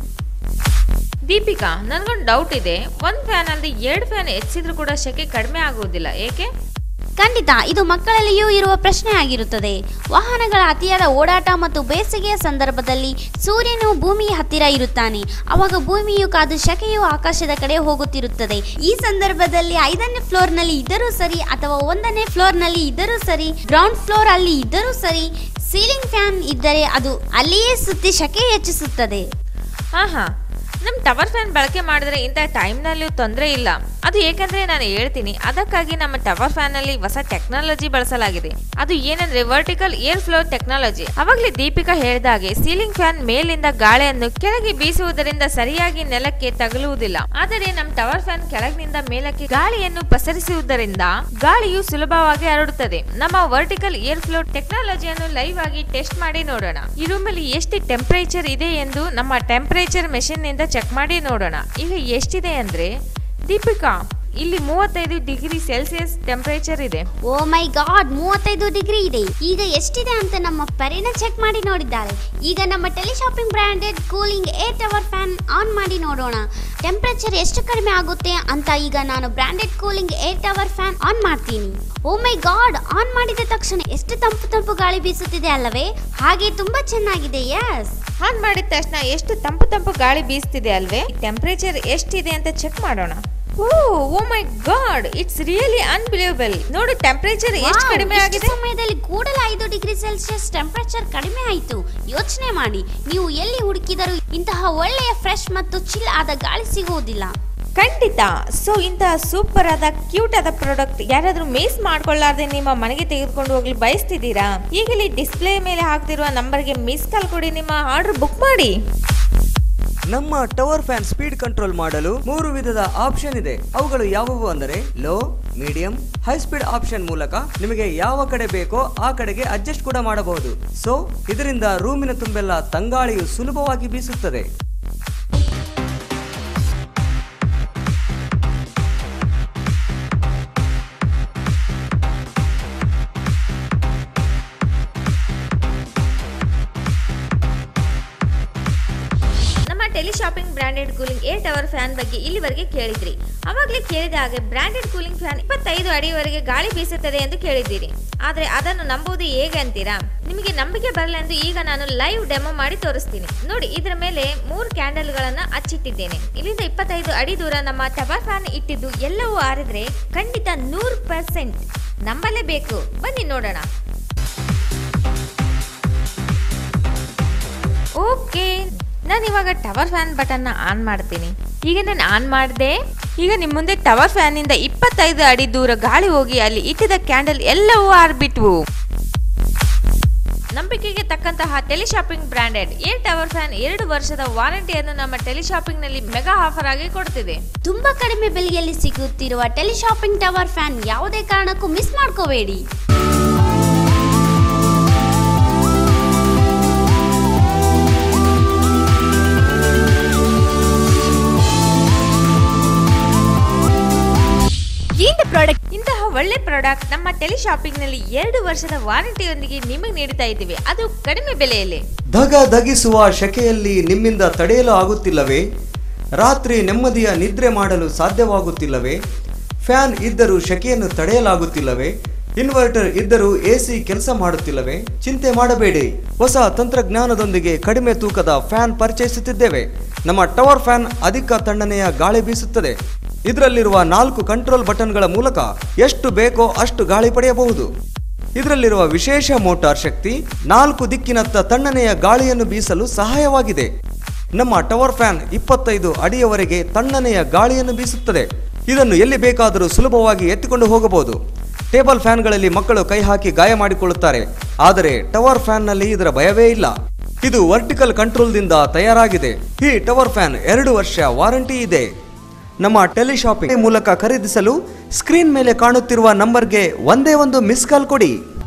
ದೀಪಿಕಾ, ನನಗೊಂದು ಡೌಟ್ ಇದೆ. ಒಂದ್ ಫ್ಯಾನ್ ಅಲ್ಲದೆ ಎರಡು ಫ್ಯಾನ್ ಹೆಚ್ಚಿದ್ರೂ ಕೂಡ ಶೆಕೆ ಕಡಿಮೆ ಆಗುವುದಿಲ್ಲ, ಏಕೆ? ಖಂಡಿತ ಇದು ಮಕ್ಕಳಲ್ಲಿಯೂ ಇರುವ ಪ್ರಶ್ನೆ ಆಗಿರುತ್ತದೆ. ವಾಹನಗಳ ಅತಿಯಾದ ಓಡಾಟ ಮತ್ತು ಬೇಸಿಗೆಯ ಸಂದರ್ಭದಲ್ಲಿ ಸೂರ್ಯನು ಭೂಮಿಯ ಹತ್ತಿರ ಇರುತ್ತಾನೆ. ಅವಾಗ ಭೂಮಿಯು ಕಾದು ಶೆಕೆಯು ಆಕಾಶದ ಕಡೆ ಹೋಗುತ್ತಿರುತ್ತದೆ. ಈ ಸಂದರ್ಭದಲ್ಲಿ ಐದನೇ ಫ್ಲೋರ್ ನಲ್ಲಿ ಇದ್ದರೂ ಸರಿ ಅಥವಾ ಒಂದನೇ ಫ್ಲೋರ್ ನಲ್ಲಿ ಇದ್ದರೂ ಸರಿ, ಗ್ರೌಂಡ್ ಫ್ಲೋರ್ ಅಲ್ಲಿ ಇದ್ದರೂ ಸರಿ, ಸೀಲಿಂಗ್ ಫ್ಯಾನ್ ಇದ್ದರೆ ಅದು ಅಲ್ಲಿಯೇ ಸುತ್ತಿ ಶೆಕೆ ಹೆಚ್ಚಿಸುತ್ತದೆ. ಹಾ ಹಾ ನಮ್ಮ ಟವರ್ ಫ್ಯಾನ್ ಬಳಕೆ ಮಾಡಿದ್ರೆ ಇಂಥ ಟೈಮ್ನಲ್ಲೂ ತೊಂದರೆ ಇಲ್ಲ. ಅದು ಏಕೆಂದ್ರೆ ನಾನು ಹೇಳ್ತೀನಿ, ಅದಕ್ಕಾಗಿ ನಮ್ಮ ಟವರ್ ಫ್ಯಾನ್ ನಲ್ಲಿ ಹೊಸ ಟೆಕ್ನಾಲಜಿ ಬಳಸಲಾಗಿದೆ. ಅದು ಏನಂದ್ರೆ ವರ್ಟಿಕಲ್ ಏರ್ ಫ್ಲೋ ಟೆಕ್ನಾಲಜಿ. ಅವಾಗಲೇ ದೀಪಿಕಾ ಹೇಳಿದಾಗೆ ಸೀಲಿಂಗ್ ಫ್ಯಾನ್ ಮೇಲಿಂದ ಗಾಳಿಯನ್ನು ಕೆಳಗೆ ಬೀಸುವುದರಿಂದ ಸರಿಯಾಗಿ ನೆಲಕ್ಕೆ ತಗುಲುವುದಿಲ್ಲ. ಆದರೆ ನಮ್ಮ ಟವರ್ ಫ್ಯಾನ್ ಕೆಳಗಿನಿಂದ ಮೇಲಕ್ಕೆ ಗಾಳಿಯನ್ನು ಪಸರಿಸುವುದರಿಂದ ಗಾಳಿಯು ಸುಲಭವಾಗಿ ಹರಡುತ್ತದೆ. ನಮ್ಮ ವರ್ಟಿಕಲ್ ಏರ್ ಫ್ಲೋ ಟೆಕ್ನಾಲಜಿಯನ್ನು ಲೈವ್ ಆಗಿ ಟೆಸ್ಟ್ ಮಾಡಿ ನೋಡೋಣ. ಈ ರೂಮಲ್ಲಿ ಎಷ್ಟು ಟೆಂಪರೇಚರ್ ಇದೆ ಎಂದು ನಮ್ಮ ಟೆಂಪರೇಚರ್ ಮೆಷಿನ್ ನಿಂದ ಚೆಕ್ ಮಾಡಿ ನೋಡೋಣ. ಈಗ ಎಷ್ಟಿದೆ ಅಂದ್ರೆ ದೀಪಿಕಾ, ಇಲ್ಲಿ ಮೂವತ್ತೈದು ಡಿಗ್ರಿ ಸೆಲ್ಸಿಯಸ್ ಟೆಂಪರೇಚರ್ ಇದೆ. ಓ ಮೈ ಗಾಡ್, ಮೂವತ್ತೈದು ಡಿಗ್ರಿ ಇದೆ. ಈಗ ಎಷ್ಟಿದೆ ಅಂತ ನಮ್ಮ ಪರಿನ ಚೆಕ್ ಮಾಡಿ ನೋಡಿದ್ದಾರೆ. ಈಗ ನಮ್ಮ teleshopping branded cooling air tower fan on ಮಾಡಿ ನೋಡೋಣ ಟೆಂಪರೇಚರ್ ಎಷ್ಟು ಕಡಿಮೆ ಆಗುತ್ತೆ ಅಂತ. ಈಗ ನಾನು branded cooling air tower fan on ಮಾಡ್ತೀನಿ. ಓ ಮೈ ಗಾಡ್, ಆನ್ ಮಾಡಿದ ತಕ್ಷಣ ಎಷ್ಟು ತಂಪು ತಂಪು ಗಾಳಿ ಬೀಸುತ್ತಿದೆ ಅಲ್ಲವೇ? ಹಾಗೆ ತುಂಬಾ ಚೆನ್ನಾಗಿದೆ. ಎಸ್, ಆನ್ ಮಾಡಿದ ತಕ್ಷಣ ಎಷ್ಟು ತಂಪು ತಂಪು ಗಾಳಿ ಬೀಸ್ತಿದೆ ಅಲ್ವೇ? ಟೆಂಪರೇಚರ್ ಎಷ್ಟಿದೆ ಅಂತ ಚೆಕ್ ಮಾಡೋಣ. Oh my god, it's really unbelievable. ನೋಡು ಟೆಂಪರೇಚರ್ ಎಷ್ಟು ಕಡಿಮೆ ಆಗಿದೆ. ಸಮಯದಲ್ಲಿ ಕೂಡಲೇ ಐದು ಡಿಗ್ರಿ ಸೆಲ್ಸಿಯಸ್ ಟೆಂಪರೇಚರ್ ಕಡಿಮೆ ಆಯಿತು. ಯೋಚನೆ ಮಾಡಿ, ನೀವು ಎಲ್ಲಿ ಹುಡುಕಿದರೂ ಇಂತಹ ಒಳ್ಳೆಯ ಫ್ರೆಶ್ ಮತ್ತು ಚಿಲ್ ಆದ ಗಾಳಿ ಸಿಗುವುದಿಲ್ಲ. ಖಂಡಿತ. ಸೊ ಇಂತಹ ಸೂಪರ್ ಆದ ಕ್ಯೂಟ್ ಆದ ಪ್ರಾಡಕ್ಟ್ ಯಾರಾದ್ರೂ ಮಿಸ್ ಮಾಡ್ಕೊಳ್ಳಾರ್ದೆ ನಿಮ್ಮ ಮನೆಗೆ ತೆಗೆದುಕೊಂಡು ಹೋಗ್ಲಿ ಬಯಸ್ತಿದ್ದೀರಾ? ಈಗಲೇ ಡಿಸ್ಪ್ಲೇ ಮೇಲೆ ಹಾಕ್ತಿರುವ ನಂಬರ್ಗೆ ಮಿಸ್ ಕಾಲ್ ಕೊಡಿ, ನಿಮ್ಮ ಆರ್ಡರ್ ಬುಕ್ ಮಾಡಿ. ನಮ್ಮ ಟವರ್ ಫ್ಯಾನ್ ಸ್ಪೀಡ್ ಕಂಟ್ರೋಲ್ ಮಾಡಲು ಮೂರು ವಿಧದ ಆಪ್ಷನ್ ಇದೆ. ಅವುಗಳು ಯಾವುವು ಅಂದರೆ low, medium, high speed option ಮೂಲಕ ನಿಮಗೆ ಯಾವ ಕಡೆ ಬೇಕೋ ಆ ಕಡೆಗೆ ಅಡ್ಜಸ್ಟ್ ಕೂಡ ಮಾಡಬಹುದು. ಸೊ ಇದರಿಂದ ರೂಮಿನ ತುಂಬೆಲ್ಲ ತಂಗಾಳಿಯು ಸುಲಭವಾಗಿ ಬೀಸುತ್ತದೆ. Teleshopping branded cooling air tower fan ಬಗ್ಗೆ ಇಲ್ಲಿವರೆಗೆ ಕೇಳಿದ್ರಿ. ಅವಾಗಲೇ ಕೇಳಿದ ಹಾಗೆ ಬ್ರಾಂಡೆಡ್ ಕೂಲಿಂಗ್ ಫ್ಯಾನ್ ಇಪ್ಪತ್ತೈದು ಅಡಿವರೆಗೆ ಗಾಳಿ ಬೀಸುತ್ತದೆ ಎಂದು ಕೇಳಿದ್ದೀರಿ. ಆದ್ರೆ ಅದನ್ನು ನಂಬುವುದು ಹೇಗೆ ಅಂತೀರಾ? ನಿಮಗೆ ನಂಬಿಕೆ ಬರಲೆಂದು ಈಗ ನಾನು ಲೈವ್ ಡೆಮೋ ಮಾಡಿ ತೋರಿಸ್ತೀನಿ. ನೋಡಿ, ಇದರ ಮೇಲೆ ಮೂರು ಕ್ಯಾಂಡಲ್ ಗಳನ್ನ ಹಚ್ಚಿಟ್ಟಿದ್ದೇನೆ. ಇಲ್ಲಿಂದ ಇಪ್ಪತ್ತೈದು ಅಡಿ ದೂರ ನಮ್ಮ ಟವರ್ ಫ್ಯಾನ್ ಇಟ್ಟಿದ್ದು ಎಲ್ಲವೂ ಆರಿದ್ರೆ ಖಂಡಿತ ನೂರು ಪರ್ಸೆಂಟ್ ನಂಬಲೇಬೇಕು. ಬನ್ನಿ ನೋಡೋಣ. ಓಕೆ, ನಾನು ಇವಾಗ ಟವರ್ ಫ್ಯಾನ್ ಬಟನ್ನ ಆನ್ ಮಾಡ್ತೀನಿ. ಈಗ ನಾನು ಆನ್ ಮಾಡಿದೆ. ಈಗ ನಿಮ್ಮ ಮುಂದೆ ಟವರ್ ಫ್ಯಾನ್ ಇಂದ ಇಪ್ಪತ್ತೈದು ಅಡಿ ದೂರ ಗಾಳಿ ಹೋಗಿ ಅಲ್ಲಿ ಇಟ್ಟಿದ್ದ ಕ್ಯಾಂಡಲ್ ಎಲ್ಲವೂ ಆರ್ಬಿಟ್ವು. ನಮ್ಮ ನಂಬಿಕೆಗೆ ತಕ್ಕಂತಹ teleshopping branded air tower fan ಎರಡು ವರ್ಷದ ವಾರಂಟಿಯನ್ನು ನಮ್ಮ ಟೆಲಿಶಾಪಿಂಗ್ ನಲ್ಲಿ ಮೆಗಾ ಆಫರ್ ಆಗಿ ಕೊಡ್ತಿದೆ. ತುಂಬಾ ಕಡಿಮೆ ಬೆಲೆಯಲ್ಲಿ ಸಿಗುತ್ತಿರುವ ಟೆಲಿಶಾಪಿಂಗ್ ಟವರ್ ಫ್ಯಾನ್ ಯಾವುದೇ ಕಾರಣಕ್ಕೂ ಮಿಸ್ ಮಾಡ್ಕೋಬೇಡಿ. ಇಂತಹ ಒಳ್ಳೆ ಪ್ರಾಡಕ್ಟ್ ನಮ್ಮ ಟೆಲಿಶಾಪಿಂಗ್ ನಲ್ಲಿ ಎರಡು ವರ್ಷದ ವಾರಂಟಿಯೊಂದಿಗೆ ನಿಮಗೆ ನೀಡುತ್ತಾ ಇದ್ದೀವಿ, ಅದು ಕಡಿಮೆ ಬೆಲೆಯಲ್ಲಿ. ಧಗ ಧಗಿಸುವ ಶೆಕೆಯಲ್ಲಿ ನಿಮ್ಮಿಂದ ತಡೆಯಲು ಆಗುತ್ತಿಲ್ಲವೇ? ರಾತ್ರಿ ನೆಮ್ಮದಿಯ ನಿದ್ರೆ ಮಾಡಲು ಸಾಧ್ಯವಾಗುತ್ತಿಲ್ಲವೇ? ಫ್ಯಾನ್ ಇದ್ದರೂ ಶೆಕೆಯನ್ನು ತಡೆಯಲಾಗುತ್ತಿಲ್ಲವೇ? ಇನ್ವರ್ಟರ್ ಇದ್ದರೂ ಎಸಿ ಕೆಲಸ ಮಾಡುತ್ತಿಲ್ಲವೇ? ಚಿಂತೆ ಮಾಡಬೇಡಿ, ಹೊಸ ತಂತ್ರಜ್ಞಾನದೊಂದಿಗೆ ಕಡಿಮೆ ತೂಕದ ಫ್ಯಾನ್ ಪರಿಚಯಿಸುತ್ತಿದ್ದೇವೆ. ನಮ್ಮ ಟವರ್ ಫ್ಯಾನ್ ಅಧಿಕ ತಣ್ಣನೆಯ ಗಾಳಿ ಬೀಸುತ್ತದೆ. ಇದರಲ್ಲಿರುವ ನಾಲ್ಕು ಕಂಟ್ರೋಲ್ ಬಟನ್ಗಳ ಮೂಲಕ ಎಷ್ಟು ಬೇಕೋ ಅಷ್ಟು ಗಾಳಿ ಪಡೆಯಬಹುದು. ಇದರಲ್ಲಿರುವ ವಿಶೇಷ ಮೋಟಾರ್ ಶಕ್ತಿ ನಾಲ್ಕು ದಿಕ್ಕಿನತ್ತ ತಣ್ಣನೆಯ ಗಾಳಿಯನ್ನು ಬೀಸಲು ಸಹಾಯವಾಗಿದೆ. ನಮ್ಮ ಟವರ್ ಫ್ಯಾನ್ ಇಪ್ಪತ್ತೈದು ಅಡಿಯವರೆಗೆ ತಣ್ಣನೆಯ ಗಾಳಿಯನ್ನು ಬೀಸುತ್ತದೆ. ಇದನ್ನು ಎಲ್ಲಿ ಬೇಕಾದರೂ ಸುಲಭವಾಗಿ ಎತ್ತಿಕೊಂಡು ಹೋಗಬಹುದು. ಟೇಬಲ್ ಫ್ಯಾನ್ಗಳಲ್ಲಿ ಮಕ್ಕಳು ಕೈ ಹಾಕಿ ಗಾಯ ಮಾಡಿಕೊಳ್ಳುತ್ತಾರೆ, ಆದರೆ ಟವರ್ ಫ್ಯಾನ್ನಲ್ಲಿ ಇದರ ಭಯವೇ ಇಲ್ಲ. ಇದು ವರ್ಟಿಕಲ್ ಕಂಟ್ರೋಲ್ದಿಂದ ತಯಾರಾಗಿದೆ. ಈ ಟವರ್ ಫ್ಯಾನ್ ಎರಡು ವರ್ಷ ವಾರಂಟಿ ಇದೆ. ನಮ್ಮ ಟೆಲಿಶಾಪಿಂಗ್ ಮೂಲಕ ಖರೀದಿಸಲು ಸ್ಕ್ರೀನ್ ಮೇಲೆ ಕಾಣುತ್ತಿರುವ ನಂಬರ್ಗೆ ಒಂದೇ ಒಂದು ಮಿಸ್ ಕಾಲ್ ಕೊಡಿ.